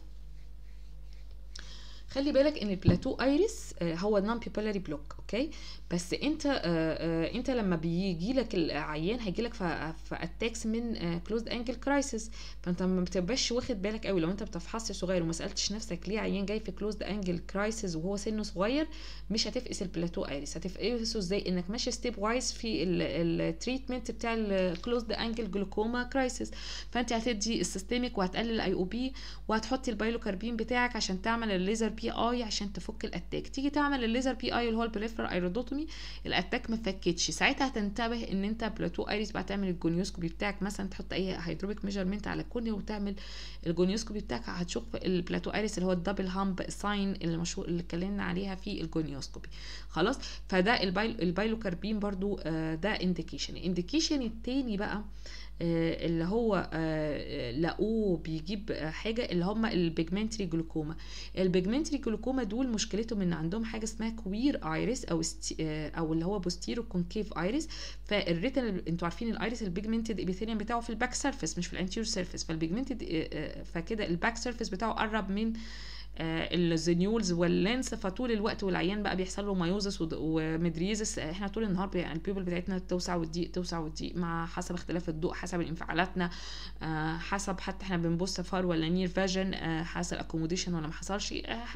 A: خلي بالك ان البلاتو ايرس هو نون بيبولاري بلوك، اوكي؟ بس انت آآ آآ انت لما بيجي لك العيان هيجي لك في اتاكس من كلوزد انجل كرايسيس، فانت ما بتبقاش واخد بالك قوي. لو انت بتفحص صغير وما سالتش نفسك ليه عيان جاي في كلوزد انجل كرايسيس وهو سنه صغير، مش هتفقس البلاتو ايرس. هتفقسه ازاي؟ انك ماشي ستيب وايز في التريتمنت بتاع الكلوزد انجل جلوكوما كرايسيس. فانت هتدي السيستميك وهتقلل الاي او بي وهتحطي البايلوكاربين بتاعك عشان تعمل الليزر بي اي عشان تفك الاتاك. تيجي تعمل الليزر بي اي اللي هو البريفرال ايرودوتومي، الاتاك ما فكتش، ساعتها هتنتبه ان انت بلاتو ايريس بقى. تعمل الجونيوسكوبي بتاعك مثلا، تحط اي هيدروبيك ميجرمنت على الكورنيا وتعمل الجونيوسكوبي بتاعك، هتشوف البلاتو ايريس اللي هو الدبل هامب ساين المشهور اللي اتكلمنا عليها في الجونيوسكوبي. خلاص. فده البايل البايلوكاربين برضو ده انديكيشن. الانديكيشن التاني بقى اللي هو لقوه بيجيب حاجه اللي هم البيجمنتري جلوكوما. البيجمنتري جلوكوما دول مشكلتهم ان عندهم حاجه اسمها كوير ايريس او او اللي هو بوستيرو كونكيف ايريس. فالريتن انتوا عارفين الايريس البيجمنتد ابيثيليوم بتاعه في الباك سيرفيس مش في الانتيريور سيرفيس، فالبيجمنتد فكده الباك سيرفيس بتاعه قرب من الزنيولز واللينس، فطول الوقت والعيان بقى بيحصل له مايوزس ومدريزس. احنا طول النهار البيوبل بتاعتنا توسع وتضيق توسع وتضيق مع حسب اختلاف الضوء، حسب انفعالاتنا، حسب حتى احنا بنبص فار ولا نير فيجن، حصل اكوموديشن ولا ما حصلش،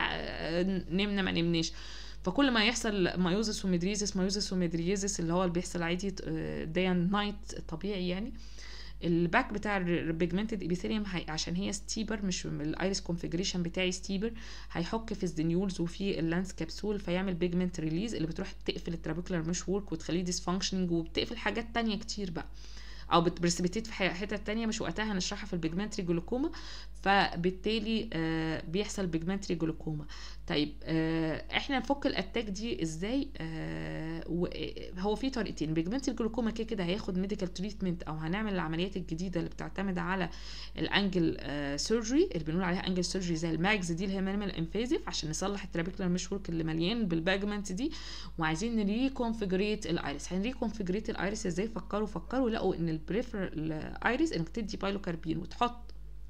A: نمنا ما نمناش. فكل ما يحصل مايوزس ومدريزس مايوزس ومدريزس اللي هو اللي بيحصل عادي داي اند نايت طبيعي يعني. الباك بتاع البيجمنتد ابيثيليوم عشان هي ستيبر، مش الايريس كونفيجريشن بتاعي ستيبر، هيحك في الزنيولز وفي اللانس كابسول فيعمل بيجمنت ريليز اللي بتروح تقفل الترابيكولار مش وورك وتخليه ديسفانكشننج وبتقفل حاجات تانية كتير بقى، او بتبرسبيتيت في حته تانية مش وقتها هنشرحها في البيجمنتري جلوكوما. فبالتالي آه بيحصل بيجمنتري جلوكوما. طيب آه احنا نفك الاتاك دي ازاي؟ آه هو في طريقتين. بيجمنتري جلوكوما كده كده هياخد ميديكال تريتمنت، او هنعمل العمليات الجديده اللي بتعتمد على الانجل آه سيرجري اللي بنقول عليها انجل سيرجري، زي الماجز دي اللي هي مينيمال انفيزيف، عشان نصلح الترابيكولار مش ورك اللي مليان بالبيجمنت دي، وعايزين نريكونفيجريت الايريس. هنريكونفيجريت الايريس ازاي؟ فكروا فكروا لقوا ان البريفرال ايريس انك تدي بايلوكاربين وتحط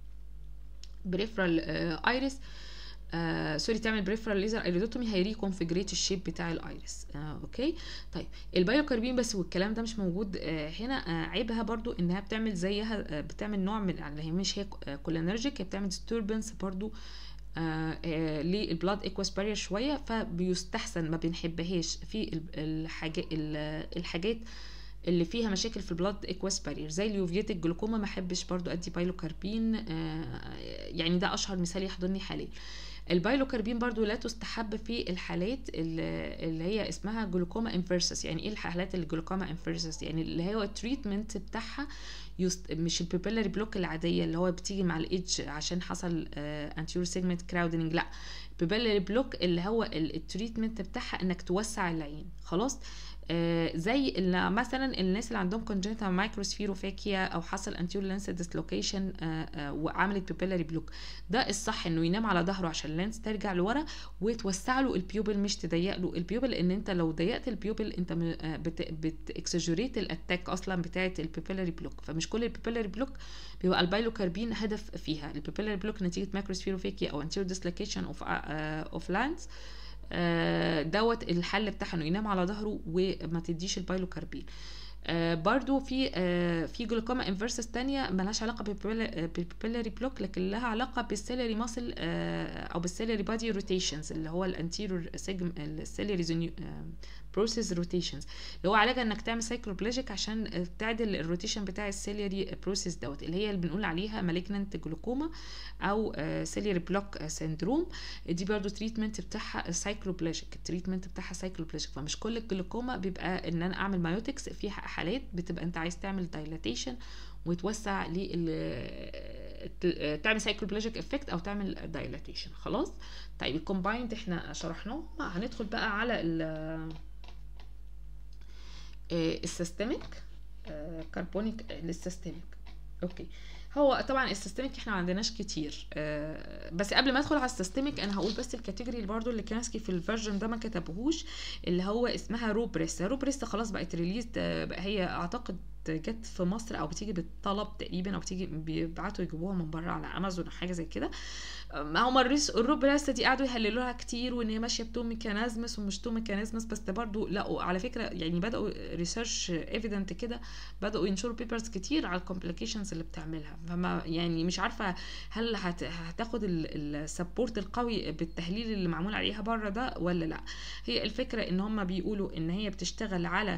A: بريفرال ايريس آه سوري تعمل بريفرال ليزر ايريدوتومي هيريكونفيجريت الشيب بتاع الايريس. آه اوكي. طيب البايلوكاربين بس والكلام ده مش موجود آه هنا. آه عيبها برضو انها بتعمل زيها آه بتعمل نوع من اللي هي مش هي آه كولينرجيك، هي بتعمل ديستربنس برضو آه آه للبلاد ايكواس بارير شويه، فبيستحسن ما بنحبهاش في الحاجات الحاجات اللي فيها مشاكل في البلاد اكواس بارير زي اليوفيتيك جلوكوما. ما احبش برضو ادي بايلوكاربين آه يعني ده اشهر مثال يحضرني حاليا. البايلوكاربين برضو لا تستحب في الحالات اللي اللي هي اسمها جلوكوما انفيرسس. يعني ايه الحالات الجلوكوما انفيرسس؟ يعني اللي هو التريتمنت بتاعها يست... مش البيبيلاري بلوك العاديه اللي هو بتيجي مع الايدج عشان حصل انتيريور سيجمنت كراودنج، لا، البيبيلاري بلوك اللي هو التريتمنت بتاعها انك توسع العين خلاص. آه زي اللي مثلا الناس اللي عندهم congenital microspherofakia او حصل anterior lens dislocation آه آه وعملت بيبيلاري بلوك، ده الصح انه ينام على ظهره عشان اللينس ترجع لورا وتوسع له البيوبل مش تضيق له البيوبل، لان انت لو ضيقت البيوبل انت بتاكسجريت الاتاك اصلا بتاعه البيبيلاري بلوك. فمش كل البيبيلاري بلوك بيبقى البايلوكاربين هدف فيها. البيبيلاري بلوك نتيجه microspherofakia او anterior dislocation of uh, of lens آه دوت الحل بتاعها انه ينام على ظهره وما تديش البايلوكاربين. آه برضو في آه في جلوكوما انفيرسس تانية ملهاش علاقه بالبيبيلاري بلوك، لكن لها علاقه بالسيلري ماسل آه او بالسيلري بادي روتيشنز اللي هو الانتيريور سيجم السيلري بروسيس روتيشنز، اللي هو علاجها انك تعمل سايكلوبلاجيك عشان تعدل الروتيشن بتاع السيلري بروسيس دوت اللي هي اللي بنقول عليها مالجنانت جلوكوما او سيلري بلوك سيندروم. دي برضو تريتمنت بتاعها سايكلوبلاجيك، التريتمنت بتاعها سايكلوبلاجيك. فمش كل الجلوكوما بيبقى ان انا اعمل مايوتكس، في حالات بتبقى انت عايز تعمل دايلاتيشن وتوسع ل تعمل سايكلوبلاجيك افكت او تعمل دايلاتيشن خلاص. طيب الكومبايند احنا شرحناه، هندخل بقى على ال السيستميك كربونيك للسيستميك. اوكي، هو طبعا السيستميك احنا ما عندناش كتير آه بس قبل ما ادخل على السيستميك انا هقول بس الكاتيجوري اللي برضو اللي كانسكي في الفيرجن ده ما كتبهوش، اللي هو اسمها روبريستا. روبريستا خلاص بقت ريليز، بقى هي اعتقد جت في مصر او بتيجي بالطلب تقريبا او بتيجي بيبعتوا يجيبوها من بره على امازون او حاجه زي كده. هم الروبريستا دي قعدوا يهللوها كتير وان هي ماشيه بتو ميكانيزمس ومش تو ميكانيزمس، بس برضو لقوا على فكره يعني بداوا ريسيرش ايفيدنت كده، بداوا ينشروا بيبرز كتير على الكومبليكيشنز اللي بتعملها. فما يعني مش عارفه هل هت هتاخد السبورت القوي بالتحليل اللي معمول عليها بره ده ولا لا. هي الفكره ان هم بيقولوا ان هي بتشتغل على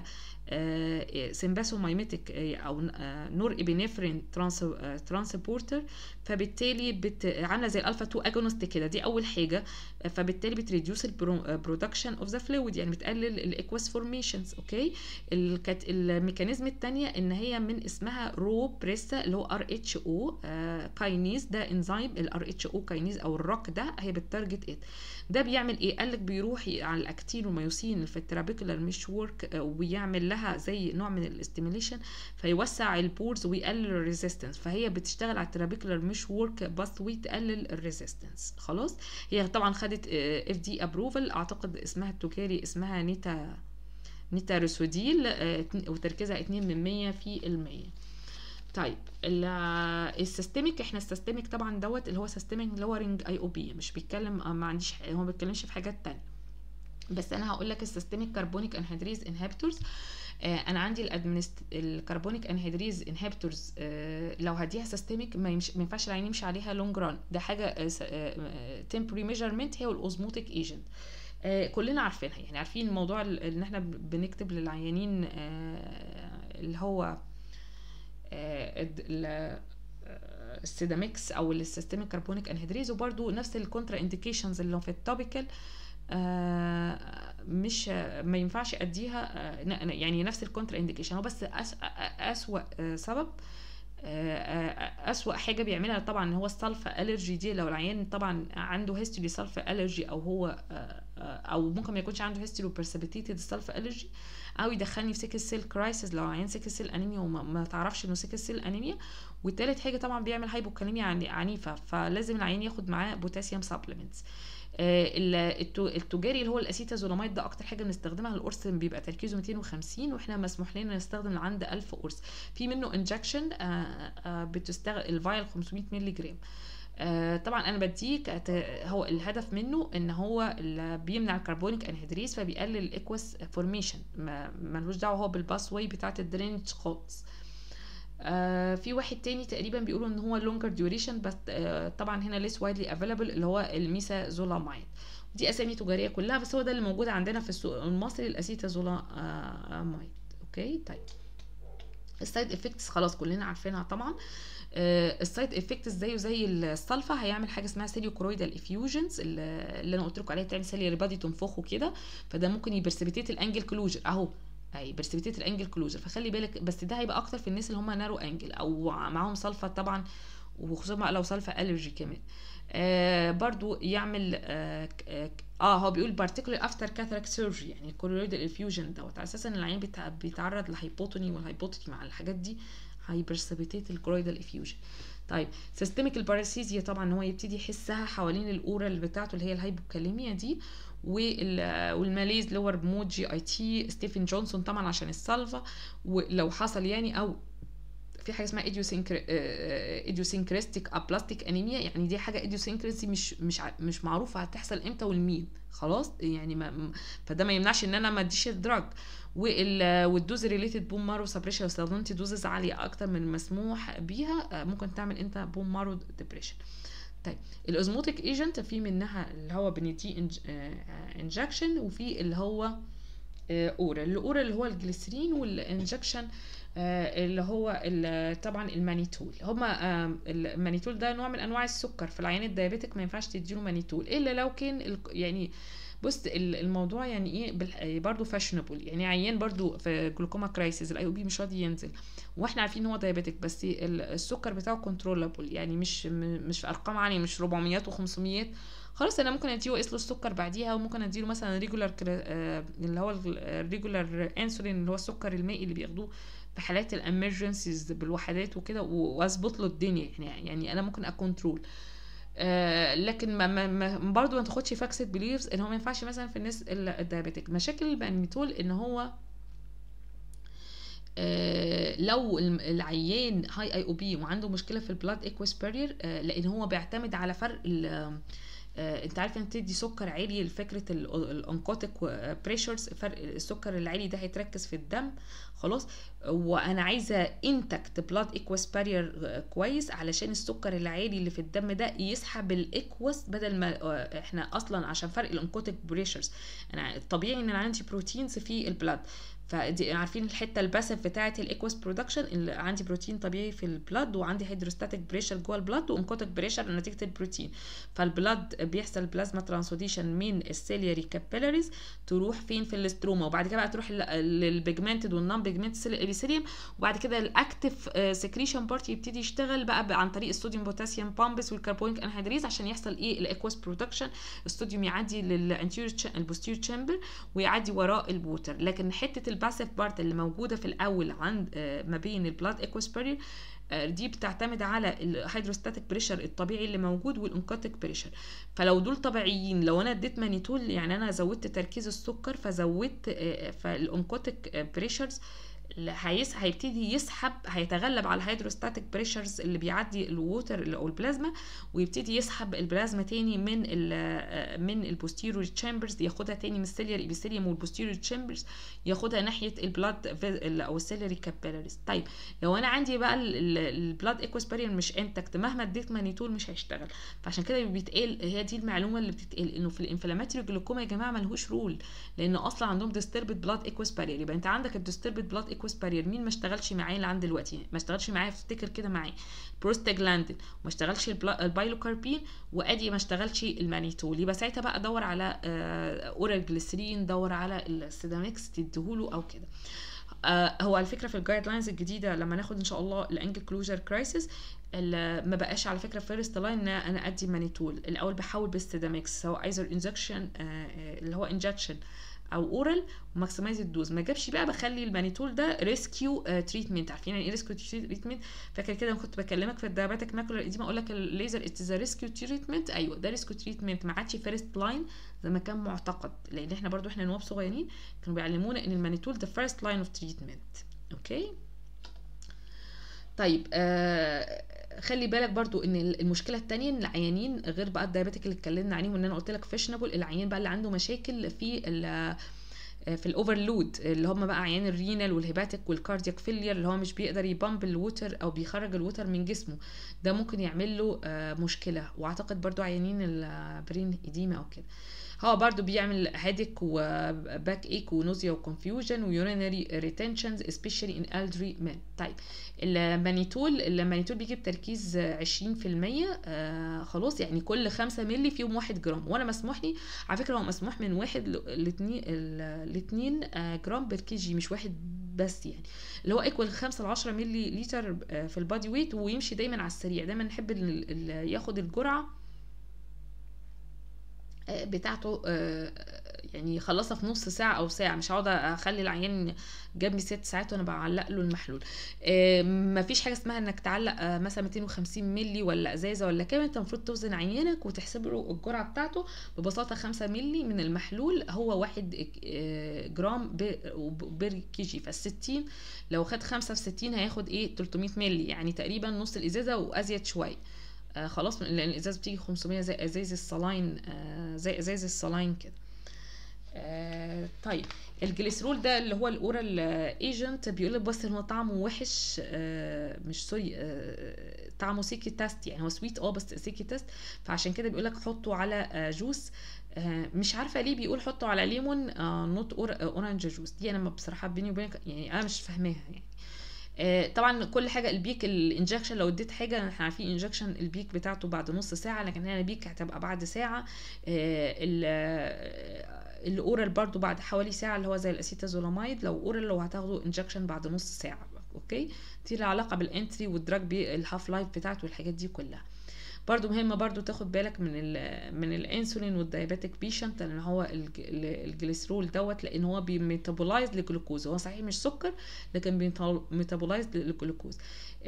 A: سيمباثومايميتيك او نور ابينفرين ترانسبورتر، فبالتالي بت... عامله زي الالفا اتنين اجونست كده، دي اول حاجه. فبالتالي بتريديوس البرودكشن اوف ذا فلويد، يعني بتقلل الاكواس فورميشنز. اوكي، الكت... الميكانيزم الثانيه ان هي من اسمها روبريستا اللي هو ار اتش او كاينيز، ده انزيم الار اتش او كاينيز او الروك ده هي بتارجت ات. ده بيعمل ايه؟ قال لك بيروح على الاكتين والميوسين في الترابيكولار مش ورك ويعمل لها زي نوع من الاستيميليشن فيوسع البورز ويقلل الريزيستنس. فهي بتشتغل على الترابيكولار مش ورك باثوي تقلل الريزيستنس خلاص. هي طبعا خدت اف دي ابروفل، اعتقد اسمها التجاري اسمها نيتا نيتا ريسوديل وتركيزها اتنين من مية في المية. طيب السيستميك، احنا السيستميك طبعا دوت اللي هو سيستميك لورنج اي او بي، مش بيتكلم ما عنديش هو ما بيتكلمش في حاجات تانية، بس انا هقول لك السيستميك كربونيك انهيدريز انهبيتورز. آه انا عندي الادمنست الكربونيك انهيدريز انهبيتورز آه لو هديها سيستميك ما, ما ينفعش العين يمشي عليها لونج ران، ده حاجه تمبري ميجرمنت هي والاوزموتيك ايجنت. آه كلنا عارفينها، يعني عارفين الموضوع ان احنا بنكتب للعيانين آه اللي هو السيداميكس او السيستميك كربونيك انهيدريز، وبرده نفس الكونترا انديكيشنز اللي في التوبيكال مش ما ينفعش اديها يعني نفس الكونترا انديكيشن. هو بس اسوأ سبب اسوأ حاجه بيعملها طبعا هو السلفا الرجي دي، لو العيان طبعا عنده هيستوري سلفا الرجي او هو او ممكن ما يكونش عنده هيستوري وبرسبيتيتد سلفا الرجي، او يدخلني في سيكل سيل كرايسيس لو عيان سيكل سيل انيميا وما تعرفش انه سيكل سيل انيميا. والتالت حاجه طبعا بيعمل هايبوكاليميا عنيفه، فلازم العيان ياخد معاه بوتاسيوم سبلمنتس. التجاري اللي هو الاسيتازولاميد ده اكتر حاجه بنستخدمها، القرص بيبقى تركيزه مئتين وخمسين واحنا مسموح لنا نستخدم عند ألف قرص. في منه انجكشن بتستخدم الفايل خمسمية مللي جرام. آه طبعا انا بديك هو الهدف منه ان هو بيمنع الكربونيك انهيدريز فبيقلل الاكواس فورميشن، ملوش دعوه هو بالباس واي بتاعه الدرينج خالص. آه في واحد تاني تقريبا بيقولوا ان هو لونجر ديوريشن، بس آه طبعا هنا ليس وايدلي افيلابل اللي هو الميثازولاميد. دي اسامي تجاريه كلها، بس هو ده اللي موجود عندنا في السوق المصري الاسيتازولاميد. اوكي طيب السايد افكتس خلاص كلنا عارفينها طبعا. آه السايد افكتس زيه زي السلفا، هيعمل حاجه اسمها سيليو كرويدال افيوجنز اللي انا قلت لكم عليها، بتعمل سيلياري بادي تنفخه كده، فده ممكن يبرسبيتيت الانجل كلوجر اهو، اي برسبيتيت الانجل كلوجر، فخلي بالك. بس ده هيبقى اكتر في الناس اللي هم نارو انجل او معاهم سلفا طبعا، وخصوصا بقى لو سلفا الرجي كمان. آه برضو يعمل اه, آه هو بيقول particular after cataract surgery، يعني الكوريويدال انفيوجن دوت على اساس ان العيان بيتع- بيتعرض لهايبوتوني، والهايبوتوني مع الحاجات دي هيبرسبيتيت الكرويدال انفيوجن. طيب سيستميك الباراسيزيا طبعا هو يبتدي يحسها حوالين الاورال بتاعته اللي هي الهايبوكاليميا دي، وال- والماليز لور مود جي اي تي ستيفن جونسون طبعا عشان السالفا، ولو حصل يعني، او في حاجه اسمها ايديوسينكريستيك ابلاستيك انيميا، يعني دي حاجه ايديوسينكريسي مش مش ع- مش معروفه هتحصل امتى والمين، خلاص يعني ما م- فده ما يمنعش ان انا ما اديش الدراج. وال والدوز ريليتد بون مارو سبريشن، لو استخدمتي دوزز عاليه اكتر من المسموح بيها آه، ممكن تعمل انت بون مارو ديبريشن. طيب الاوزموتيك ايجنت في منها اللي هو بنديه انجكشن، وفي اللي هو اورال. الاورال اللي هو الجليسرين، والانجكشن اللي هو ال- طبعا المانيتول. هما آه، المانيتول ده نوع من انواع السكر، في العيان الدايابيتك ما ينفعش تديله مانيتول الا لو كان ال- يعني بص ال- الموضوع يعني ايه بال- برضه فاشنبل، يعني عيان برضه في جلوكوما كرايسيس الاي او بي مش راضي ينزل، واحنا عارفين ان هو دايابيتك، بس ال- السكر بتاعه كنترولابل، يعني مش م- مش في ارقام عاليه، مش أربعمية و500، خلاص انا ممكن اديله قيس له السكر بعديها، وممكن اديله مثلا ريجولار اللي هو الريجولار انسولين اللي هو السكر المائي اللي بياخدوه في حالات الامرجنسيز بالوحدات وكده، واظبط له الدنيا، يعني يعني انا ممكن اكونترول. آه لكن ما ما ما برضه ما تاخدش فاكسد بليفز ان هو ما ينفعش مثلا في الناس الدايابيتك. مشاكل البانميتول ان هو آه لو الم- العيان هاي اي او بي وعنده مشكله في البلاد ايكويس بارير، آه لان هو بيعتمد على فرق ال- آه، انت عارف ان تدي سكر عالي لفكره الانكوتيك بريشرز، فرق السكر العالي ده هيتركز في الدم خلاص، وانا عايزه انتكت بلاد ايكوس بارير كويس علشان السكر العالي اللي في الدم ده يسحب الايكوس، بدل ما آه، احنا اصلا عشان فرق الانكوتيك بريشرز انا الطبيعي ان انا عندي بروتينز في البلاد، فدي عارفين الحته الباسف بتاعه الايكوس برودكشن، اللي عندي بروتين طبيعي في البلاد، وعندي هيدروستاتيك بريشر جوه البلاد، وانكوتيك بريشر نتيجه البروتين، فالبلاد بيحصل بلازما ترانسوديشن من السيلياري كابيلاريز تروح فين في الاستروما، وبعد كده بقى تروح للبيجمنتد والنون بيجمنتد سيل الابيثيليوم، وبعد كده الاكتف سكريشن بارت يبتدي يشتغل بقى عن طريق الصوديوم بوتاسيوم بامبس والكربونيك انهيدريز عشان يحصل ايه الاكوس برودكشن، الصوديوم يعدي للانتيريور البوستيريور تشامبر ويعدي وراء الووتر. لكن حته الباسيف بارت اللي موجوده في الاول عند آه، ما بين البلاد اكوس بارير دي بتعتمد على الهيدروستاتيك بريشر الطبيعي اللي موجود والانكوتيك بريشر، فلو دول طبيعيين لو انا اديت مانيتول يعني انا زودت تركيز السكر فزودت فالانكوتيك بريشرز هيس هيبتدي يسحب، هيتغلب على الهيدروستاتيك بريشرز اللي بيعدي الووتر او البلازما، ويبتدي يسحب البلازما تاني من ال من البوستيريور تشامبرز، ياخدها تاني من السيليار ايبيثيليوم والبوستيريور تشامبرز، ياخدها ناحيه البلاد او السيلياري كابيلاريز. طيب لو انا عندي بقى البلاد ايكوس بارير مش انتكت مهما اديت مانيتول مش هيشتغل، فعشان كده بيتقال، هي دي المعلومه اللي بتتقال، انه في الانفلاماتوري جلوكوما يا جماعه ملهوش رول، لان اصلا عندهم ديستربد بلاد ايكوس بارير. يبقى انت عندك الديستربد بلاد ايكوس بارير، مين ما اشتغلش معايا لعند دلوقتي؟ ما اشتغلش معايا، افتكر كده معايا بروستاجلاندين، وما اشتغلش البايلوكاربين، وادي ما اشتغلش المانيتول، يبقى ساعتها بقى دور على اورال جليسرين، دور على السيداميكس تديهوله او كده. آه هو على فكره في الجايد لاينز الجديده لما ناخد ان شاء الله الانجل كلوجر كرايسيس، ما بقاش على فكره فيرست لاين ان انا ادي مانيتول، الاول بحاول بالسيداميكس سواء ايزر انجكشن آه اللي هو انجكشن او اورال وماكسمايز الدوز، ما جابش بقى بخلي المانيتول ده ريسكيو آه تريتمنت. عارفين يعني ايه ريسكيو تريتمنت؟ فاكر كده كنت بكلمك في الدايابيتك ماكولار ايديما اقول لك الليزر از ريسكيو تريتمنت، ايوه ده ريسكيو تريتمنت، ما عادش فيرست لاين زي ما كان معتقد، لان احنا برضو احنا نواب صغيرين كانوا بيعلمونا ان المانيتول ده فيرست لاين اوف تريتمنت. اوكي طيب آه خلي بالك برضو ان المشكله الثانيه ان العيانين غير بقى الدايابيتك اللي اتكلمنا عليهم وان انا قلت لك فيشنبل، العيان بقى اللي عنده مشاكل في في الاوفرلود اللي هم بقى عيان الرينال والهيباتيك والكاردياك فيلير، اللي هو مش بيقدر يبامب الووتر او بيخرج الووتر من جسمه، ده ممكن يعمل له مشكله، واعتقد برضو عيانين البرين ايديما او كده. هو برضو بيعمل هيدك وباك ايك ونوزيا وكونفيوجن ويورينري ريتنشنز especially in elderly men. طيب المانيتول، المانيتول بيجي بتركيز عشرين في المية. آه خلاص، يعني كل خمسة مللي فيهم واحد جرام، وانا مسموح لي على فكره، هو مسموح من واحد لاتنين لاتنين جرام بر كي جي، مش واحد بس، يعني اللي هو ايكوال خمسة ل عشرة مللي لتر في البادي ويت. ويمشي دايما على السريع، دايما نحب ياخد الجرعه بتاعته يعني يخلصها في نص ساعة أو ساعة، مش هقعد أخلي العيان جنبي ست ساعات وأنا بعلق له المحلول. مفيش حاجة اسمها إنك تعلق مثلا مئتين وخمسين مللي ولا إزازة ولا كام. أنت المفروض توزن عينك وتحسب له الجرعة بتاعته. ببساطة خمسة مللي من المحلول هو واحد جرام بر كي جي، فالستين لو خد خمسة في ستين هياخد إيه تلتمية مللي، يعني تقريبا نص الإزازة وأزيد شوية. آه خلاص، لان الازاز بتيجي خمسمية زي ازاز الصلاين، آه زي ازاز الصلاين كده. آه طيب الجليسرول ده اللي هو الاورال ايجنت، بيقول لك بس هو طعمه وحش، آه مش سوري، آه طعمه سيكي تيست، يعني هو سويت اه بس سيكي تيست، فعشان كده بيقول لك حطه على آه جوس. آه مش عارفه ليه بيقول حطه على ليمون، آه نوت أور اورنج جوس. دي انا بصراحه بيني وبينك يعني انا مش فاهماها يعني. آه طبعا كل حاجه البيك الانجكشن، لو اديت حاجه احنا عارفين انجكشن البيك بتاعته بعد نص ساعه، لكن هنا البيك هتبقى بعد ساعه. آه الاورال برضو بعد حوالي ساعه، اللي هو زي الاسيتازولاميد. لو اورال لو هتاخده انجكشن بعد نص ساعه. اوكي، دي لها علاقه بالانتري والدراج الهاف لايف بتاعته والحاجات دي كلها. برضو مهمه برضو تاخد بالك من ال من الانسولين والدايابيتك بيشنت، لان هو الجليسرول دوت، لان هو بيميتابولايز للجلوكوز. هو صحيح مش سكر، لكن بيميتابولايز للجلوكوز.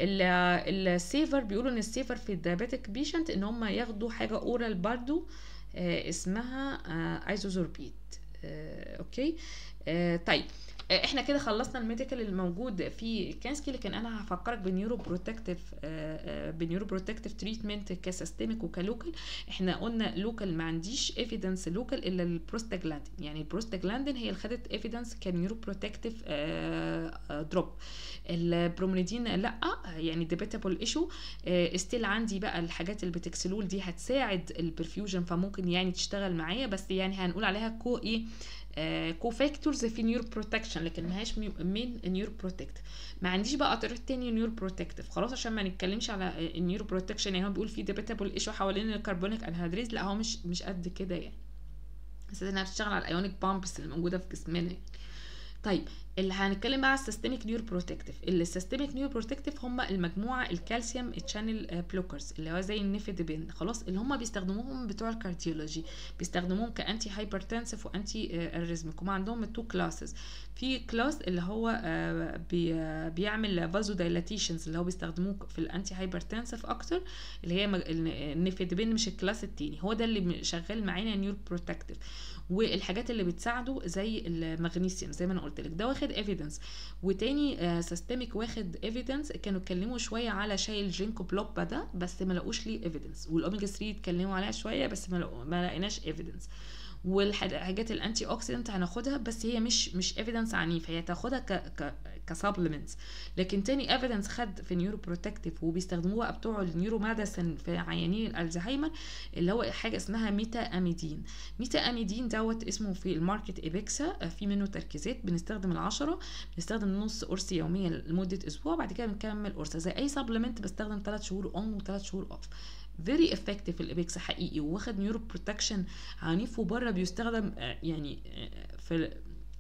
A: السيفر بيقولوا ان السيفر في الدايابيتك بيشنت ان هم ياخدوا حاجه اورال برضو آه اسمها آه ايزوزوربيت. آه اوكي. آه طيب احنا كده خلصنا الميديكال الموجود في كانسكي، لكن انا هفكرك بالنيورو بروتكتيف بالنيورو بروتكتيف تريتمنت كسيستميك وكلوكال. احنا قلنا لوكال ما عنديش ايفيدنس لوكال الا البروستاجلاندين، يعني البروستاجلاندين هي اللي خدت ايفيدنس كنيورو بروتكتيف دروب. البروميدين لا، يعني ديبيتابل ايشو. ستيل عندي بقى الحاجات البتكسلول دي هتساعد البرفيوجن، فممكن يعني تشتغل معايا، بس يعني هنقول عليها كو ايه كو فاكتورز في نيور بروتكشن، لكن ماهاش مين نيور بروتكتيف. ما عنديش بقى طريقه تاني نيور بروتكتيف خلاص، عشان ما نتكلمش على النيور بروتكشن. يعني هو بيقول في ديبيتابل ايشو حوالين الكربونيك انهيدريز، لا هو مش مش قد كده يعني، بس انها بتشتغل على الايونيك بامبس اللي موجوده في جسمنا يعني. طيب اللي هنتكلم بقى على السيستميك نيور بروتكتيف. السيستميك نيور بروتكتيف هم المجموعه الكالسيوم تشانل بلوكرز، اللي هو زي النيفيدبين خلاص، اللي هم بيستخدموهم بتوع الكارديولوجي، بيستخدموهم كانتي هايبرتنسيف وانتي اريزميك. هم عندهم التو كلاسز. في كلاس اللي هو بي بيعمل فازو دايلاتيشنز، اللي هو بيستخدموه في الانتي هايبرتنسيف اكتر، اللي هي النيفيدبين، مش الكلاس التاني. هو ده اللي شغال معانا نيور بروتكتيف. والحاجات اللي بتساعده زي المغنيسيوم زي ما انا قلت لك، ده واخد ايفيدنس. وتاني سيستميك واخد ايفيدنس. كانوا اتكلموا شويه على شاي الجينكو بلوبا ده، بس ما لقوش ليه ايفيدنس. والاوميجا ثلاثة اتكلموا عليها شويه، بس ما, ما لقيناش ايفيدنس. والحاجات الانتي اوكسيدنت هناخدها، بس هي مش مش ايفيدنس عنيف، هي تاخدها ك ك كسبلمنتس. لكن تاني ايفيدنس خد في نيورو بروتكتيف وبيستخدموه بقى بتوع النيورو ميديسن في عيانين الزهايمر، اللي هو حاجه اسمها ميتا اميدين. ميتا اميدين دوت اسمه في الماركت ايبكسا، في منه تركيزات. بنستخدم العشرة، بنستخدم نص قرص يوميا لمده اسبوع، بعد كده بنكمل قرصه. زي اي سبلمنت بستخدم ثلاث شهور اون وثلاث شهور اوف. فيري افكتيف الايبكس حقيقي، واخد نيورو بروتكشن عنيف. وبره بيستخدم يعني في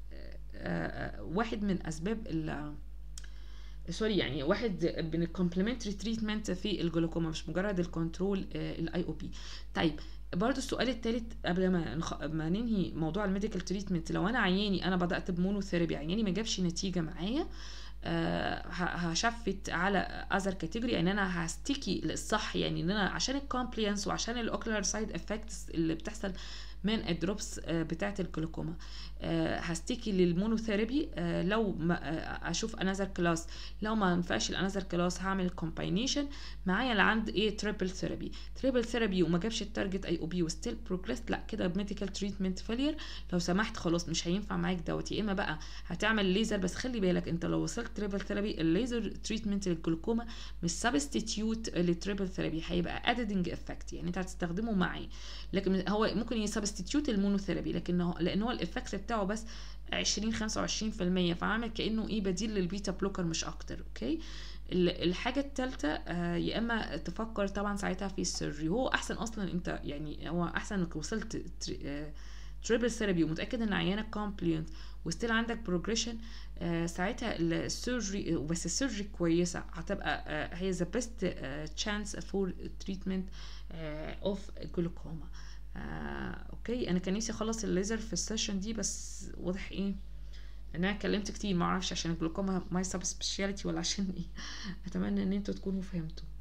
A: واحد من اسباب ال سوري يعني واحد من الكومبلمنتري تريتمنت في الجلوكوما، مش مجرد الكنترول الاي او بي. طيب برضو السؤال الثالث قبل ما نخ... ما ننهي موضوع الميديكال تريتمنت، لو انا عياني انا بدات بمونوثيرابي، عياني ما جابش نتيجه معايا، أه هشفت على اذر كاتيجوري، يعني انا هستيكي للصح، يعني ان انا عشان الكومبلينس وعشان الاوكلر سايد افكتس اللي بتحصل من الدروبس بتاعه الجلوكوما، أه هستيكي للمونوثيرابي. أه لو ما أه اشوف انذر كلاس، لو ما ينفعش الانذر كلاس هعمل كومباينيشن معايا اللي عند ايه تريبل ثيرابي. تريبل ثيرابي وما جابش التارجت اي او بي وستيل بروجريس، لا كده ميديكال تريتمنت فيلير. لو سمحت خلاص مش هينفع معاك دوت، يا اما بقى هتعمل ليزر. بس خلي بالك انت لو وصلت تريبل ثيرابي، الليزر تريتمنت للجلوكوما مش سبستيتيوت للتريبل ثيرابي، هيبقى ادينج افكت، يعني انت هتستخدمه معاه، لكن هو ممكن يسبستيتيوت سبستيتيوت المونوثيرابي، لكن هو لان هو الافكت بتاعه بس عشرين خمسة وعشرين في المية، فعامل كانه ايه بديل للبيتا بلوكر مش اكتر. اوكي. الحاجه الثالثه آه يا اما تفكر طبعا ساعتها في السيرجري. هو احسن اصلا انت يعني هو احسن انك وصلت آه تريبل ثيرابي ومتاكد ان عيانك كومبلينت وستيل عندك بروجريشن، آه ساعتها السيرجري، بس السيرجري كويسه هتبقى آه هي ذا بيست تشانس فور تريتمنت اوف جلوكوما. اوكي. انا كان نفسي اخلص الليزر في السيشن دي، بس واضح ايه ان انا اتكلمت كتير، ما اعرفش عشان الجلوكوما ماي سب سبيشاليتي ولا عشان ايه. اتمنى ان انتوا تكونوا فهمتوا.